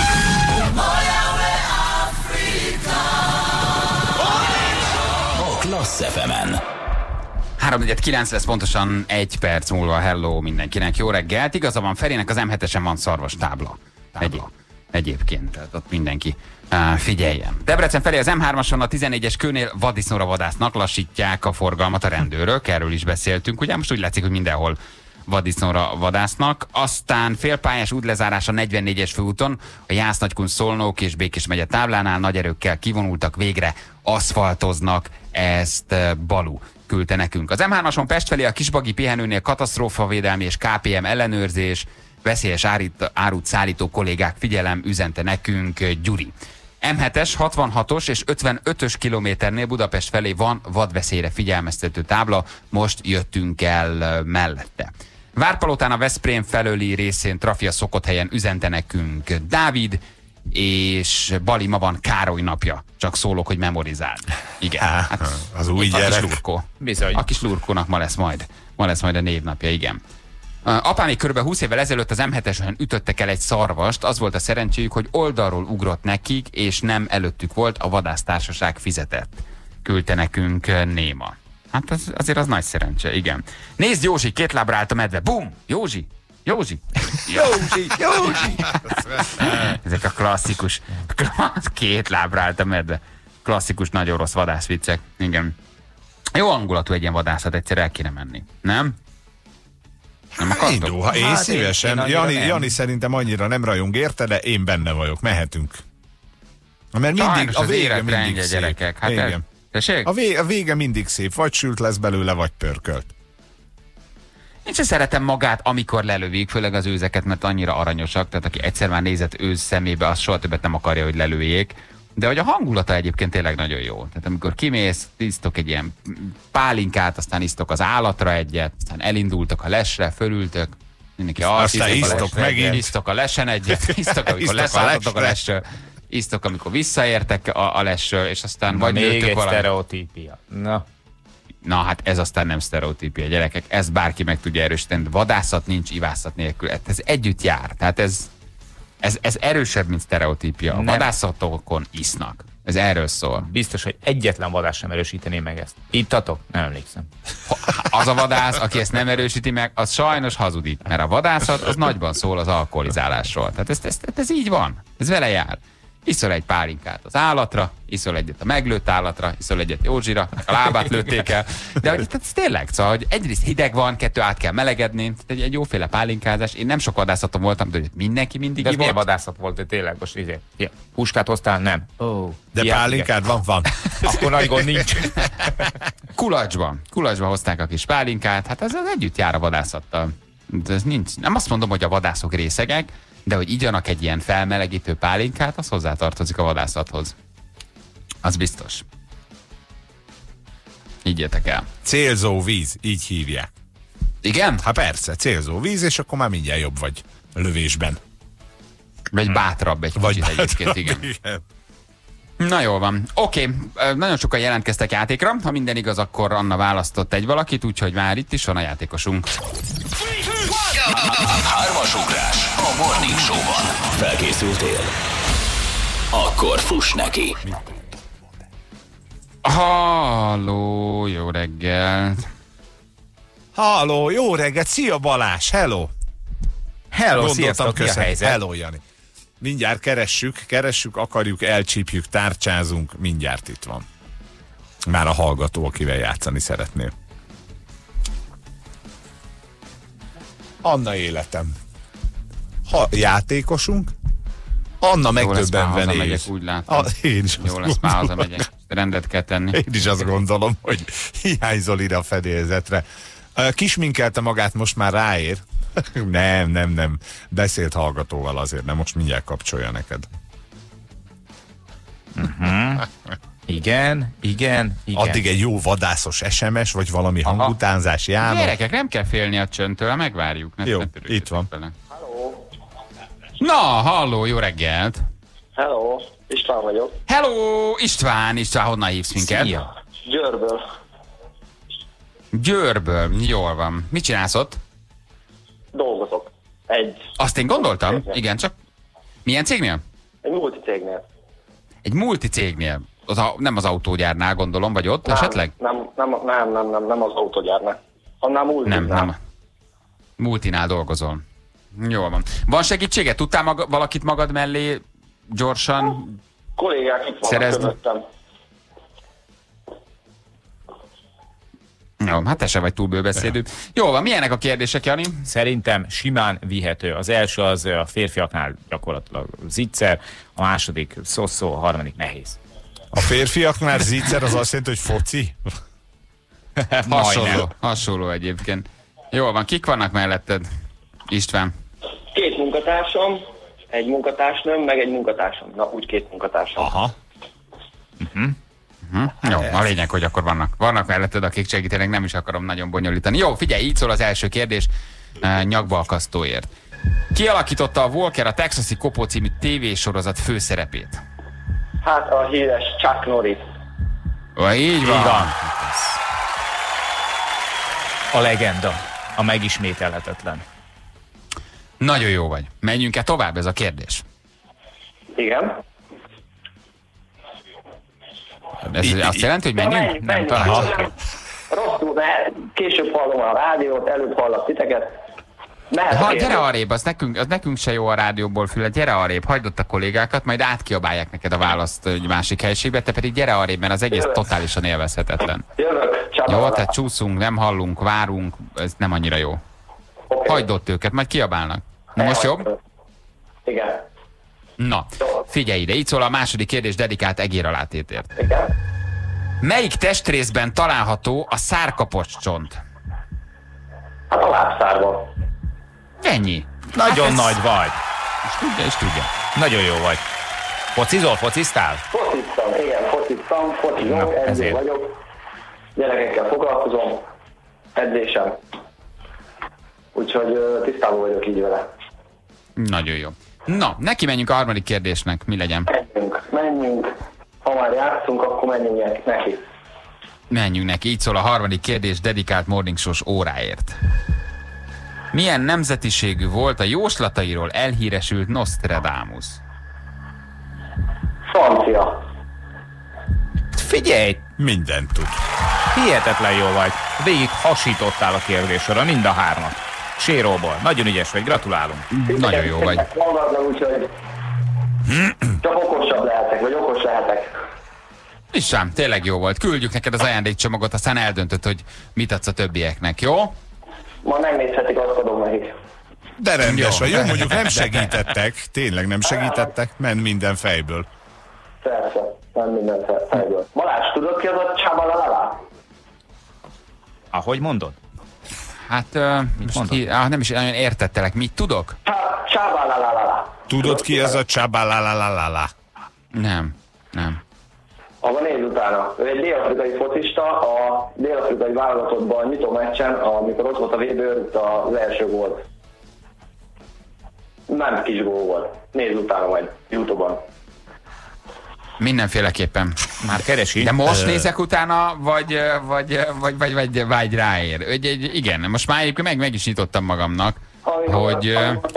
A Klassz ef emen. három kilenc lesz pontosan egy perc múlva. Hello mindenkinek, jó reggelt. Igaza van Ferinek, az em hetesen van szarvas tábla. Egy, egyébként, tehát ott mindenki uh, figyeljen. Debrecen felé az em hármason a tizennégyes kőnél vaddisznóra vadásznak, lassítják a forgalmat a rendőrök, erről is beszéltünk. Ugye most úgy látszik, hogy mindenhol vaddisznóra vadásznak. Aztán félpályás útlezárás a negyvennégyes főúton, a Jász-Nagykun, Szolnok és Békés megye táblánál nagy erőkkel kivonultak, végre aszfaltoznak, ezt uh, Balú küldte nekünk. Az em hármason Pest felé a Kisbagi pihenőnél katasztrófavédelmi és ká pé em ellenőrzés, veszélyes árít, árut szállító kollégák, figyelem, üzente nekünk Gyuri. em hetes, hatvanhatos és ötvenötös kilométernél Budapest felé van vadveszélyre figyelmeztető tábla, most jöttünk el mellette. Várpalotán a Veszprém felőli részén trafia szokott helyen üzente nekünk Dávid, és Bali, ma van Károly napja. Csak szólok, hogy memorizáld. Igen. Há, Hát, az új a kis gyerek. lurkó. Bizony. A kis lurkónak ma lesz majd. Ma lesz majd a névnapja, igen. Uh, apám még kb. húsz évvel ezelőtt az em hetesen ütöttek el egy szarvast, az volt a szerencséjük, hogy oldalról ugrott nekik, és nem előttük volt, a vadásztársaság fizetett. Küldte nekünk uh, Néma. Hát az, azért az nagy szerencse, igen. Nézd, Józsi, két lábra állt a medve. Bum! Józsi, Józsi. Józsi, Józsi. Ezek a klasszikus, két lábra állt a medve. Klasszikus, nagyon rossz vadászviccek. Igen. Jó hangulatú egy ilyen vadászat, egyszer el kéne menni. Nem? Nem akartok? Indul, ha én Hát szívesen. én- én Jani, nem. Jani szerintem annyira nem rajong érte, de én benne vagyok. Mehetünk. Mert mindig Sajnos a az vége élet mindig rendje, szép. gyerekek. Hát Igen. el- Tessék? A, vé, a vége mindig szép. Vagy sült lesz belőle, vagy pörkölt. Én sem szeretem magát, amikor lelövik, főleg az őzeket, mert annyira aranyosak, tehát aki egyszer már nézett őz szemébe, az soha többet nem akarja, hogy lelőjék. De hogy a hangulata egyébként tényleg nagyon jó. Tehát amikor kimész, isztok egy ilyen pálinkát, aztán isztok az állatra egyet, aztán elindultok a lesre, fölültök, mindenki Aztán alszik, isztok a lesre megint. egyet, isztok a lesen egyet, isztok, amikor Isztok a leszálltatok a lesre. lesről, isztok, amikor visszaértek a, a lesről, és aztán Na, vagy még lőttök egy valami. sztereotípia. Na. Na hát ez aztán nem sztereotípia, gyerekek, ezt bárki meg tudja erősíteni. Vadászat nincs ivászat nélkül, ez együtt jár, tehát ez, ez, ez erősebb, mint sztereotípia. A Nem. vadászatokon isznak. Ez erről szól. Biztos, hogy egyetlen vadász sem erősítené meg ezt. Ittatok? Nem emlékszem. Az a vadász, aki ezt nem erősíti meg, az sajnos hazudik, mert a vadászat az nagyban szól az alkoholizálásról. Tehát ez, ez, ez így van, ez vele jár. Iszol egy pálinkát az állatra, iszol egyet a meglőtt állatra, iszol egyet Józsira, a lábát lőtték el. De hogy itt ez tényleg, szóval, hogy egyrészt hideg van, kettő át kell melegedni, tehát egy, egy jóféle pálinkázás. Én nem sok vadászaton voltam, de hogy mindenki mindig De ez milyen ivott. vadászat volt, de tényleg most izé. Ja, puskát hoztál? Nem. Oh, De pálinkád van? Van. Akkor nagy gond nincs. Kulacsban. Kulacsban hozták a kis pálinkát, hát ez az együtt jár a vadászattal. De ez nincs. Nem azt mondom, hogy a vadászok részegek, de hogy igyanak egy ilyen felmelegítő pálinkát, az hozzátartozik a vadászathoz. Az biztos. Higgyétek el. Célzó víz, így hívják. Igen? Hát persze, célzó víz, és akkor már mindjárt jobb vagy a lövésben. Vagy bátrabb egy Vagy kicsit egyébként, igen. igen. Na jól van. Oké, okay. Nagyon sokan jelentkeztek játékra. Ha minden igaz, akkor Anna választott egy valakit, úgyhogy már itt is van a játékosunk. Hármas ugrás a Morning Show-ban. Felkészültél? Akkor fuss neki. Halló, jó reggel. Halló, jó reggelt, szia Balázs, hello. Hello, sziasztok, mi a köszönöm. helyzet? Hello, Jani. Mindjárt keressük, keressük, akarjuk, elcsípjük, tárcsázunk, mindjárt itt van. Már a hallgató, akivel játszani szeretnél. Anna életem. Ha játékosunk, Anna Jó lesz, már megdöbbenve hazamegyek, néz. úgy látom. A, én is Jó azt lesz, már gondolom. hazamegyek. Rendet kell tenni. Én is azt gondolom, hogy hiányzol ide a fedélzetre. Kisminkelte magát, most már ráér. Nem, nem, nem. Beszélt hallgatóval azért, nem most mindjárt kapcsolja neked. Igen, igen, igen. Addig egy jó vadászos es em es, vagy valami Aha. hangutánzás János. Gyerekek, nem kell félni a csöndtől, megvárjuk. Ne, Jó, ne törődjetek itt van. vele. Na, halló, jó reggelt. Hello, István vagyok. Hello, István, István, honnan hívsz minket? Szia. Győrből. Győrből, jól van. Mit csinálsz ott? Dolgozok. Egy, Azt én gondoltam, Cégnél. igen, csak milyen cégnél? egy multicégnél. Egy multicégnél. Az a, nem az autógyárnál gondolom, vagy ott Nem, esetleg? Nem, nem, nem, nem, nem, nem az autógyárnál. Annál multinál. Nem, nem. Multinál dolgozol. Jól van. Van segítsége? Tudtál maga, valakit magad mellé gyorsan? Kollégák itt vannak Szerezd. körülöttem. Jó, hát te se vagy túl bőbeszédű. Jól van, milyenek a kérdések, Jani? Szerintem simán vihető. Az első az a férfiaknál gyakorlatilag zicser, a második szó-szó, a harmadik nehéz. A férfiaknál zícer az azt jelenti, hogy foci? Hasonló, Majdnem. hasonló egyébként. Jól van, kik vannak melletted? István. Két munkatársam, egy munkatársnőm, meg egy munkatársam. Na, úgy két munkatársam. Aha. Hm? Jó, a lényeg, hogy akkor vannak. Vannak melletted, akik segítenek, nem is akarom nagyon bonyolítani. Jó, figyelj, így szól az első kérdés uh, nyakba akasztóért. Ki alakította a Walker a Texasi Kopó című tévésorozat főszerepét? Hát a híres Chuck Norris. Ó, így van. Így van. A legenda. A megismételhetetlen. Nagyon jó vagy. Menjünk-e tovább, ez a kérdés? Igen. Ez azt jelenti, hogy menjünk? Menjünk, Nem, menjünk. talán. Nem, rosszul, mert később hallom a rádiót, előbb hallak titeket. Ha, gyere arrébb, az nekünk, az nekünk se jó a rádióból fület, gyere arrébb, hagyd ott a kollégákat, majd átkiabálják neked a választ egy másik helyiségbe, te pedig gyere arrébb, mert az egész Jövök. totálisan élvezhetetlen. Jövök, jó, tehát csúszunk, nem hallunk, várunk, ez nem annyira jó. Okay. Hagyd ott őket, majd kiabálnak. Na most jobb? Igen. Na, figyelj ide, így szól a második kérdés dedikált Egér alátétért. Igen. Melyik testrészben található a szárkapocscsont? Hát a lábszárban. Ennyi. Nagyon hát nagy vagy. És tudja, és tudja. Nagyon jó vagy. Focizol, fociztál? Fociztam, igen, fociztam, focizom, edző vagyok. Gyerekekkel foglalkozom, edzésem. Úgyhogy tisztában vagyok így vele. Nagyon jó. Na, neki menjünk a harmadik kérdésnek. Mi legyen? Menjünk, menjünk. Ha már játszunk, akkor menjünk neki. Menjünk neki. Így szól a harmadik kérdés dedikált Morning Show-s óráért. Milyen nemzetiségű volt a jóslatairól elhíresült Nostradamus? Francia. Figyelj! Mindent tud. Hihetetlen jó vagy. Végig hasítottál a kérdésre, mind a hármat. Séróból. Nagyon ügyes vagy, gratulálunk. Nagyon jó vagy. Magadnak, úgyhogy csak okosabb lehetek, vagy okos lehetek. Isám, tényleg jó volt. Küldjük neked az ajándékcsomagot, aztán eldöntöd, hogy mit adsz a többieknek, jó? Ma megnézhetik, azt adom nekik. De rendes vagy. Jó, mondjuk nem segítettek. Tényleg nem segítettek. Ment minden fejből. Persze, nem minden fejből. Balázs, tudod ki az a Csabalalala? Ahogy mondod? Hát, uh, mit mondod? Ki, ah, nem is nagyon értettelek. Mit tudok? Csabalalala. Tudod ki az a Csabalalala? Nem, nem. Abban nézz utána. Ő egy dél-afrikai focista, a dél-afrikai válogatottban nyitó meccsen, amikor ott volt a vé bé, az első gólt. Nem kis gól volt. Nézz utána majd YouTube-on. Mindenféleképpen. Már keresi. De most nézek utána, vagy, vagy, vagy, vagy, vagy, vagy ráér. Egy, egy, igen, most már egyébként meg, meg is nyitottam magamnak, amikor, hogy...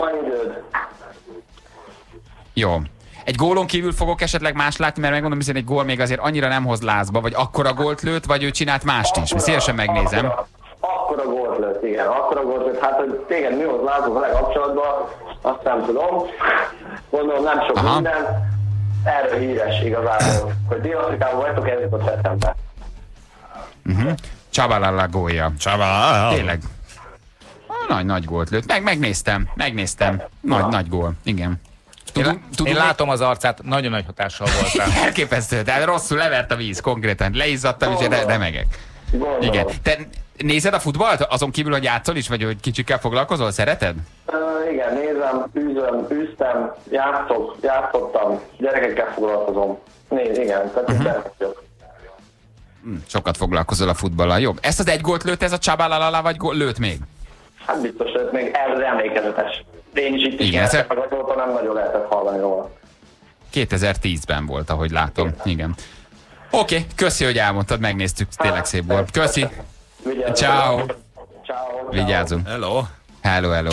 Jó. Egy gólon kívül fogok esetleg más látni, mert megmondom, hogy egy gól még azért annyira nem hoz lázba, vagy akkora gólt lőtt, vagy ő csinált mást is. Szívesen megnézem. Akkora, akkora gólt lőtt, igen. Akkora gólt lőtt. Hát, hogy téged mi hoz lázba vele kapcsolatban, azt nem tudom. Gondolom, nem sok Aha. minden. Erről híres igazából, hogy Dél-Afrikában vagytok, ez jutott eszembe. Uh-huh. Csabalala gólja. Csabalala. Tényleg. Nagy, nagy gólt lőtt. Meg, megnéztem, megnéztem. Nagy, Aha. nagy gól, igen. Tudunk, Én, én látom az arcát, nagyon nagy hatással voltál. Elképesztő, de rosszul levert a víz konkrétan. Leizzadtam, és remegek. Igen. Te nézed a futballt? Azon kívül, hogy játszol is, vagy hogy kicsikkel foglalkozol? Szereted? Uh, igen, nézem, űzöm, űztem, játszok, játszottam, gyerekekkel foglalkozom. Nézd, igen, tehát uh-huh. hmm, sokat foglalkozol a futballal. Jobb. Ezt az egy gólt lőtt ez a Csabalalala, vagy gól, lőtt még? Hát biztos lőtt még, ez az emlékezetes. Én is itt is igen, meg azóta nem nagyon lehetett hallani róla. kétezer-tízben volt, ahogy látom. Igen. igen. Oké, okay, köszi, hogy elmondtad, megnéztük, tényleg szép volt. Köszi. Ciao. Vigyázzunk. Hello. Hello, hello.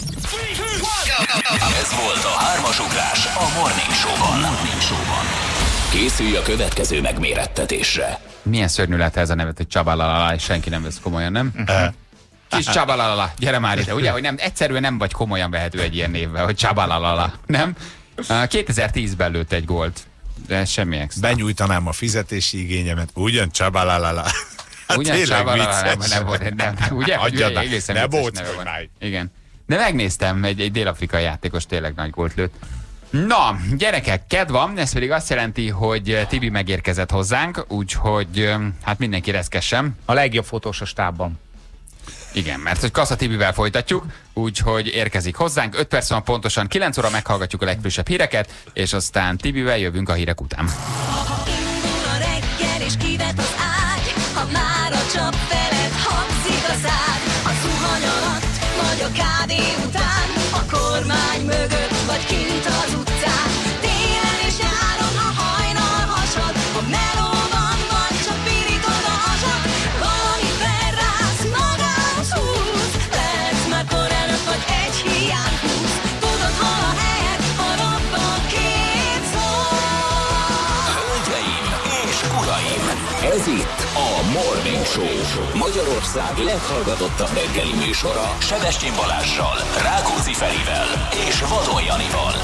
Ez volt a hármas ugrás a Morning Show-ban. Morning Show-ban. Készülj a következő megmérettetésre. Milyen szörnyű lehet ez a nevet, hogy Csabalalala, és senki nem vesz komolyan, nem? Kis Csabalalala, gyere már ide, ugye, hogy nem, egyszerűen nem vagy komolyan vehető egy ilyen névvel, hogy Csabalalala, nem? kétezer-tízben lőtt egy gólt, de semmi extra. Benyújtanám a fizetési igényemet, ugyan Csabalala. Hát ugyan Csabalala, nem, nem volt, nem, ugye? Adjad, ne bóckodj már. Igen. De megnéztem, egy, egy dél-afrikai játékos tényleg nagy gólt lőtt. Na, gyerekek, kedv van, ez pedig azt jelenti, hogy Tibi megérkezett hozzánk, úgyhogy hát mindenki reszkessen. A legjobb fotós a stábban. Igen, mert hogy Kassa Tibivel folytatjuk, úgyhogy érkezik hozzánk. öt perc van pontosan, kilenc óra meghallgatjuk a legfrissebb híreket, és aztán Tibivel jövünk a hírek után. Ha indul a reggel és kivet az ágy, ha már a csap felett hangzik a szád, a zuhany alatt vagy a kávé után, a kormány mögött vagy kint az utcán, télen és nyáron a hajnal hasad, a melóban vagy csak pirítod a hasad, valami felrász, magához húz, lehetsz már korán vagy egy hiány húz, tudod hol a helyed, ha robban két szó. Hölgyeim és uraim, ez itt a Morning Show. Magyarország leghallgatottabb reggeli műsora. Sebestyén Balázssal, Rákóczi Ferivel és Vadon Janival.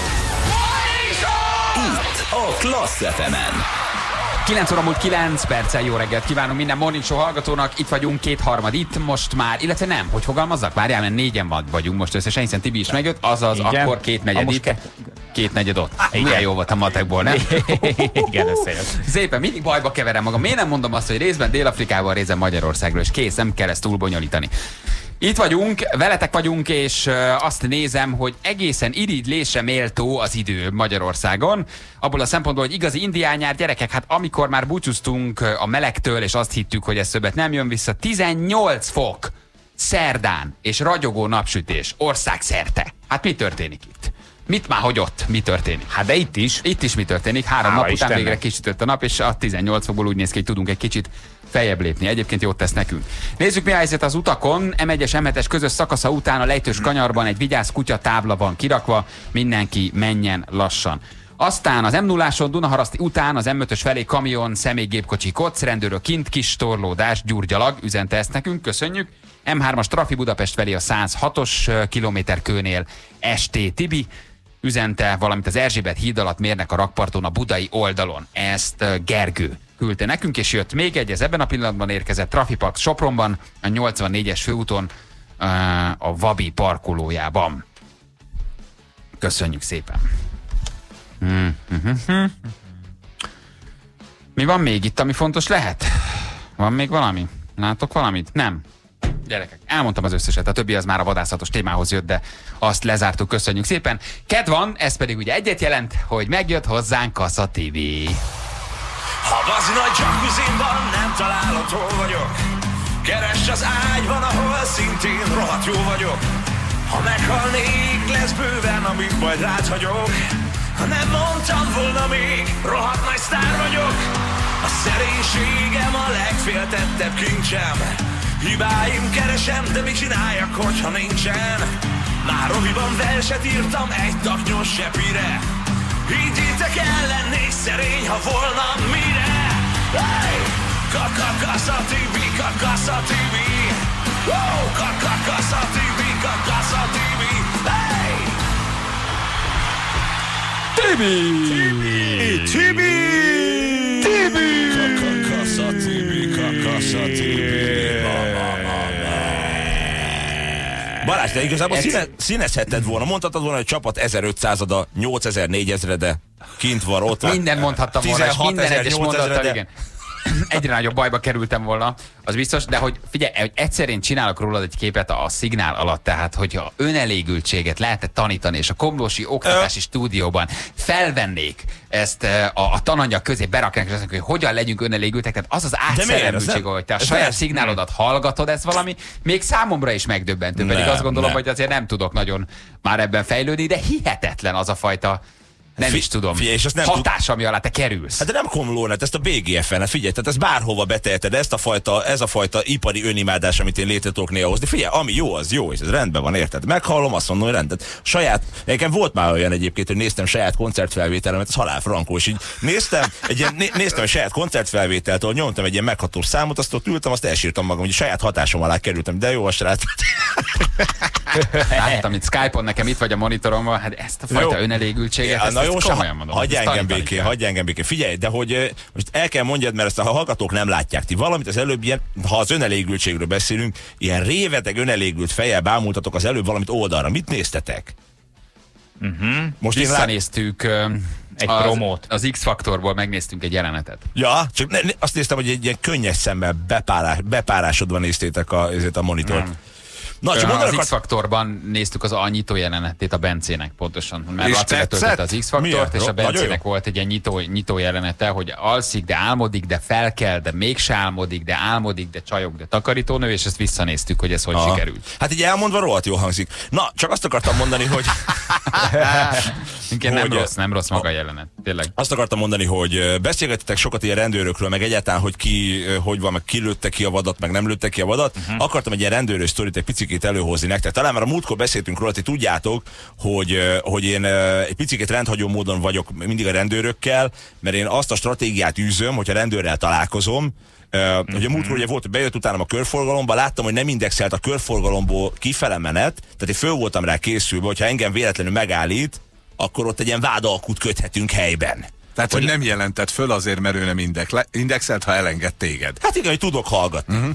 Itt a Klassz ef emen. kilenc óra múlt kilenc perccel, jó reggelt kívánunk minden Morning Show hallgatónak. Itt vagyunk, kétharmad itt most már, illetve nem, hogy fogalmazzak? Várjál, mert négyen vagyunk most összesen, hiszen Tibi is megjött, azaz igen. Akkor két negyed itt, ke... két negyed ott. Ah, igen, jó volt a matekból, nem? Igen, ez szépen, mindig bajba keverem magam. Miért nem mondom azt, hogy részben Dél-Afrikával, részben Magyarországról, és kész, nem kell ezt túl bonyolítani. Itt vagyunk, veletek vagyunk, és azt nézem, hogy egészen irigylésre méltó az idő Magyarországon. Abból a szempontból, hogy igazi indiánnyár, gyerekek, hát amikor már búcsúztunk a melegtől, és azt hittük, hogy ez többet nem jön vissza, tizennyolc fok szerdán, és ragyogó napsütés országszerte. Hát mi történik itt? Mit már, hogy ott? Mi történik? Hát de itt is. Itt is mi történik? Három Hála nap után végre kisütött a nap, és a tizennyolc fokból úgy néz ki, hogy tudunk egy kicsit feljebb lépni. Egyébként jót tesz nekünk. Nézzük, mi a helyzet az utakon. em egyes em hetes közös szakasza után a Lejtős kanyarban egy vigyáz kutya tábla van kirakva. Mindenki menjen lassan. Aztán az em nulláson Dunaharaszti után az em ötös felé kamion, személygépkocsi koc, rendőrök kint, kis torlódás, gyurgyalag, üzente ezt nekünk, köszönjük. em hármas Trafi Budapest felé a száz hatos kilométerkőnél es té Tibi üzente, valamint az Erzsébet híd alatt mérnek a rakparton a budai oldalon. Ezt Gergő küldte nekünk, és jött még egy, ez ebben a pillanatban érkezett Trafipax Sopronban, a nyolcvannégyes főúton, a Vabi parkolójában. Köszönjük szépen. Hmm. Mi van még itt, ami fontos lehet? Van még valami? Látok valamit? Nem. Gyerekek, elmondtam az összeset, a többi az már a vadászatos témához jött, de azt lezártuk, köszönjük szépen. Kedv van, ez pedig ugye egyet jelent, hogy megjött hozzánk Kassa té vé. Ha bazi nagy jacuzzimban nem találod, hol vagyok, keresd az ágyban, ahol szintén rohadt jó vagyok. Ha meghalnék, lesz bőven, amit majd rád hagyok. Ha nem mondtam volna még, rohadt nagy sztár vagyok. A szerénységem a legféltettebb kincsem. Hibáim keresem, de mit csináljak, hogyha nincsen? Már roviban verset írtam egy taknyos sepire. Higgyétek el, lennék szerény, ha volna mire. Hey! Kaka-kassa té vé, kaka-kassa té vé. Oh, kaka-kassa té vé, kaka-kassa té vé. Hey! Tibi! Tibi! Tibi! Tibi! Kaka-kassa té vé, kaka-kassa té vé. Balázs, de igazából színe, színezhetted volna, mondhatod volna, hogy csapat ezerötszázada, nyolcezer-négyezrede kint van, ott van. Minden mondhattam volna, és minden egyes mondattal, igen. Egyre nagyobb bajba kerültem volna, az biztos, de hogy figyelj, hogy egyszer én csinálok rólad egy képet a szignál alatt, tehát hogyha önelégültséget lehetett tanítani, és a Komlósi Oktatási Ö... Stúdióban felvennék ezt a, a tananyag közé, berakják, és azt mondjuk, hogy hogyan legyünk önelégültek, tehát az az átszerelmültség, hogy te a saját ez szignálodat hallgatod, ez valami, még számomra is megdöbbentő, pedig azt gondolom, nem. hogy azért nem tudok nagyon már ebben fejlődni, de hihetetlen az a fajta, nem Fi- is tudom, figyelj, és nem hatás, ami alá te kerülsz. Hát de nem Komlónet, ezt a bé gé ef en, hát figyelj, tehát ez bárhova beteheted, ezt a fajta, ez a fajta ipari önimádás, amit én létre tudok néha hozni. Figyelj, ami jó, az jó, és ez rendben van, érted? Meghallom, azt mondom, hogy rendben. Saját, nekem volt már olyan egyébként, hogy néztem saját koncertfelvételemet, ez halál frankó, és így néztem, egy ilyen, né, néztem egy saját koncertfelvételt, ahol nyomtam egy ilyen meghatós számot, azt ott ültem, azt elsírtam magam, hogy saját hatásom alá kerültem, de jó a srác. Láttam itt Skype-on, nekem itt vagy a monitoromban, hát ezt a fajta jó. önelégültséget, ja, ezt, na jó, ezt komolyan mondom. Hagyj engem békén, hagyj engem békén. Figyelj, de hogy most el kell mondjad, mert ezt a hallgatók nem látják. Ti valamit az előbb ilyen, ha az önelégültségről beszélünk, ilyen réveteg önelégült fejjel bámultatok az előbb valamit oldalra. Mit néztetek? Uh-huh. Most visszanéztük uh, egy az, promót. Az X-faktorból megnéztünk egy jelenetet. Ja, csak ne, ne, azt néztem, hogy egy ilyen könnyes szemmel bepárás, bepárásodva néztétek a, a monitort. Hmm. Na, csak az X-faktorban néztük az a nyitó jelenetét a Bencének pontosan. Mert Laci letöltötte az X-faktort, és a Bencének volt egy ilyen nyitó, nyitó jelenete, hogy alszik, de álmodik, de felkel, de mégse álmodik, de álmodik, de csajok, de takarítónő, és ezt visszanéztük, hogy ez hogy Aha. sikerült. Hát így elmondva rohadt jó hangzik. Na, csak azt akartam mondani, hogy... nem hogy, rossz, nem rossz maga a jelenet, tényleg. Azt akartam mondani, hogy beszélgettetek sokat ilyen rendőrökről, meg egyáltalán, hogy ki, hogy van, meg ki lőtte ki a vadat, meg nem lőtte ki a vadat. Uh-huh. Akartam egy ilyen rendőrös sztorit egy picikét előhozni nektek. Talán már a múltkor beszéltünk róla, ti tudjátok, hogy, hogy én egy picikét rendhagyó módon vagyok mindig a rendőrökkel, mert én azt a stratégiát űzöm, hogyha rendőrrel találkozom, Uh, ugye múltkor ugye volt, hogy bejött utánam a körforgalomba, láttam, hogy nem indexelt a körforgalomból kifele menet, tehát én föl voltam rá készülve, hogyha engem véletlenül megállít, akkor ott egy ilyen vádalkút köthetünk helyben. Tehát, hogy, hogy nem jelentett föl azért, mert ő nem indek, indexelt, ha elenged téged. Hát igen, hogy tudok hallgatni. Uh-huh.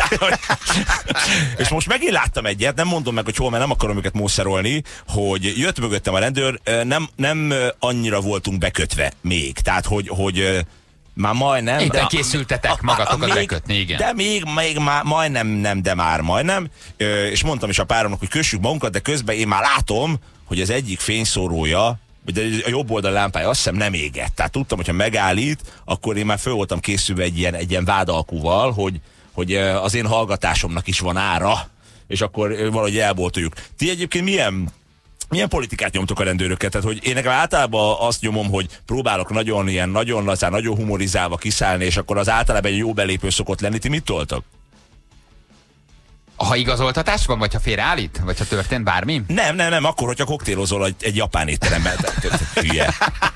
És most megint láttam egyet, nem mondom meg, hogy hol, mert nem akarom őket mószerolni, hogy jött mögöttem a rendőr, nem, nem annyira voltunk bekötve még. Tehát, hogy, hogy már majdnem... Éppen készültetek magatokat bekötni, igen. De még, még már majdnem nem, de már majdnem. És mondtam is a páromnak, hogy kössük magunkat, de közben én már látom, hogy az egyik fényszórója, de a jobb oldal lámpája azt hiszem nem égett. Tehát tudtam, hogyha megállít, akkor én már föl voltam készülve egy ilyen, egy ilyen vádalkúval, hogy, hogy az én hallgatásomnak is van ára, és akkor valahogy elboltoljuk. Ti egyébként milyen, milyen politikát nyomtok a rendőröket? Tehát, hogy én nekem általában azt nyomom, hogy próbálok nagyon ilyen, nagyon lazán, nagyon humorizálva kiszállni, és akkor az általában egy jó belépő szokott lenni. Ti mit toltak? Ha igazoltatás van, vagy ha félreállít? Vagy ha történt bármi? Nem, nem, nem, akkor, hogyha koktélozol egy, egy japán étteremben. Hülye.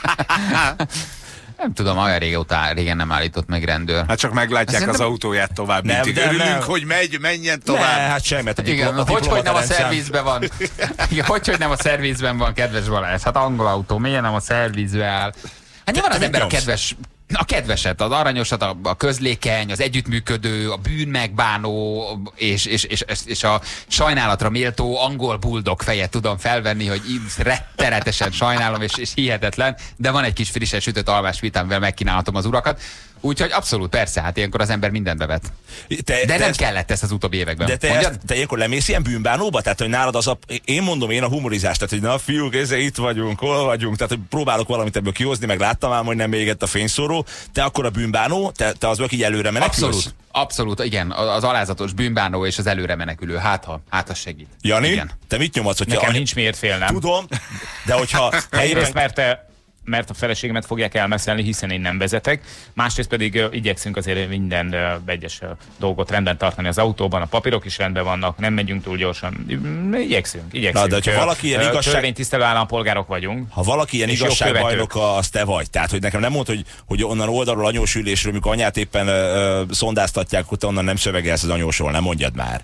Nem tudom, olyan régóta, régen nem állított meg rendőr. Hát csak meglátják az nem... autóját tovább, nem, mindig. Örülünk, nem. hogy megy, menjen tovább. Ne, hát semmi. Hát igen, hogy, hogy nem a szervizben van. Igen, hogy, hogy nem a szervizben van, kedves Balázs. Hát angol autó, miért nem a szervizbe áll? Hát nyilván az ember a kedves... A kedveset, az aranyosat, a, a közlékeny, az együttműködő, a bűnmegbánó és, és, és, és a sajnálatra méltó angol buldog fejet tudom felvenni, hogy így rettenetesen sajnálom, és, és hihetetlen, de van egy kis frissen sütött almás vitámvel megkínálhatom az urakat. Úgyhogy abszolút, persze, hát ilyenkor az ember mindent bevet. Te, de te nem ezt, kellett ezt az utóbbi években. De te, ezt, te ilyenkor lemész ilyen bűnbánóba? Tehát, hogy nálad az a... Én mondom, én a humorizást, tehát, hogy na fiúk, ezzel itt vagyunk, hol vagyunk, tehát, hogy próbálok valamit ebből kihozni, meg láttam ám, hogy nem égett a fényszóró. Te akkor a bűnbánó, te, te az aki előre menekülsz? Abszolút, abszolút, igen. Az alázatos bűnbánó és az előre menekülő. Hát ha, hát az segít. Jani, igen. Te mit nyomadsz? Hogyha Nekem any... nincs miért félnem. Tudom, de hogyha... Egyrészt, mert te... mert a feleségemet fogják elmeszelni, hiszen én nem vezetek. Másrészt pedig uh, igyekszünk azért minden uh, egyes uh, dolgot rendben tartani az autóban, a papírok is rendben vannak, nem megyünk túl gyorsan. Igyekszünk, igyekszünk. Na, de ha valaki ilyen igazság... törvénytisztelő állampolgárok vagyunk. Ha valaki ilyen igazságbajnok, az te vagy. Tehát, hogy nekem nem mondd, hogy, hogy onnan oldalról anyós ülésről, amikor anyát éppen uh, szondáztatják, hogy te onnan nem szövegelsz az anyósról, nem mondjad már.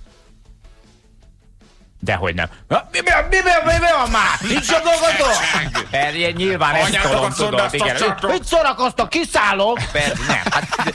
Dehogy nem. Mi, mi, mi, mi, mi van már? Nincs a dolgodó? Persze, nyilván ezt tudom, tudod. Mit szórakoztok, kiszállok? Persze, nem. Hát,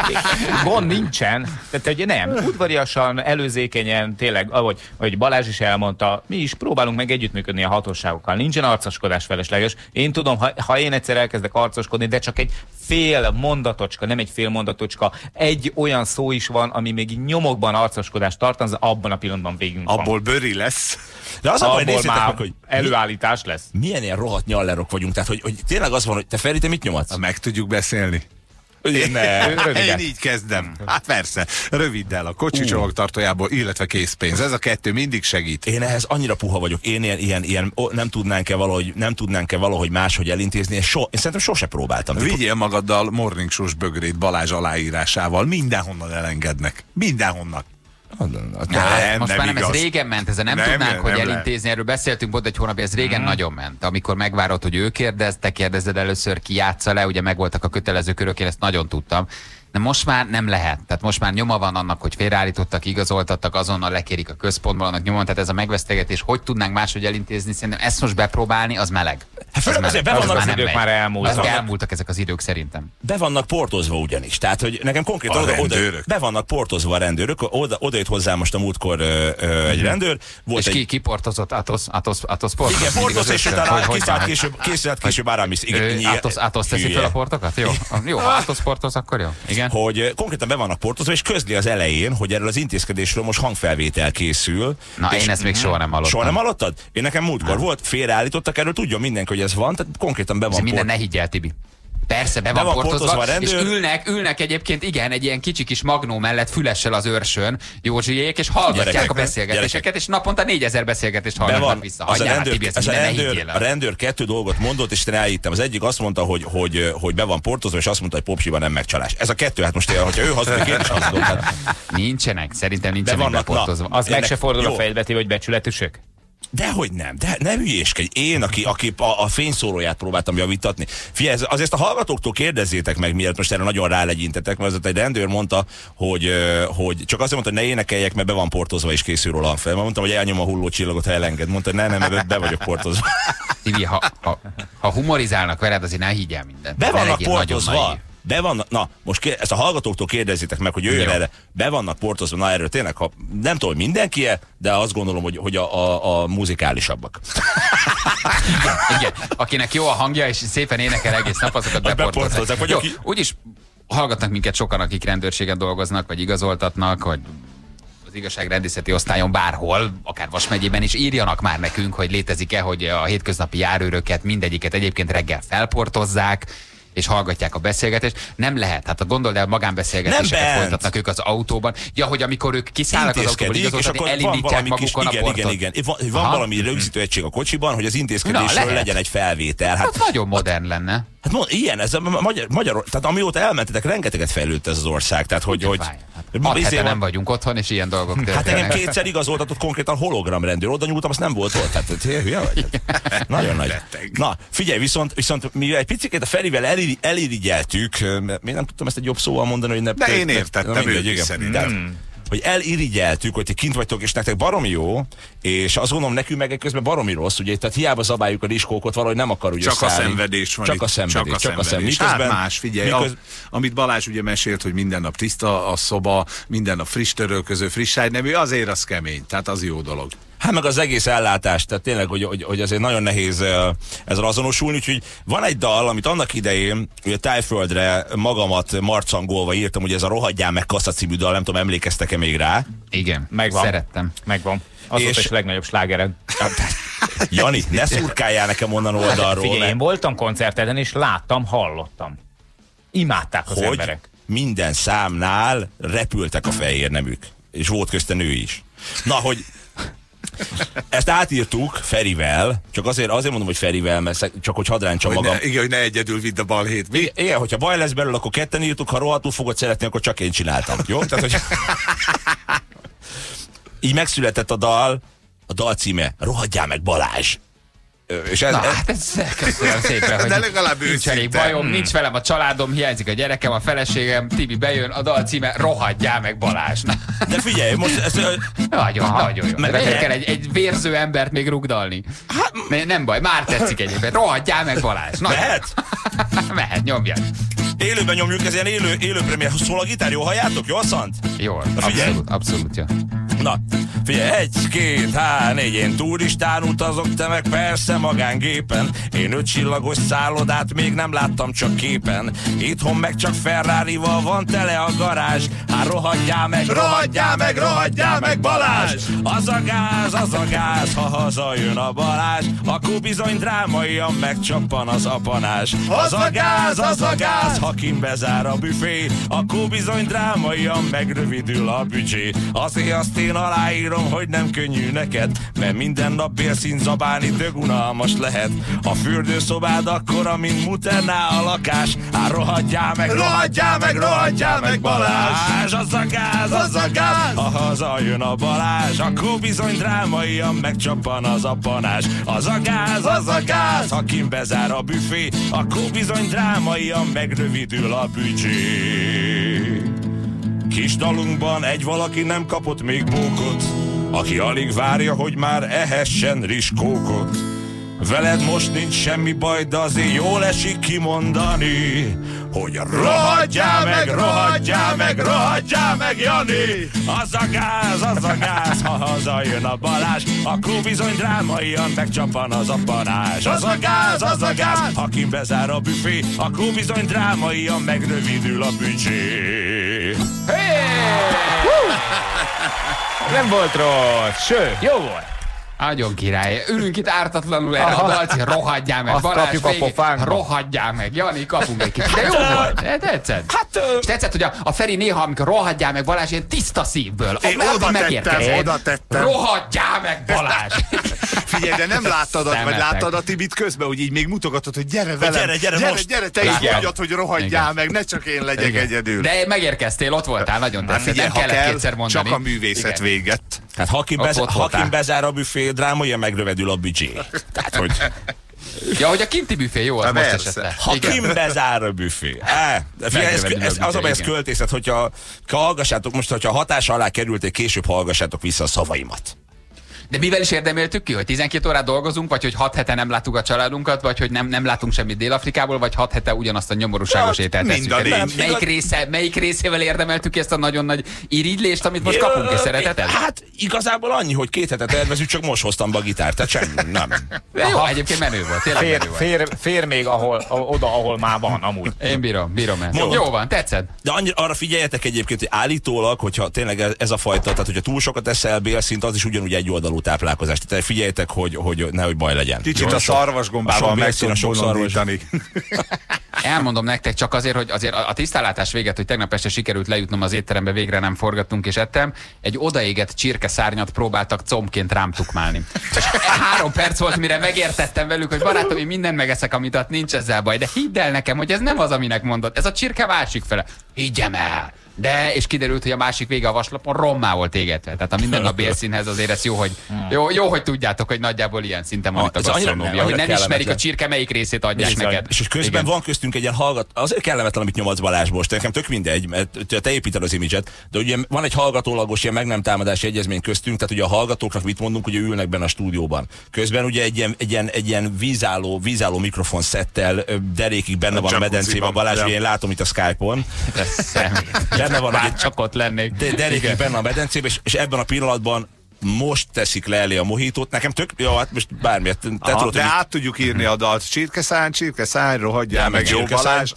gond nincsen. Tehát, hogy nem. Udvariasan, előzékenyen, tényleg, ahogy, ahogy Balázs is elmondta, mi is próbálunk meg együttműködni a hatóságokkal. Nincsen arcoskodás felesleges. Én tudom, ha, ha én egyszer elkezdek arcoskodni, de csak egy fél mondatocska, nem egy fél mondatocska, egy olyan szó is van, ami még nyomokban arcoskodást tartalmaz, abban a pillanatban végünk van. Abból bőri lesz. De az abban nézzétek meg, hogy előállítás lesz. Milyen ilyen rohadt nyallerok vagyunk, tehát hogy, hogy tényleg az van, hogy te Feri, te mit nyomadsz? Meg tudjuk beszélni. Én, ne, én így kezdem. Hát persze, röviddel a kocsi uh. csomagtartójából, illetve készpénz. Ez a kettő mindig segít. Én ehhez annyira puha vagyok. Én ilyen, ilyen, ilyen ó, nem tudnánk-e valahogy, nem tudnánk-e valahogy máshogy elintézni. Én, so, én szerintem sose próbáltam. Vigyél magaddal Morning Show-s bögrét Balázs aláírásával. Mindenhonnan elengednek. Mindenhonnan. Nem, nem, most nem már nem, igaz. Ez régen ment, ezen nem, nem tudnánk, nem, hogy nem elintézni, le. Erről beszéltünk pont egy hónapja, ez régen hmm. nagyon ment. Amikor megvárod, hogy ő kérdez, te kérdezed először, ki játsza le, ugye megvoltak a kötelező körök, én ezt nagyon tudtam. De most már nem lehet. Tehát most már nyoma van annak, hogy félreállítottak, igazoltattak, azonnal lekérik a központból, annak nyomon, tehát ez a megvesztegetés, hogy tudnánk máshogy elintézni, szerintem ezt most bepróbálni, az meleg. Hát az meleg. Be vannak az, az idők már elmúltak. Elmúltak ezek az idők szerintem. Be vannak portozva ugyanis. Tehát, hogy nekem konkrétan oda, oda, be vannak portozva a rendőrök, oda, oda jött hozzá most a múltkor ö, ö, egy rendőr. Volt és egy... ki, ki portozott? Atos, Atos, Atos portoz? Igen, portoz, és utána kiszállt később, készült később Áramis. Atos teszi fel a portokat? Jó, jó, ha Atos portoz, akkor jó. Igen. Hogy konkrétan be vannak portozva, és közli az elején, hogy erről az intézkedésről most hangfelvétel készül. Na, én ezt még soha nem hallottam. Soha nem hallottad? Én nekem múltkor nem. volt, félreállítottak, erről tudja mindenki, hogy ez van, tehát konkrétan be van. Minden ne higgyel, Tibi. Persze, be, be van, van portozva, portozva és ülnek, ülnek egyébként, igen, egy ilyen kicsi kis magnó mellett fülessel az őrsön, Józsiék, és hallgatják gyerekek, a beszélgetéseket, gyerekek. És naponta négyezer beszélgetést hallgatnak vissza. Az a rendőr, Tibi, az a rendőr, a rendőr kettő dolgot mondott, és én elhittem. Az egyik azt mondta, hogy, hogy, hogy be van portozva, és azt mondta, hogy popsiban nem megcsalás. Ez a kettő, hát most, hogyha ő hazudik, én is hazudom. Hát. Nincsenek, szerintem nincsenek beportozva. Az meg se fordul a fejedbe, hogy becsületesek? Dehogy nem, de nem hülyéskedj. Én, aki, aki a, a fényszóróját próbáltam javítatni. Figyelj, azért a hallgatóktól kérdezzétek meg, miért most erre nagyon rálegyintetek, mert egy rendőr mondta, hogy, hogy csak azt mondta, hogy ne énekeljek, mert be van portozva és készül róla fel. Mert mondtam, hogy elnyom a hulló csillagot, ha elenged. Mondta, hogy ne, nem, mert be vagyok portozva. Tibi, ha, ha, ha humorizálnak veled, azért ne higgyel mindent. Be vannak portozva. Be vannak, na, most kér, ezt a hallgatóktól kérdezzétek meg, hogy jöjjön erre. Be vannak portozva, na erről tényleg, ha, nem tudom, hogy mindenki-e, de azt gondolom, hogy, hogy a, a, a muzikálisabbak. Igen, igen, akinek jó a hangja, és szépen énekel egész nap, azokat beportozzák. Jó, aki... Úgyis hallgatnak minket sokan, akik rendőrségen dolgoznak, vagy igazoltatnak, vagy az igazságrendészeti osztályon bárhol, akár Vas megyében is, írjanak már nekünk, hogy létezik-e, hogy a hétköznapi járőröket mindegyiket egyébként reggel felportozzák, és hallgatják a beszélgetést. Nem lehet. Hát gondold el, magánbeszélgetéseket folytatnak ők az autóban. Ja, hogy amikor ők kiszállnak az autóból igazoltatni, elindítják magukon kis, a igen, portot. igen, igen. Van, van valami rögzítő egység a kocsiban, hogy az intézkedésről Na, legyen egy felvétel. Hát, hát nagyon modern lenne. Hát no, ilyen, ez a magyar, magyar, tehát amióta elmentetek, rengeteget fejlődött ez az ország. Tehát, hogy, hogy, hogy hat hete nem vagyunk otthon, és ilyen dolgok történnek. Hát engem kétszer igazoltatott konkrétan hologramrendőr. Oda nyúltam, azt nem volt ott. Hát, hülye vagy? Nagyon nagy. Na, figyelj, viszont, viszont mi egy picit a Ferivel eliri, elirigyeltük, mert én nem tudtam ezt egy jobb szóval mondani, hogy ne... De én értettem, ők is szerintem. Hogy elirigyeltük, hogy ti kint vagytok, és nektek baromi jó, és azt gondolom, nekünk meg közben baromi rossz, ugye, tehát hiába zabáljuk a diskókot, valahogy nem akar ugye Csak szállni. a szenvedés van. Csak a szenvedés, csak a csak szenvedés. Hát más, figyelj, miköz... a, amit Balázs ugye mesélt, hogy minden nap tiszta a szoba, minden nap friss törölköző, friss ágynemű, azért az kemény, tehát az jó dolog. Hát meg az egész ellátás, tehát tényleg, hogy, hogy, hogy azért nagyon nehéz ezzel azonosulni, úgyhogy van egy dal, amit annak idején, ugye Tájföldre magamat marcangolva írtam, hogy ez a Rohadjál meg Kassa című dal, nem tudom, emlékeztek-e még rá? Igen, megvan. Szerettem. Megvan. Az és... volt a legnagyobb slágered. Jani, ne szurkáljál nekem onnan oldalról. Figyelj, mert... én voltam koncerteden, és láttam, hallottam. Imádták az hogy emberek. Minden számnál repültek a fehér neműk. És volt közte nő is. Na, hogy ezt átírtuk Ferivel, csak azért, azért mondom, hogy Ferivel, mert csak hogy hadd ráncsam magam. Ne, igen, hogy ne egyedül vidd a balhét. Mi? Igen, igen, hogyha baj lesz belőle, akkor ketten írtuk, ha rohadtul fogod szeretni, akkor csak én csináltam. Jó? Tehát, hogy... Így megszületett a dal, a dal címe Rohadjál meg Balázs. És ez, Na, ez... hát ez köszönöm szépen, hogy de legalább nincs elég bajom, hmm. nincs velem a családom, hiányzik a gyerekem, a feleségem, Tibi bejön, a dal címe Rohadjál meg Balázs. De figyelj, most ez... Nagyon, Aha. nagyon jó. De meg kell egy, egy vérző embert még rugdalni. Hát, ne, nem baj, már tetszik egyébként. Rohadjál meg Balázs. Na, mehet? Mehet, nyomjad. Élőben nyomjuk, ez ilyen élő, élő premier. Szól a gitár, jó halljátok? Jó, Szant? Jó, abszolút, abszolút, jó. Na, figyelj, egy, két, há, négy, én turistán utazok, te meg persze magángépen. Én ötcsillagos szállodát még nem láttam, csak képen. Itthon meg csak Ferrarival van tele a garázs. Hát rohadjál meg, rohadjál meg, rohadjál meg Balázs! Az a gáz, az a gáz, ha hazajön a Balázs, akkor bizony drámaian megcsappan az apanás. Az a gáz, az a gáz, ha kint bezár a büfé, akkor bizony drámaian megrövidül a büdzsé. Azért azt én aláírom, hogy nem könnyű neked, mert minden nap bérszín zabálni dög unalmas lehet. A fürdőszobád akkora, mint Muterná a lakás. Á, rohadjál meg, rohadjál meg, rohadjál meg Balázs! Az a gáz, az a gáz! Ha hazajön a Balázs, akkor bizony drámaian megcsappan az apanás. Az a gáz, az a gáz! Ha kint bezár a büfé, akkor bizony drámaian megrövidül a büdzsé. Kis dalunkban egy valaki nem kapott még bókot, aki alig várja, hogy már ehessen rizskókot. Veled most nincs semmi baj, de azért jól esik kimondani, hogy rohadjál meg, rohadjál meg, rohadjál meg, Jani! Az a gáz, az a gáz, ha hazajön a Balázs, akkor bizony drámaian megcsappan az apanás. Az a gáz, az a gáz, ha kint bezár a büfé, akkor bizony drámaian megrövidül a büdzsé. Hey! Nem volt rossz, sőt, jó volt. Nagyon király. Ülünk itt ártatlanul erre a dalci, rohadjál meg. Azt Balázs végig, a rohadjál meg. Jani, kapunk egy kicsit. De jó volt. De tetszett. Hát, és tetszett, hogy a, a Feri néha, amikor rohadjál meg Balázs, ilyen tiszta szívből. Én oda tettem, oda tettem. Rohadjál meg Balázs. Figyelj, de nem láttad, vagy Szemetek. láttad a Tibit közben, hogy így még mutogatod, hogy gyere velem, gyere, gyere, gyere, most. gyere, te is Igen. mondjad, hogy rohadjál Igen. meg, ne csak én legyek Igen. egyedül. De megérkeztél, ott voltál, nagyon Hát tetszett. figyelj, Nem ha kellett kell, kétszer mondani. csak a művészet Igen. véget. Hát ha Hakim, Ott- bez, ott voltál. Hakim bezár a büfé dráma, ilyen megrövedül a büdzsé. Tehát, hogy Ja, hogy a kinti büfé jó, az Na, most persze. esetleg. Hakim bezár a büfé. Á, de figyelj, ez, Megrövedül a ez, az a baj, ez büdzsé, igen. költészet, hogyha ha hallgassátok most, hogyha hatás alá kerülték, később hallgassátok vissza a szavaimat. De mivel is érdemeltük ki, hogy tizenkét órát dolgozunk, vagy hogy hat hete nem láttuk a családunkat, vagy hogy nem, nem látunk semmit Dél-Afrikából, vagy hat hete ugyanazt a nyomorúságos Ja, ételt mind a tesszük. négy. Melyik, része, melyik részével érdemeltük ki ezt a nagyon nagy irigylést, amit most kapunk, és szereteted? Hát igazából annyi, hogy két hetet tervezünk, csak most hoztam be a gitárt, tehát semmi, nem. De jó, egyébként menő volt, tényleg Fér, menő volt. fér, fér még ahol, oda, ahol már van, amúgy. Én bírom, bírom ezt. Mondom. Jó van, tetszed? De annyira, arra figyeljetek egyébként, hogy állítólag, hogyha tényleg ez, ez a fajta, tehát hogyha túl sokat eszel bélszint, az is ugyanúgy egy oldalú táplálkozás. Tehát figyeljetek, hogy, hogy nehogy baj legyen. Kicsit Jó? a szarvasgombával A sok meg bélszín, a tudsz sok szarvas. bolondítani. Elmondom nektek csak azért, hogy azért a a tisztánlátás véget, hogy tegnap este sikerült lejutnom az étterembe, végre nem forgattunk és ettem, egy odaégett csirkeszárnyat próbáltak combként rám tukmálni. És három perc volt, mire megértettem velük, hogy barátom, én mindent megeszek, amit ad, nincs ezzel baj, de hidd el nekem, hogy ez nem az, aminek mondod. Ez a csirke másik fele. Higgyem el! De, és kiderült, hogy a másik vége a vaslapon rommá volt égetve. Tehát a minden nap bélszínhez azért ez jó, hogy, jó, jó, hogy tudjátok, hogy nagyjából ilyen szinten van Ah, itt a ez annyira- gasztronómia, hogy nem annyira ismerik a kellemetlen. csirke melyik részét adják Bizony. neked. És hogy közben Igen. van köztünk egy ilyen hallgat, azért kellemetlen, amit nyomadsz Balázs most, nekem tök mindegy, mert te építed az imidzset, de ugye van egy hallgatólagos ilyen meg nem támadási egyezmény köztünk, tehát ugye a hallgatóknak mit mondunk, ugye ülnek benne a stúdióban. Közben ugye egy ilyen, egy ilyen, egy ilyen vízálló, vízálló mikrofon szettel ö, derékig benne A van a jacuzziban, medencében, Balázs, ja. ugye én látom itt a Skype-on. Ez szemét. Benne van, Bár hogy csak ott lennék. de derékig benne a medencében, és, és ebben a pillanatban most teszik le elé a mohitót. Nekem tök, jó, hát most bármiért. Te Aha, tudod, de hogy át tudjuk írni a dalt. Csirkeszány, csirkeszány, rohadjál Ja, meg, meg jó csirkeszány. Balázs.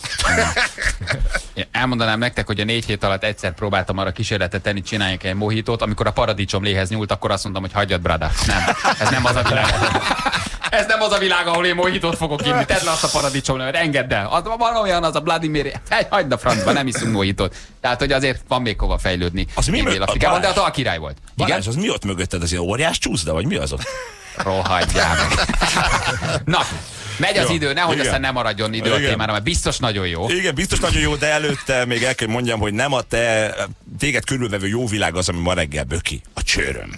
Én elmondanám nektek, hogy a négy hét alatt egyszer próbáltam arra kísérletet tenni, csináljunk egy mohitót, amikor a paradicsomléhez nyúlt, akkor azt mondtam, hogy hagyjad, brada. Nem, ez nem az a világ. Ez nem az a világ, ahol én mohitót fogok inni. Tedd le azt a paradicsomlevet, engedd el. Az, van olyan, az a Vladimir, hagyd a francba, nem iszunk mohitót. Tehát, hogy azért van még hova fejlődni. Az mi Én mög- Dél-Afrikában, de Balázs? a alkirály volt. Balázs, az mi ott mögötted, az ilyen óriás csúszda, vagy mi az ott? Rohadjál meg. Na, megy az Jó. idő, nehogy Igen. aztán nem maradjon idő a Igen. témára, mert biztos nagyon jó. Igen, biztos nagyon jó, de előtte még el kell mondjam, hogy nem a te, téged körülvevő jó világ az, ami ma reggel böki. A csőröm.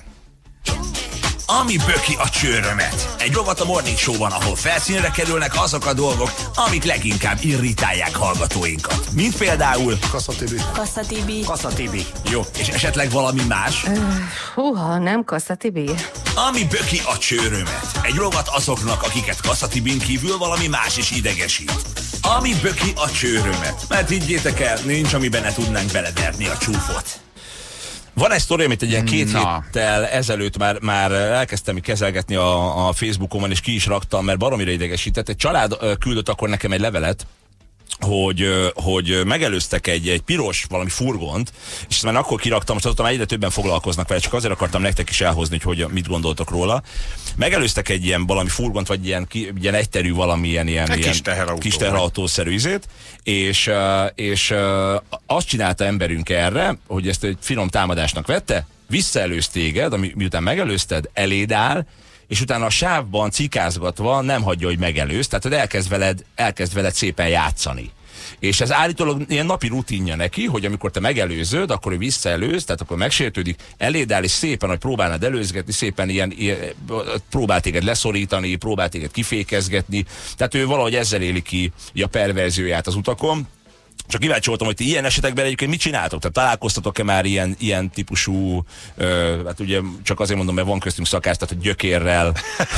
Ami böki a csőrömet. Egy rovat a Morning Show-ban, ahol felszínre kerülnek azok a dolgok, amik leginkább irritálják hallgatóinkat. Mint például... Kassa Tibi. Kassa Tibi. Kassa Tibi. Jó, és esetleg valami más? Húha, nem Kassa Tibi. Ami böki a csőrömet. Egy rovat azoknak, akiket Kassa Tibin kívül valami más is idegesít. Ami böki a csőrömet. Mert higgyétek el, nincs, amiben ne tudnánk beleverni a csúfot. Van egy sztori, amit egy ilyen két Na. héttel ezelőtt már, már elkezdtem kezelgetni a, a Facebookomon, és ki is raktam, mert baromira idegesített. Egy család ö, küldött akkor nekem egy levelet, hogy, ö, hogy megelőztek egy, egy piros valami furgont, és ezt már akkor kiraktam, most azóta már egyre többen foglalkoznak vele, csak azért akartam nektek is elhozni, hogy, hogy mit gondoltok róla. Megelőztek egy ilyen valami furgont, vagy ilyen, ki, ilyen egyterű valamilyen ilyen, Egy ilyen kis teherautó. kis teherautószerű izét, és, ö, és ö, azt csinálta emberünk erre, hogy ezt egy finom támadásnak vette, visszaelőz téged, ami, miután megelőzted, eléd áll, és utána a sávban cikázgatva nem hagyja, hogy megelőz, tehát hogy elkezd veled, elkezd veled szépen játszani. És ez állítólag ilyen napi rutinja neki, hogy amikor te megelőzöd, akkor ő visszaelőz, tehát akkor megsértődik, eléd áll, és szépen, hogy próbálnád előzgetni, szépen ilyen, ilyen próbál téged leszorítani, próbál téged kifékezgetni, tehát ő valahogy ezzel éli ki a perverzióját az utakon. Csak kíváncsi voltam, hogy ti ilyen esetekben egyébként mit csináltok? Tehát találkoztatok-e már ilyen, ilyen típusú, ö, hát ugye csak azért mondom, mert van köztünk szakász, tehát hogy gyökérrel.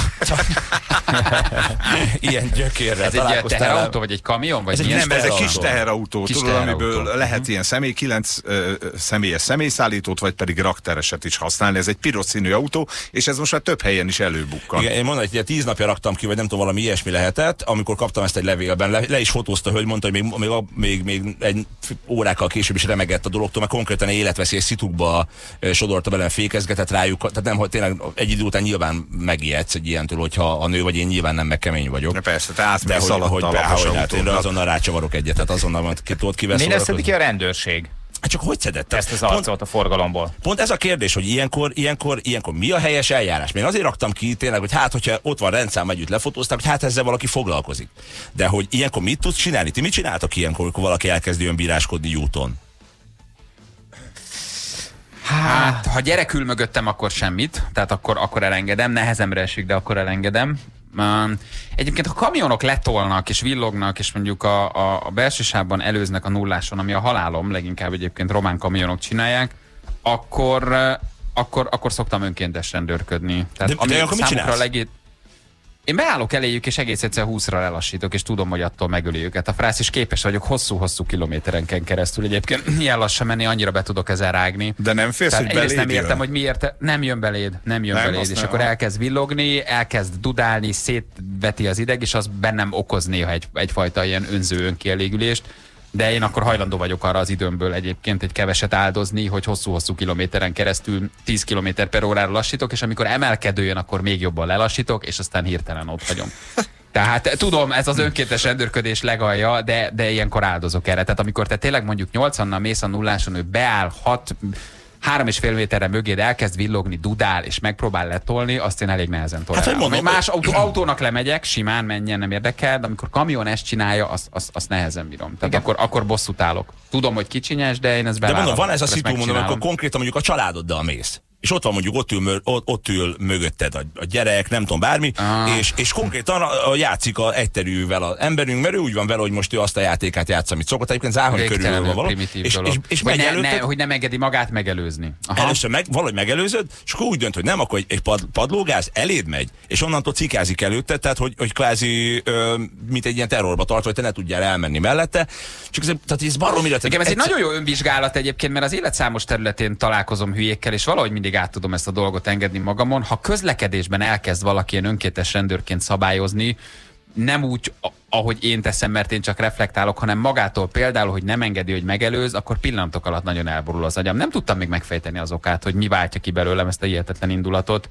ilyen gyökérrel Ez egy ilyen találkoztál? teherautó, vagy egy kamion? Vagy Ez egy milyen Nem, ez egy teherautó. kis teherautó, Kis tudod, teherautó. amiből lehet ilyen személy, kilenc ö, ö, személyes személyszállítót, vagy pedig raktereset is használni. Ez egy piros színű autó, és ez most már több helyen is előbukkan. Igen, én mondom, hogy ugye tíz napja raktam ki, vagy nem tudom, valami ilyesmi lehetett, amikor kaptam ezt egy levélben, le, le is fotózta, hogy mondta, hogy még, még, még, még egy órákkal később is remegett a dologtól, mert konkrétan életveszélyes szitukba ö, sodorta velem, fékezgetett rájuk, tehát nem, hogy tényleg egy idő után nyilván megijedsz egy ilyentől, hogyha a nő vagy én nyilván nem meg kemény vagyok. De persze, te De átmész hogy, alatt hogy, a be, lapos hogy hát én autónak. azonnal rácsavarok egyet, tehát azonnal van, ki tudod kivel Mi lesz szórakozni? ki a rendőrség? Hát csak hogy szedett? Ezt az arcot a forgalomból. Pont ez a kérdés, hogy ilyenkor, ilyenkor, ilyenkor mi a helyes eljárás? Én azért raktam ki tényleg, hogy hát, hogyha ott van rendszám együtt lefotózták, hogy hát ezzel valaki foglalkozik. De hogy ilyenkor mit tudsz csinálni? Ti mit csináltak ilyenkor, amikor valaki elkezdi önbíráskodni úton? Hát, ha gyerek ül mögöttem, akkor semmit. Tehát akkor, akkor elengedem. Nehezemre esik, de akkor elengedem. Um, egyébként, ha kamionok letolnak és villognak, és mondjuk a, a, a belső sávban előznek a nulláson, ami a halálom, leginkább egyébként román kamionok csinálják, akkor, uh, akkor, akkor szoktam önkéntes rendőrködni. Tehát, de, de akkor mit csinálsz? Legét... Én beállok eléjük, és egész egyszer húszra lelassítok, és tudom, hogy attól megöli őket a frász, és képes vagyok hosszú-hosszú kilométerenken keresztül. Egyébként ilyen lassan menni, annyira be tudok ezzel rágni. De nem félsz, Tehát hogy beléd nem értem, jön? hogy miért nem jön beléd, nem jön nem, beléd, és nem, akkor ha. elkezd villogni, elkezd dudálni, szétveti az ideg, és az bennem okoz néha egy, egyfajta ilyen önző önkielégülést. De én akkor hajlandó vagyok arra az időmből egyébként egy keveset áldozni, hogy hosszú-hosszú kilométeren keresztül tíz kilométer per órára lassítok, és amikor emelkedő jön, akkor még jobban lelassítok, és aztán hirtelen ott vagyom. Tehát tudom, ez az önkéntes rendőrködés legalja, de, de ilyenkor áldozok erre. Tehát amikor te tényleg mondjuk nyolcvannal mész a nulláson, ő beáll hat, három és fél méterre mögéd, elkezd villogni, dudál, és megpróbál letolni, azt én elég nehezen tolerálom. Hát, mondom, más autó, autónak lemegyek, simán menjen, nem érdekel, de amikor kamion ezt csinálja, azt, azt, azt nehezen bírom. Tehát akkor, akkor bosszút állok. Tudom, hogy kicsinyes, de én ezt bevállalom. De mondom, van ez a szitu, mondom, akkor konkrétan mondjuk a családoddal mész. És ott van mondjuk, ott ül, ott, ott ül mögötted a, a gyerek, nem tudom, bármi, ah. és, és konkrétan a, a játszik a egyterűvel az emberünk, mert ő úgy van vele, hogy most ő azt a játékát játsz, amit szokott. Egyébként Záhony körül van való. És, és, és hogy, ne, előtted, ne, hogy nem engedi magát megelőzni. Aha. Először meg, valahogy megelőzöd, és akkor úgy dönt, hogy nem, akkor egy, egy pad, padlógáz eléd megy, és onnantól cikázik előtted, tehát hogy, hogy kvázi, ö, mint egy ilyen terrorba tart, hogy te ne tudjál elmenni mellette. Csak ez, tehát ez baromira... Igen, ez egy nagyon jó önvizsgálat egyébként, mert az élet számos területén találkozom hülyékkel, és valahogy mindig át tudom ezt a dolgot engedni magamon. Ha közlekedésben elkezd valaki ilyen önkéntes rendőrként szabályozni, nem úgy, ahogy én teszem, mert én csak reflektálok, hanem magától például, hogy nem engedi, hogy megelőz, akkor pillanatok alatt nagyon elborul az agyam. Nem tudtam még megfejteni az okát, hogy mi váltja ki belőlem ezt a hihetetlen indulatot.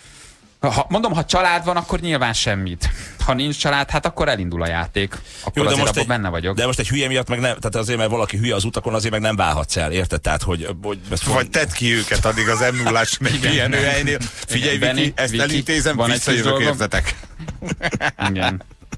Ha, mondom, ha család van, akkor nyilván semmit. Ha nincs család, hát akkor elindul a játék. Akkor jó, azért most egy, benne vagyok. De most egy hülye miatt meg nem, tehát azért, mert valaki hülye az utakon, azért meg nem válhatsz el, érted? Tehát, hogy, hogy vagy tedd ki őket addig az em nullás pihenőhelynél. Figyelj, Viki, Viki, ezt Viki, elintézem, visszajövök, érzetek. Igen.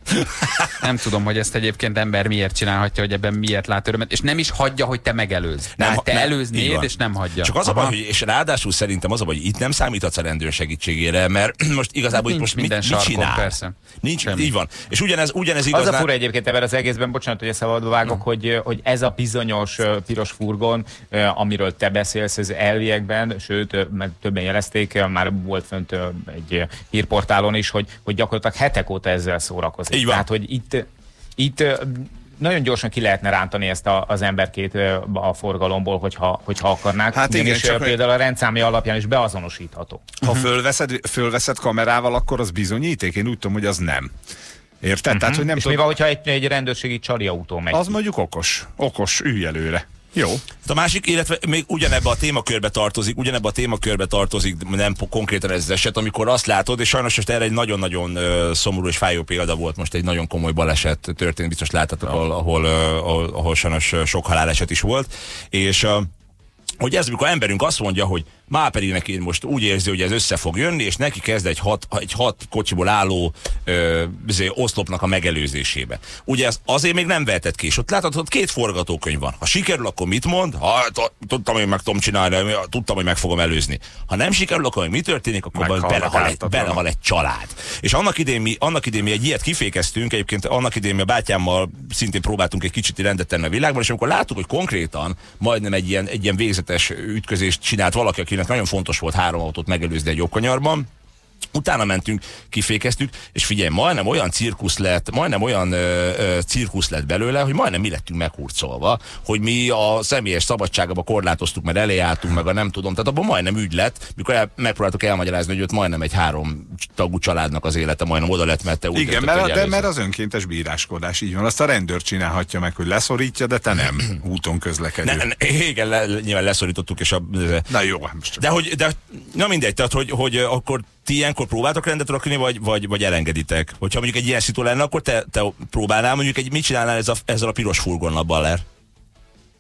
Nem tudom, hogy ezt egyébként ember miért csinálhatja, hogy ebben miért lát örömet, és nem is hagyja, hogy te megelőz. Nem, hát te nem, előznéd, és nem hagyja. Csak az a baj, hogy, és ráadásul szerintem az a baj, hogy itt nem számíthatsz a rendőr segítségére, mert most igazából hát itt most minden mit, mit csinál? Persze. Nincs, semmi. Így van. És ugyanez, ugyanez igaz. Az a fura egyébként ebben az egészben, bocsánat, hogy a szabadba vágok, hogy, hogy ez a bizonyos piros furgon, amiről te beszélsz, az elviekben, sőt, meg többen jelezték, már volt fönt egy hírportálon is, hogy, hogy gyakorlatilag hetek óta ezzel szórakozik. Így van. Tehát, hogy itt, itt nagyon gyorsan ki lehetne rántani ezt a, az emberkét a forgalomból, hogyha, hogyha akarnák. Hát igen, és csak például a rendszámja alapján is beazonosítható. Ha fölveszed, fölveszed kamerával, akkor az bizonyíték? Én úgy tudom, hogy az nem. Érted? Uh-huh. Tehát, hogy nem és tud... mi van, hogyha egy, egy rendőrségi csali autó megy? Az mondjuk okos. Okos, ülj előre. Jó. A másik, illetve még ugyanebbe a témakörbe tartozik, ugyanebbe a témakörbe tartozik, nem konkrétan ez az eset, amikor azt látod, és sajnos most erre egy nagyon-nagyon uh, szomorú és fájó példa volt, most egy nagyon komoly baleset történt, biztos láttatok, ahol, ahol, uh, ahol, ahol sajnos sok haláleset is volt, és uh, hogy ez, amikor emberünk azt mondja, hogy már pedig neki most úgy érzi, hogy ez össze fog jönni, és neki kezd egy hat, egy hat kocsiból álló ö, oszlopnak a megelőzésébe. Ugye ez azért még nem vehetett ki, és ott látod, hogy két forgatókönyv van. Ha sikerül, akkor mit mond? Ha tudtam, hogy meg tudom csinálni, tudtam, hogy meg fogom előzni. Ha nem sikerül, akkor mi történik, akkor belehal egy, belehal egy család. És annak idén, mi, annak idén mi egy ilyet kifékeztünk, egyébként annak idén mi a bátyámmal szintén próbáltunk egy kicsit rendet tenni a világban, és amikor láttuk, hogy konkrétan majdnem egy ilyen, egy ilyen végzetes ütközést csinált valaki, akinek nagyon fontos volt három autót megelőzni egy jobbkanyarban. Utána mentünk, kifékeztük, és figyelj, majdnem olyan cirkusz lett, majdnem olyan ö, ö, cirkusz lett belőle, hogy majdnem mi lettünk meghurcolva, hogy mi a személyes szabadságába korlátoztuk, mert elé álltunk, meg a nem tudom, tehát abban majdnem ügy lett, mikor el, megpróbáltuk elmagyarázni, hogy ott majdnem egy három tagú családnak az élete majdnem oda lett, mert te úgy igen, mert, de, mert az önkéntes bíráskodás, így van, azt a rendőr csinálhatja meg, hogy leszorítja, de te nem úton közlekedő. Ne, ne, igen, le, nyilván leszorítottuk, és a... Na jó, most de hogy, de, na mindegy, tehát hogy, hogy akkor ti ilyenkor próbáltok rendet rakni, vagy, vagy, vagy elengeditek? Hogyha mondjuk egy ilyen szitu lenne, akkor te, te próbálnál mondjuk egy, mit csinálnál ez a, ezzel a piros furgonnal, Baller?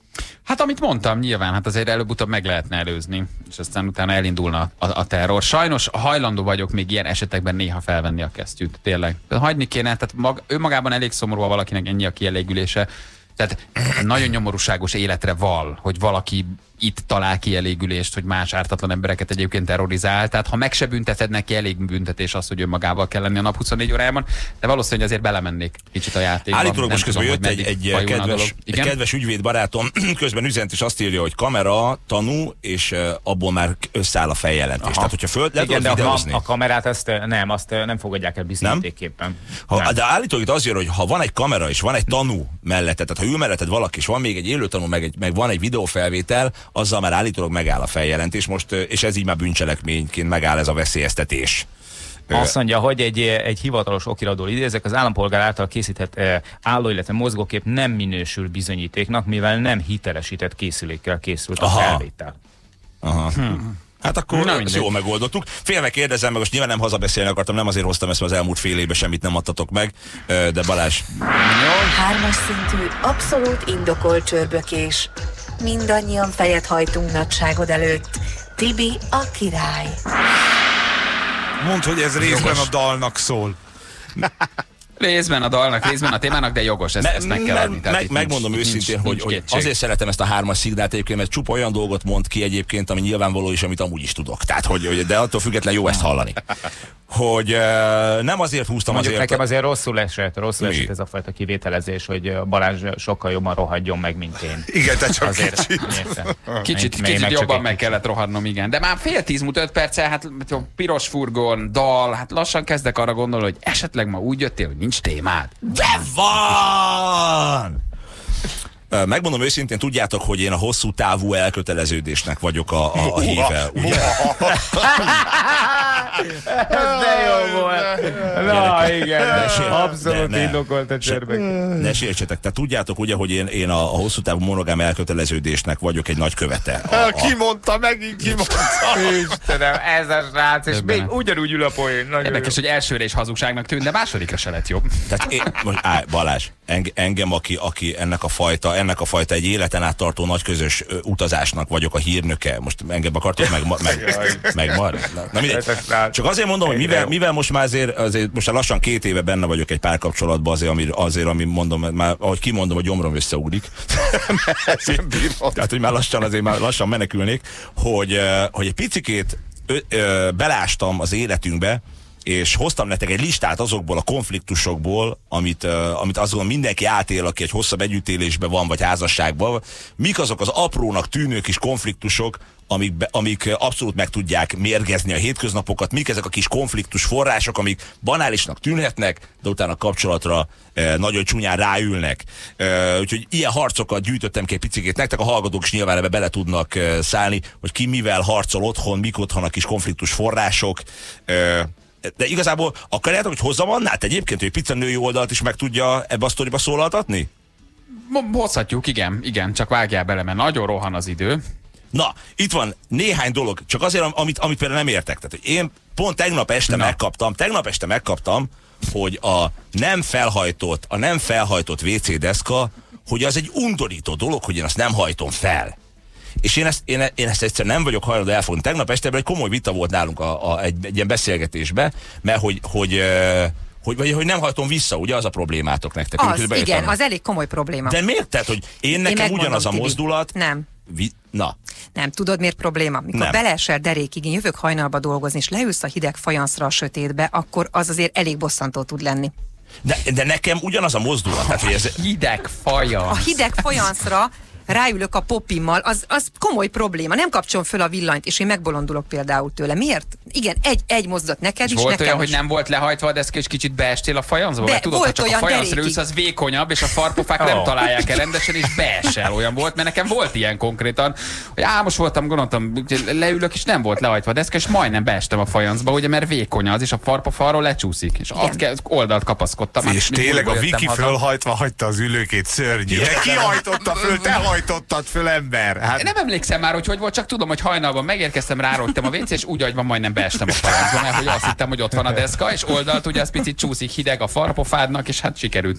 Hát amit mondtam, nyilván, hát azért előbb-utóbb meg lehetne előzni, és aztán utána elindulna a, a terror. Sajnos hajlandó vagyok még ilyen esetekben néha felvenni a kesztyűt, tényleg. Hagyni kéne, tehát mag, önmagában elég szomorú, ha valakinek ennyi a kielégülése. Tehát nagyon nyomorúságos életre val, hogy valaki itt talál kielégülést, hogy más ártatlan embereket egyébként terrorizál. Tehát ha meg se bünteted neki, elég büntetés az, hogy önmagával kell lenni a nap huszonnégy órájában, de valószínűleg azért belemennék kicsit a játékba. Állítólag most közben jött egy, egy, kedves, egy kedves ügyvéd barátom, közben üzent és azt írja, hogy kamera, tanú, és uh, abból már összeáll a feljelentés. Tehát, hogyha föl le igen, tudod de videózni. A, a kamerát ezt nem, azt nem fogadják el bizonyítékképpen. Ha, de állítólag az jön, hogy ha van egy kamera és van egy tanú mellette, tehát ha ül melletted valaki, és van még egy élő tanú, meg, egy, meg van egy videófelvétel, azzal már állítólag megáll a feljelentés most, és ez így már bűncselekményként megáll ez a veszélyeztetés. Azt mondja, hogy egy, egy hivatalos okiratból idézek, az állampolgár által készített álló, illetve mozgókép nem minősül bizonyítéknak, mivel nem hitelesített készülékkel készült a Aha. felvétel. Aha. Hm. Hát akkor Na, ezt jól megoldottuk. Félve kérdezem, meg most nyilván nem hazabeszélni akartam, nem azért hoztam ezt, mert az elmúlt fél évben semmit nem adtatok meg, de Balázs. Hármas szintű, abszolút indokolt csörbökés. Mindannyian fejet hajtunk nagyságod előtt. Tibi a király. Mondd, hogy ez részben a dalnak szól. Részben a dalnak, részben a témának, de jogos, ezt, ezt meg kell adni. Meg, megmondom nincs, őszintén, nincs, hogy, nincs hogy azért szeretem ezt a hármas szignát egyébként, mert csupa olyan dolgot mond ki egyébként, ami nyilvánvaló is, amit amúgy is tudok. Tehát, hogy, de attól függetlenül jó ezt hallani. Hogy uh, nem azért húztam Mondjuk azért... nekem azért rosszul esett, rosszul esett ez a fajta kivételezés, hogy Balázs sokkal jobban rohadjon meg, mint én. Igen, te csak azért, kicsit. Kicsit, Még, kicsit meg jobban egy meg kellett rohadnom, igen. De már fél tíz múlt öt perccel, hát piros furgon, dal, hát lassan kezdek arra gondolni, hogy esetleg ma úgy jöttél, hogy nincs témád. De van! Megmondom őszintén, tudjátok, hogy én a hosszú távú elköteleződésnek vagyok a, a, a híve, ugye? Ez de jó volt. Na igen, abszolút indokolt a csörbek. Ne sértsetek, tehát tudjátok ugye, hogy én, én a, a hosszú távú monogám elköteleződésnek vagyok egy nagy követe. A, a... Ki mondta, megint ki mondta. Istenem, ez a srác, és még ugyanúgy ül a poén. Érdekes, hogy elsőre is hazugságnak tűnt, de másodikra se lett jobb. Tehát én, most, á, Balázs, engem, aki, aki ennek a fajta, ennek a fajta egy életen át tartó nagy közös ö, utazásnak vagyok a hírnöke. Most engem akartok meg, meg, meg marad? Na mindegy. Csak azért mondom, hogy mivel, mivel most már azért, azért most már lassan két éve benne vagyok egy párkapcsolatban, azért, ami, azért, ami mondom, már ahogy kimondom, a gyomrom összeugrik. Tehát, hogy már lassan, azért már lassan menekülnék, hogy, hogy egy picikét ö, ö, belástam az életünkbe, és hoztam nektek egy listát azokból a konfliktusokból, amit, uh, amit azon mindenki átél, aki egy hosszabb együttélésben van, vagy házasságban. Mik azok az aprónak tűnő kis konfliktusok, amik, be, amik abszolút meg tudják mérgezni a hétköznapokat, mik ezek a kis konfliktus források, amik banálisnak tűnhetnek, de utána a kapcsolatra eh, nagyon csúnyán ráülnek. Eh, úgyhogy ilyen harcokat gyűjtöttem ki egy picikét nektek, a hallgatók is nyilván ebbe bele tudnak eh, szállni, hogy ki mivel harcol otthon, mik otthon a kis konfliktus források. Eh, De igazából akarjátok, hogy hozzam annát egyébként, hogy pica női oldalt is meg tudja ebbe a sztoriba szólaltatni? Hozhatjuk, igen, igen, csak vágjál bele, mert nagyon rohan az idő. Na, itt van néhány dolog, csak azért, amit, amit például nem értek. Tehát, hogy én pont tegnap este Na. megkaptam, tegnap este megkaptam, hogy a nem felhajtott, a nem felhajtott vé cé deszka, hogy az egy undorító dolog, hogy én azt nem hajtom fel. És én ezt, én, én ezt egyszer nem vagyok hajlandó elfogadni. Tegnap este egy komoly vita volt nálunk a, a, egy, egy ilyen beszélgetésben, mert hogy, hogy, hogy, hogy, hogy nem hajtom vissza, ugye az a problémátok nektek. Az, igen, tanul. Az elég komoly probléma. De miért? Tehát, hogy én nekem én ugyanaz a mozdulat... Nem. Vi, na. Nem, tudod miért probléma? Mikor beleesel derékig, én jövök hajnalba dolgozni, és leülsz a hideg fajanszra a sötétbe, akkor az azért elég bosszantó tud lenni. De, de nekem ugyanaz a mozdulat. Tehát, hogy ez... Hideg fajansz. A hideg fajanszra ráülök a popimmal, az, az komoly probléma. Nem kapcsolom föl a villanyt, és én megbolondulok például tőle. Miért? Igen, egy, egy mozdulat neked és is, volt nekem olyan, is. hogy nem volt lehajtva a deszka, és kicsit beestél a fajanszba? Be, Mert tudod, ha csak a fajanszra ülsz, az vékonyabb, és a farpofák oh. nem találják el rendesen, és beesel. Olyan volt, mert nekem volt ilyen konkrétan, hogy á, most voltam, gondoltam, leülök, és nem volt lehajtva a deszka, és majdnem beestem a fajanszba, ugye, mert vékony az, és a farpofáról lecsúszik, és azt oldalt kapaszkodtam. És tényleg a Viki fölhajtva hagyta az ülőkét, szörnyű. Ki hajtotta föl, te hajtottad föl, ember. Hát... Nem emlékszem már, hogy hogy volt, csak tudom, hogy hajnalban megérkeztem, rárogytam a vécé, és úgy agyban majdnem beestem a fajanszba, mert hogy azt hittem, hogy ott van a deszka, és oldalt ugye az picit csúszik, hideg a farpofádnak, és hát sikerült.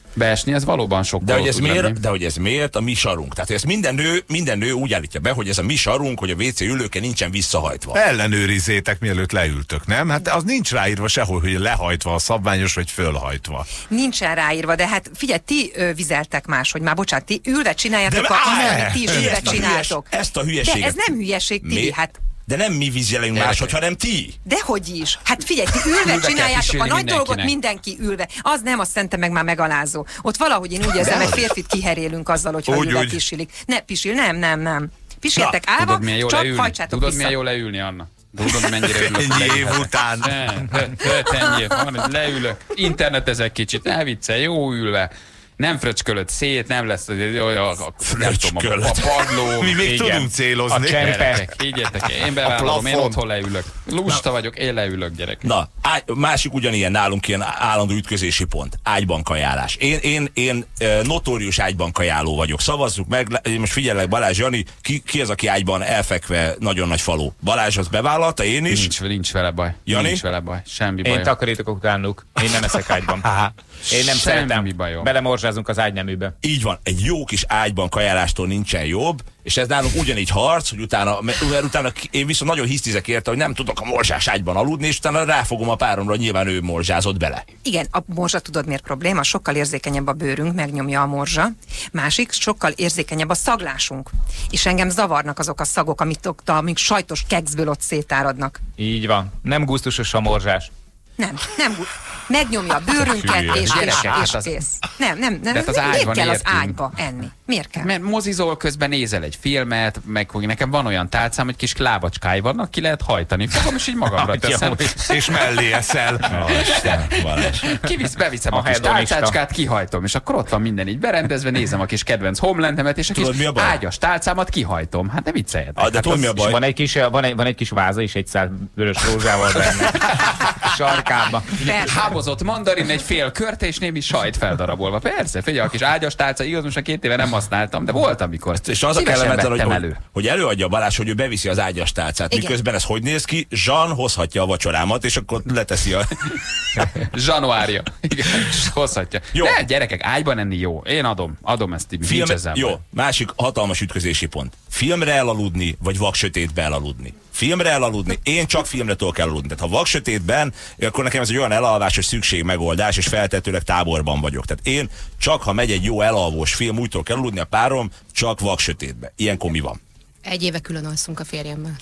Beesni, ez valóban sok. De hogy ez miért, de hogy ez miért a mi sarunk? Tehát ez minden nő, minden nő úgy állítja be, hogy ez a mi sarunk, hogy a vé cé ülőke nincsen visszahajtva. Ellenőrizzétek, mielőtt leültök, nem? Hát az nincs ráírva sehol, hogy lehajtva a szabványos, vagy fölhajtva. Nincsen ráírva, de hát figyelj, ti ö, vizeltek máshogy, már bocsánat, ti ülve csináljátok, De a, á, amit ti is ülve ezt a hülyes- csináltok. ezt a hülyeséget. De ez nem hülyeség, Tibi, Mi? hát. De nem mi vizelünk máshogy, hanem ti. Dehogy is. Hát figyelj, ti ülve Ülve kell csináljátok a pisilni nagy dolgot, mindenkinek. mindenki ülve. Az nem, azt szerintem meg már megalázó. Ott valahogy én úgy érzem, egy férfit kiherélünk azzal, hogyha Úgy, ülve úgy. pisilik. Ne pisil, nem, nem, nem. Pisiljetek állva, Tudod, milyen jó csak leülni? hajtsátok Tudod, vissza. milyen jó leülni, Anna? Tudod, mennyire örülök. Ennyi év után. Ennyi év. Leülök, internetezek kicsit, ne viccelj, jó ülve. Nem fröcskölöd szét, nem lesz olyan, nem tudom, a padló. Mi még igen. tudunk célozni. A csempe. Higgyetek, én bevállalom, én plafon. otthon leülök. Lusta vagyok, én leülök, gyerek. Na, ágy, másik ugyanilyen nálunk ilyen állandó ütközési pont. Ágyban kajálás. Én, én, én eh, notórius ágyban kajáló vagyok. Szavazzuk meg, le- most figyellek, Balázs, Jani, ki, ki az, aki ágyban elfekve nagyon nagy faló? Balázs az bevállalta, én is. Nincs, nincs vele baj. Jani? Nincs vele baj. Semmi baj. Én takarítok utánuk. Én nem eszek ágyban. Én nem Semmi szeretem. bajom. Belemorzsázunk az ágyneműbe. Így van, egy jó kis ágyban kajálástól nincsen jobb, és ez nálunk ugyanígy harc, hogy utána, mert utána én viszont nagyon hisztizek érte, hogy nem tudok a morzsás ágyban aludni, és utána ráfogom a páromra, hogy nyilván ő morzsázott bele. Igen, a morzsa, tudod miért probléma? Sokkal érzékenyebb a bőrünk, megnyomja a morzsa. Másik, sokkal érzékenyebb a szaglásunk. És engem zavarnak azok a szagok, amit ott, amik sajtos kekszből ott szétáradnak. Így van. Nem gusztusos a morzsás. Nem, nem gut. Megnyomja a bőrünket, Hülye. és, és, Gyerekek, hát és az- kész. Nem, nem, nem. De hát az miért ágyban kell az értünk. ágyba enni? Miért kell? Mert mozizol, közben nézel egy filmet, meg hogy nekem van olyan tálcám, hogy kis lábacskáj vannak, ki lehet hajtani. Fogom, és így magamra teszem. És mellé eszel. Kivisz, beviszem a, A kis hedonista. tálcácskát, kihajtom, és akkor ott van minden így berendezve, nézem a kis kedvenc homelandemet, és a kis Tudod, mi a baj? ágyas tálcámat kihajtom. Hát ne vicceljetek. Ah, de hát tudod, az- mi a baj? És van egy kis, van egy, van egy kis váza és egy szál vörös rózsával benne. Sarkába. Hámozott mandarin, egy fél körte és némi sajt feldarabolva. Persze, figyelj, a kis ágyas tálca, igaz, most a két éve nem használtam, de volt amikor. És az a Szívesen kellemetlen, hogy, vettem hogy, elő. hogy előadja Balázs, hogy ő beviszi az ágyas tálcát. Igen. Miközben ez hogy néz ki? Zsan hozhatja a vacsorámat, és akkor leteszi a... Zsanuárja. Igen, és hozhatja. Jó. De gyerekek, ágyban enni jó. Én adom, adom ezt, Tibi. Film, Nincs ezzel baj. jó, másik hatalmas ütközési pont. Filmre elaludni, vagy vaksötétbe elaludni? Filmre elaludni, én csak filmre tudok elaludni. Tehát ha vaksötétben, akkor nekem ez egy olyan elalvásos szükség megoldás, és feltetőleg táborban vagyok. Tehát én csak, ha megy egy jó elalvós film, úgy tudok elaludni, a párom csak vaksötétbe. Ilyenkor mi van? Egy éve külön alszunk a férjemmel.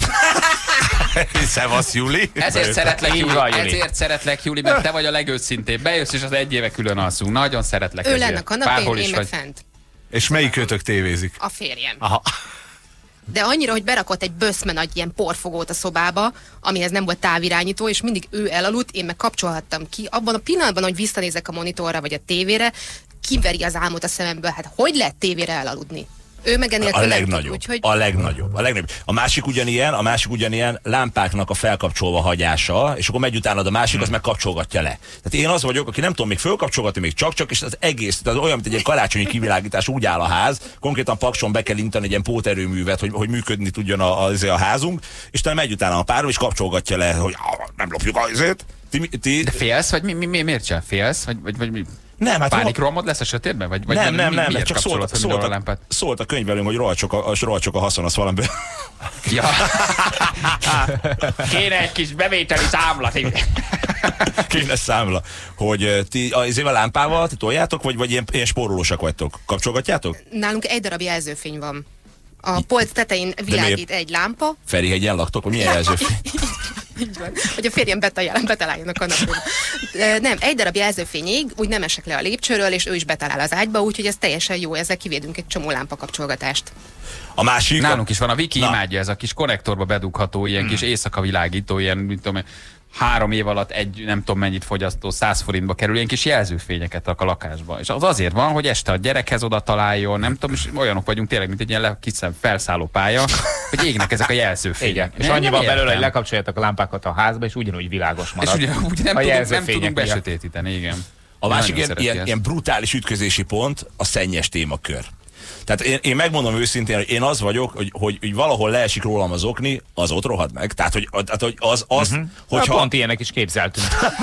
Szevasz, Juli. Ezért szeretlek, Így Juli, van, Juli. ezért szeretlek, Juli, mert te vagy a legőszintébb. Bejössz, és az egy éve külön alszunk. Nagyon szeretlek Ő ezért. lenne a kanapén, Bárhol én is meg vagy. fent. És melyik kötök tévézik? A férjem. Aha. De annyira, hogy berakott egy böszme nagy ilyen porfogót a szobába, amihez nem volt távirányító, és mindig ő elaludt, én meg kapcsolhattam ki. Abban a pillanatban, hogy visszanézek a monitorra vagy a tévére, kiveri az álmot a szememből. Hát hogy lehet tévére elaludni? Ő meg ennél A nem legnagyobb, tud, úgyhogy... a legnagyobb, a legnagyobb. A másik ugyanilyen, a másik ugyanilyen lámpáknak a felkapcsolva hagyása, és akkor megy utána a másik, az meg kapcsolgatja le. Tehát én az vagyok, aki nem tudom még fölkapcsolgatni, még csak-csak, és az egész, tehát olyan, mint egy ilyen karácsonyi kivilágítás, úgy áll a ház, konkrétan pakson be kell intani egy ilyen póterőművet, hogy, hogy működni tudjon a, a, a házunk, és utána megy utána a párom, és kapcsolgatja le, hogy ah, nem lopjuk azért. Ti, ti... De félsz, vagy mi, mi, mi, miért csinál? Félsz? Vagy, vagy, vagy mi? Nem, hát Pánikromod lesz a sötétben? Vagy, vagy nem, nem, mi, nem, miért csak kapcsolod szólt, fel szólt, a a, lámpát? szólt a könyvelőm, hogy rohadt sok a, rohadt sok a haszon, az valamiből. Ja. Kéne egy kis bevételi számla. Kéne számla. Hogy eh, ti az éve lámpával ti toljátok, vagy, vagy ilyen, ilyen spórolósak vagytok? Kapcsolgatjátok? Nálunk egy darab jelzőfény van. A polc tetején világít egy lámpa, Ferihegyen laktok, hogy milyen jelzőfény? így van, hogy a férjem betalál, betaláljon a kanapéba. E, Nem, egy darab jelzőfény ég, úgy nem esek le a lépcsőről, és ő is betalál az ágyba, úgyhogy ez teljesen jó, ezzel kivédünk egy csomó lámpakapcsolgatást. A másik... Nálunk is van, a Viki Na. imádja, ez a kis konnektorba bedugható, ilyen Hmm. kis éjszaka világító, ilyen, mit tudom, én, három év alatt egy nem tudom mennyit fogyasztó, száz forintba kerül, ilyen kis jelzőfényeket rak a lakásba. És az azért van, hogy este a gyerekhez oda találjon, nem tudom, és olyanok vagyunk tényleg, mint egy ilyen le, kis felszálló pálya, hogy égnek ezek a jelzőfények. Igen. És Nem- annyi nem van belőle, értem. hogy lekapcsoljátok a lámpákat a házba, és ugyanúgy világos És marad. ugye, úgy nem A tudunk, nem jelzőfények tudunk miatt. besötétíteni, igen. A másik Nagyon ilyen, szereti ilyen, ezt. ilyen brutális ütközési pont a szennyes témakör. Tehát én, én megmondom őszintén, hogy én az vagyok, hogy, hogy, hogy valahol leesik rólam az okni, az ott rohad meg. Tehát, hogy, tehát, hogy az, az uh-huh. hogyha... Pont ilyenek is képzeltünk.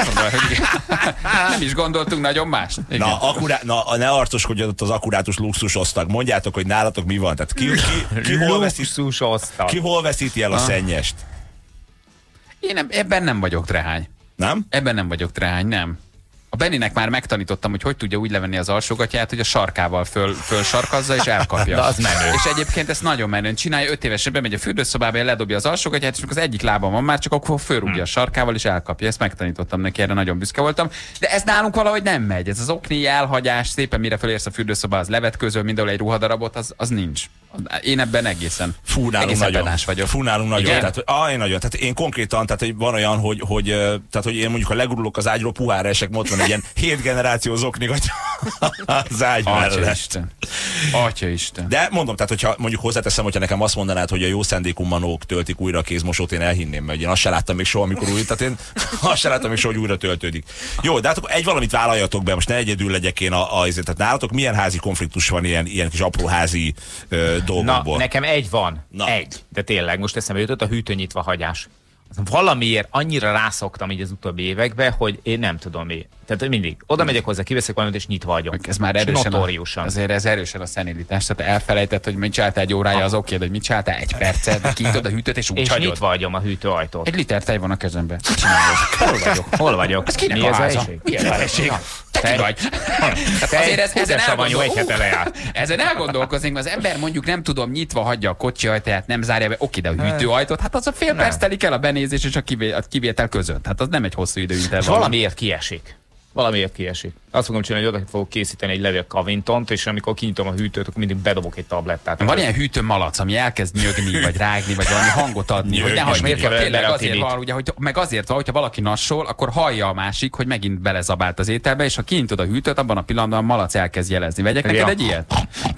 Nem is gondoltunk nagyon más. Na, akurá... Na, ne arcoskodjon ott az akkurátus luxus osztag. Mondjátok, hogy nálatok mi van. Tehát ki, ki, ki, hol, veszít, ki hol veszíti el a szennyest? Én ebben nem vagyok trehány. Nem? Ebben nem vagyok trehány, nem. A Benninek már megtanítottam, hogy hogy tudja úgy levenni az alsógatját, hogy a sarkával föl, fölsarkazza és elkapja. De az menő. És egyébként ezt nagyon menően csinálja, öt évesen bemegy a fürdőszobába, ledobja az alsógatját, és az egyik lábam van már, csak akkor fölrúgja hmm. a sarkával és elkapja. Ezt megtanítottam neki, erre nagyon büszke voltam. De ez nálunk valahogy nem megy. Ez az okni elhagyás, szépen mire fölérsz a fürdőszobába, az levetközöl, mindenhol egy ruhadarabot, az, az nincs. Én ebben egészen, Fú, nálunk egészen nagyon, pedás vagyok. Fú, nálunk nagyon. Igen? Tehát, ah, én nagyon. Tehát én konkrétan, tehát hogy van olyan, hogy, hogy, tehát, hogy én mondjuk, ha legurulok az ágyról, puhára esek, ott van egy ilyen hét generációs okni, hogy az ágy mellett. Atya Isten. De mondom, tehát hogyha mondjuk hozzáteszem, hogyha nekem azt mondanád, hogy a jó szándékú manók töltik újra a kézmosót, én elhinném, mert én azt se láttam még soha, amikor új, tehát én azt se láttam még soha, hogy újra töltődik. Jó, de hát egy valamit vállaljatok be, most ne egyedül legyek én a, a tehát nálatok milyen házi konfliktus van ilyen, ilyen kis apró házi ö, dolgokból? Na, nekem egy van. Na. Egy. De tényleg, most eszembe jutott a hűtő nyitva hagyás. Valamiért annyira rászoktam így az utóbbi években, hogy én nem tudom mi. Tehát mindig oda megyek hozzá, kiveszek valamit, és nyitva hagyom. Ez már erősen a, azért ez erősen a szenilitás. Tehát elfelejtett, hogy mit csináltál egy órája, az oké, de hogy mit csináltál egy percet, kinyitod a hűtőt, és úgy és hagyod. nyitva hagyom a hűtőajtót. Egy liter tej van a kezemben. Mit csinálod? Hol vagyok? Hol vagyok? Ez kinek mi a ez háza? a Milyen feleség? Te ki vagy? Azért ez, ezen, elgondol... ezen elgondolkozni, mert az ember mondjuk nem tudom, nyitva hagyja a kocsi ajtaját, nem zárja be, oké, de a hűtőajtót, hát az a fél perc telik el a benézés és a kivétel között. Hát az nem egy hosszú időintervall. Valamiért kiesik. Valamiért kiesik. Azt fogom csinálni, hogy oda fogok készíteni egy levél Covingtont, és amikor kinyitom a hűtőt, akkor mindig bedobok egy tablettát. Van ilyen hűtőmalac, ami elkezd nyögni, vagy rágni, vagy valami hangot adni, hogy ne hagyd meg. Tényleg azért van, ugye, hogy, meg azért van, hogyha valaki nassol, akkor hallja a másik, hogy megint belezabált az ételbe, és ha kinyitod a hűtőt, abban a pillanatban a malac elkezd jelezni. Vegyek neked egy ilyet?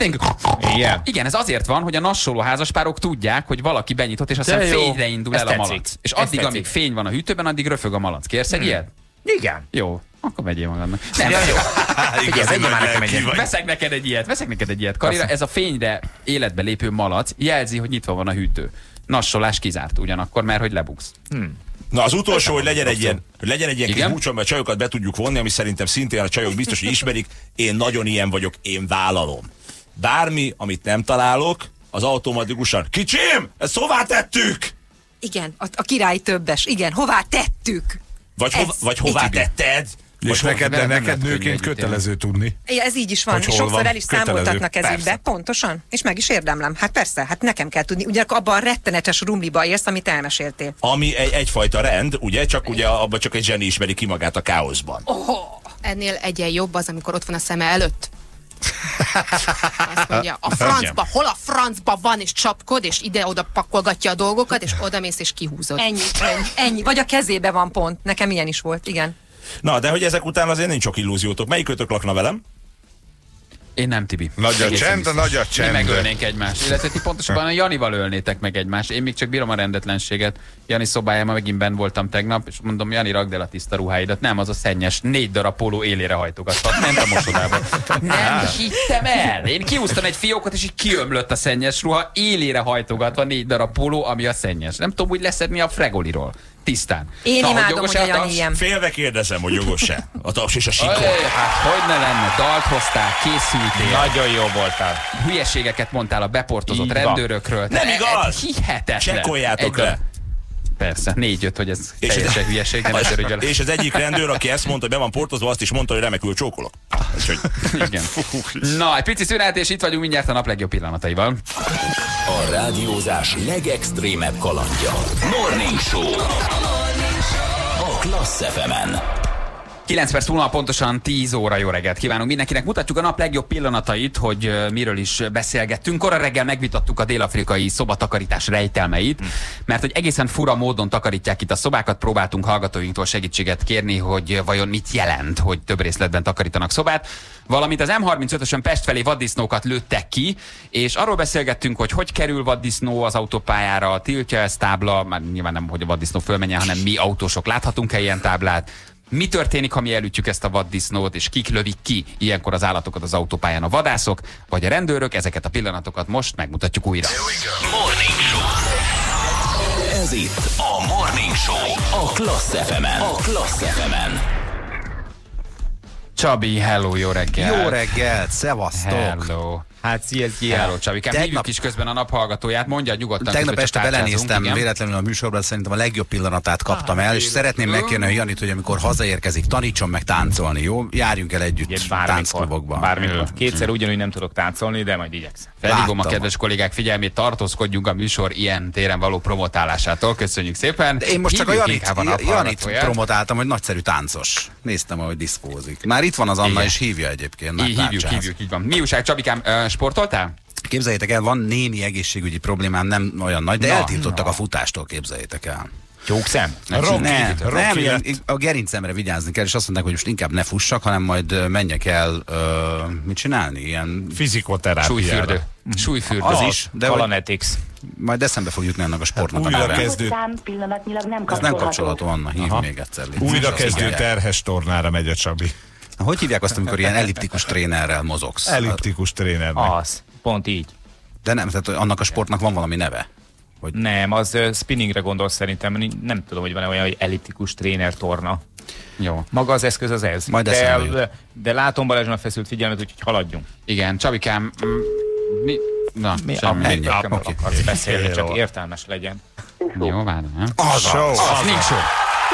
Igen. Igen, ez azért van, hogy a nassoló házaspárok tudják, hogy valaki benyitott, és aztán fényre indul el a malac. És addig, amíg fény van a hűtőben, addig röfög a malac. Kérsz egy ilyet? Igen. Jó. Akkor vegyél magadnak. Nem, ja, jó. Igen, már nekem egy ilyet. Veszek neked egy ilyet, veszek neked egy ilyet. Karira, ez a fényre életbe lépő malac jelzi, hogy nyitva van a hűtő. Nassolás kizárt ugyanakkor, mert hogy lebuksz. Hmm. Na az utolsó, hogy legyen egy ilyen, hogy legyen egy ilyen kis búcson, mert a csajokat be tudjuk vonni, ami szerintem szintén a csajok biztos, hogy ismerik. Én nagyon ilyen vagyok, én vállalom. Bármi, amit nem találok, az automatikusan, kicsim, ezt hová tettük? Igen, a, a király többes, igen, hová tettük? Vagy, hova, vagy hová tetted? És neked, de neked nőként kötelező tudni. Ez így is van, és sokszor el is számoltatnak ez ügybe. Pontosan. És meg is érdemlem. Hát persze, hát nekem kell tudni. Ugye abban a rettenetes rumliba élsz, amit elmeséltél. Ami egy, egyfajta rend, ugye, csak ugye abban csak egy zseni ismeri ki magát a káoszban. Oh, ennél egyen jobb az, amikor ott van a szeme előtt. Azt mondja, a francba, hol a francba van, és csapkod, és ide-oda pakolgatja a dolgokat, és odamész, és kihúzod. Ennyi, ennyi, ennyi. Vagy a kezébe van pont. Nekem ilyen is volt, igen. Na, de hogy ezek után azért nincs sok illúziótok. Melyikőtök lakna velem? Én nem, Tibi. Nagy a csend, nagy a csend. Mi megölnénk egymást. Illetve ti pontosabban a Janival ölnétek meg egymást. Én még csak bírom a rendetlenséget. Jani szobájában megint benn voltam tegnap, és mondom, Jani, rakd el a tiszta ruháidat. Nem, az a szennyes, négy darab póló élére hajtogathat. Ment a mosodába. Nem hittem el. Én kiúztam egy fiókot, és így kiömlött a szennyes ruha, élére hajtogatva négy darab póló, ami a szennyes. Nem tudom úgy leszedni a fregoliról. Tisztán. Én Na, imádom, hogy, hogy a Jani ilyen. Félve kérdezem, hogy jogos-e a taps és a sikor. Hát hogy ne lenne, dalt hoztál, készültél. Nagyon jó voltál. Hülyeségeket mondtál a beportozott rendőrökről. Nem igaz! Hihetetlen. Csekkoljátok le. Persze, négy-öt, hogy ez és teljesen ez, hülyeség. Nem az, az, és az egyik rendőr, aki ezt mondta, hogy be van portozva, azt is mondta, hogy remekül csókolok. Úgyhogy... Igen. Na, egy pici szünet, és itt vagyunk mindjárt a nap legjobb pillanataival. A rádiózás legextrémebb kalandja. Morning Show. A Klassz ef emen. kilenc perc múlva pontosan tíz óra. Jó reggelt kívánunk mindenkinek. Mutatjuk a nap legjobb pillanatait, hogy uh, miről is beszélgettünk. Kora reggel megvitattuk a dél-afrikai szobatakarítás rejtelmeit, hmm. mert hogy egészen fura módon takarítják itt a szobákat. Próbáltunk hallgatóinktól segítséget kérni, hogy vajon mit jelent, hogy több részletben takarítanak szobát. Valamint az em harmincötösön Pest felé vaddisznókat lőttek ki, és arról beszélgettünk, hogy hogy kerül vaddisznó az autópályára, tiltja ezt tábla, már nyilván nem, hogy a vaddisznó fölmenjen, hanem mi autósok láthatunk-e ilyen táblát. Mi történik, ha mi elütjük ezt a vaddisznót, és kik lövik ki ilyenkor az állatokat az autópályán? A vadászok vagy a rendőrök? Ezeket a pillanatokat most megmutatjuk újra. Morning Show. Ez itt a Morning Show a Klassz ef emen. A Klassz ef emen. Csabi, hello, jó reggel. Jó reggelt, szevasztok. Hello. Hát szia, hello, Csabikám. Tegnap... Hívjuk is közben a naphallgatóját, mondja nyugodtan. Tegnap hogy este belenéztem véletlenül a műsorban, szerintem a legjobb pillanatát kaptam el, és szeretném megkérni a Janit, hogy amikor hazaérkezik, tanítson meg táncolni, jó? Járjunk el együtt Igen, bármikor, táncklubokban. Bármikor. Kétszer ugyanúgy nem tudok táncolni, de majd igyekszem. Felhívom a kedves kollégák figyelmét, tartózkodjunk a műsor ilyen téren való promotálásától. Köszönjük szépen. De én most csak a Janit, a Janit promotáltam, hogy nagyszerű táncos. Néztem, ahogy diszkózik. Már itt van az Anna, és hívja egyébként. Így hívjuk, hívjuk, így van. Mi újság, Csabikám, sportoltál? Képzeljétek el, van némi egészségügyi problémám, nem olyan nagy, de na, eltiltottak na. a futástól, képzeljétek el. Csókszem? Nem, nem, nem, a gerincemre vigyázni kell, és azt mondták, hogy most inkább ne fussak, hanem majd menjek el, uh, mit csinálni? Ilyen fizikoterápiára. Súlyfürdő. Súlyfürdő. Az is, de Kalanetics. Majd eszembe fog jutni ennek a sportnak a újra neve. kezdő. Pillanatnyilag nem Ez nem kapcsolható, Anna, hív Aha. még egyszer. Légy. Újra kezdő terhes tornára megy a Csabi. Hogy hívják azt, amikor ilyen elliptikus trénerrel mozogsz? Elliptikus trénernek. Az, pont így. De nem, tehát annak a sportnak van valami neve? Hogy... Nem, az uh, spinningre gondolsz szerintem, nem tudom, hogy van-e olyan, hogy elliptikus tréner torna. Jó. Maga az eszköz az ez. Majd de, de, de látom Balázson a feszült figyelmet, úgyhogy haladjunk. Igen, Csabikám, mi... Na, mi semmi. A, ennyi, Ah, nem okay. akarsz beszélni, csak értelmes legyen. Jó, várom. Az show. az, az nincs show.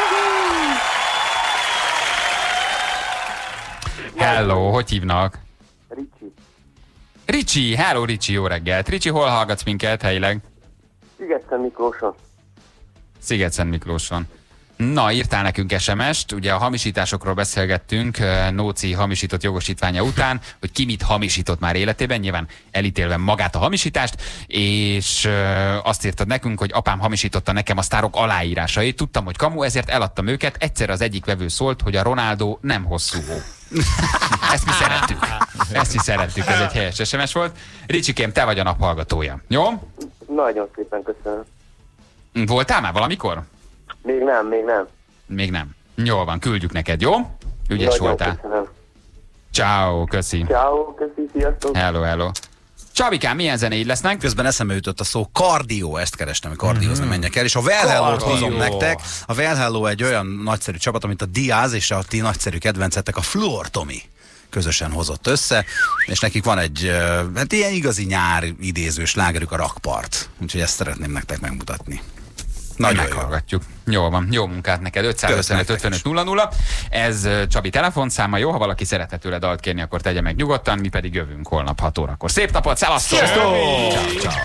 Hello, hogy hívnak? Ricsi. Ricsi, hello Ricsi, jó reggelt. Ricsi, hol hallgatsz minket helyileg? Szigetszent Miklóson. Szigetszent Miklóson. Na, írtál nekünk es em est, ugye a hamisításokról beszélgettünk Nóci hamisított jogosítványa után, hogy ki mit hamisított már életében, nyilván elítélve magát a hamisítást, és azt írtad nekünk, hogy apám hamisította nekem a sztárok aláírásait, tudtam, hogy kamu, ezért eladtam őket, egyszer az egyik vevő szólt, hogy a Ronaldo nem hosszú hó. Ezt mi szerettük. Ezt mi szerettük, ez egy helyes es em es volt. Ricsikém, te vagy a naphallgatója, jó? Nagyon szépen köszönöm. Voltál már valamikor? Még nem, még nem. Még nem. Jól van, küldjük neked, jó? Ügyes Nagyon voltál. köszönöm. Ciao, köszi. Ciao, köszi, sziasztok. Hello, hello. Csabikám, milyen zenéid lesznek? Közben eszembe jutott a szó kardió, ezt kerestem, hogy kardiózni mm-hmm. menjek el, és a Well Hello-t hozom nektek. A Well Hello egy olyan nagyszerű csapat, amit a Diaz és a ti nagyszerű kedvencetek, a Fluor Tomi közösen hozott össze, és nekik van egy hát ilyen igazi nyár idéző slágerük, a Rakpart. Úgyhogy ezt szeretném nektek megmutatni. Nagyon meghallgatjuk. Jó. Jól van, jó munkát neked. ötszázötvenöt ötvenöt nulla nulla. Ez Csabi telefonszáma, jó? Ha valaki szeretne tőle dalt kérni, akkor tegye meg nyugodtan, mi pedig jövünk holnap hat órakor. Szép napot, szevasztok! Ciao, ciao.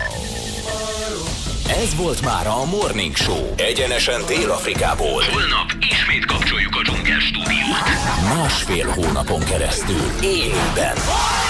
Ez volt már a Morning Show. Egyenesen Dél-Afrikából. Holnap ismét kapcsoljuk a dzsungel stúdiót. Másfél hónapon keresztül élőben.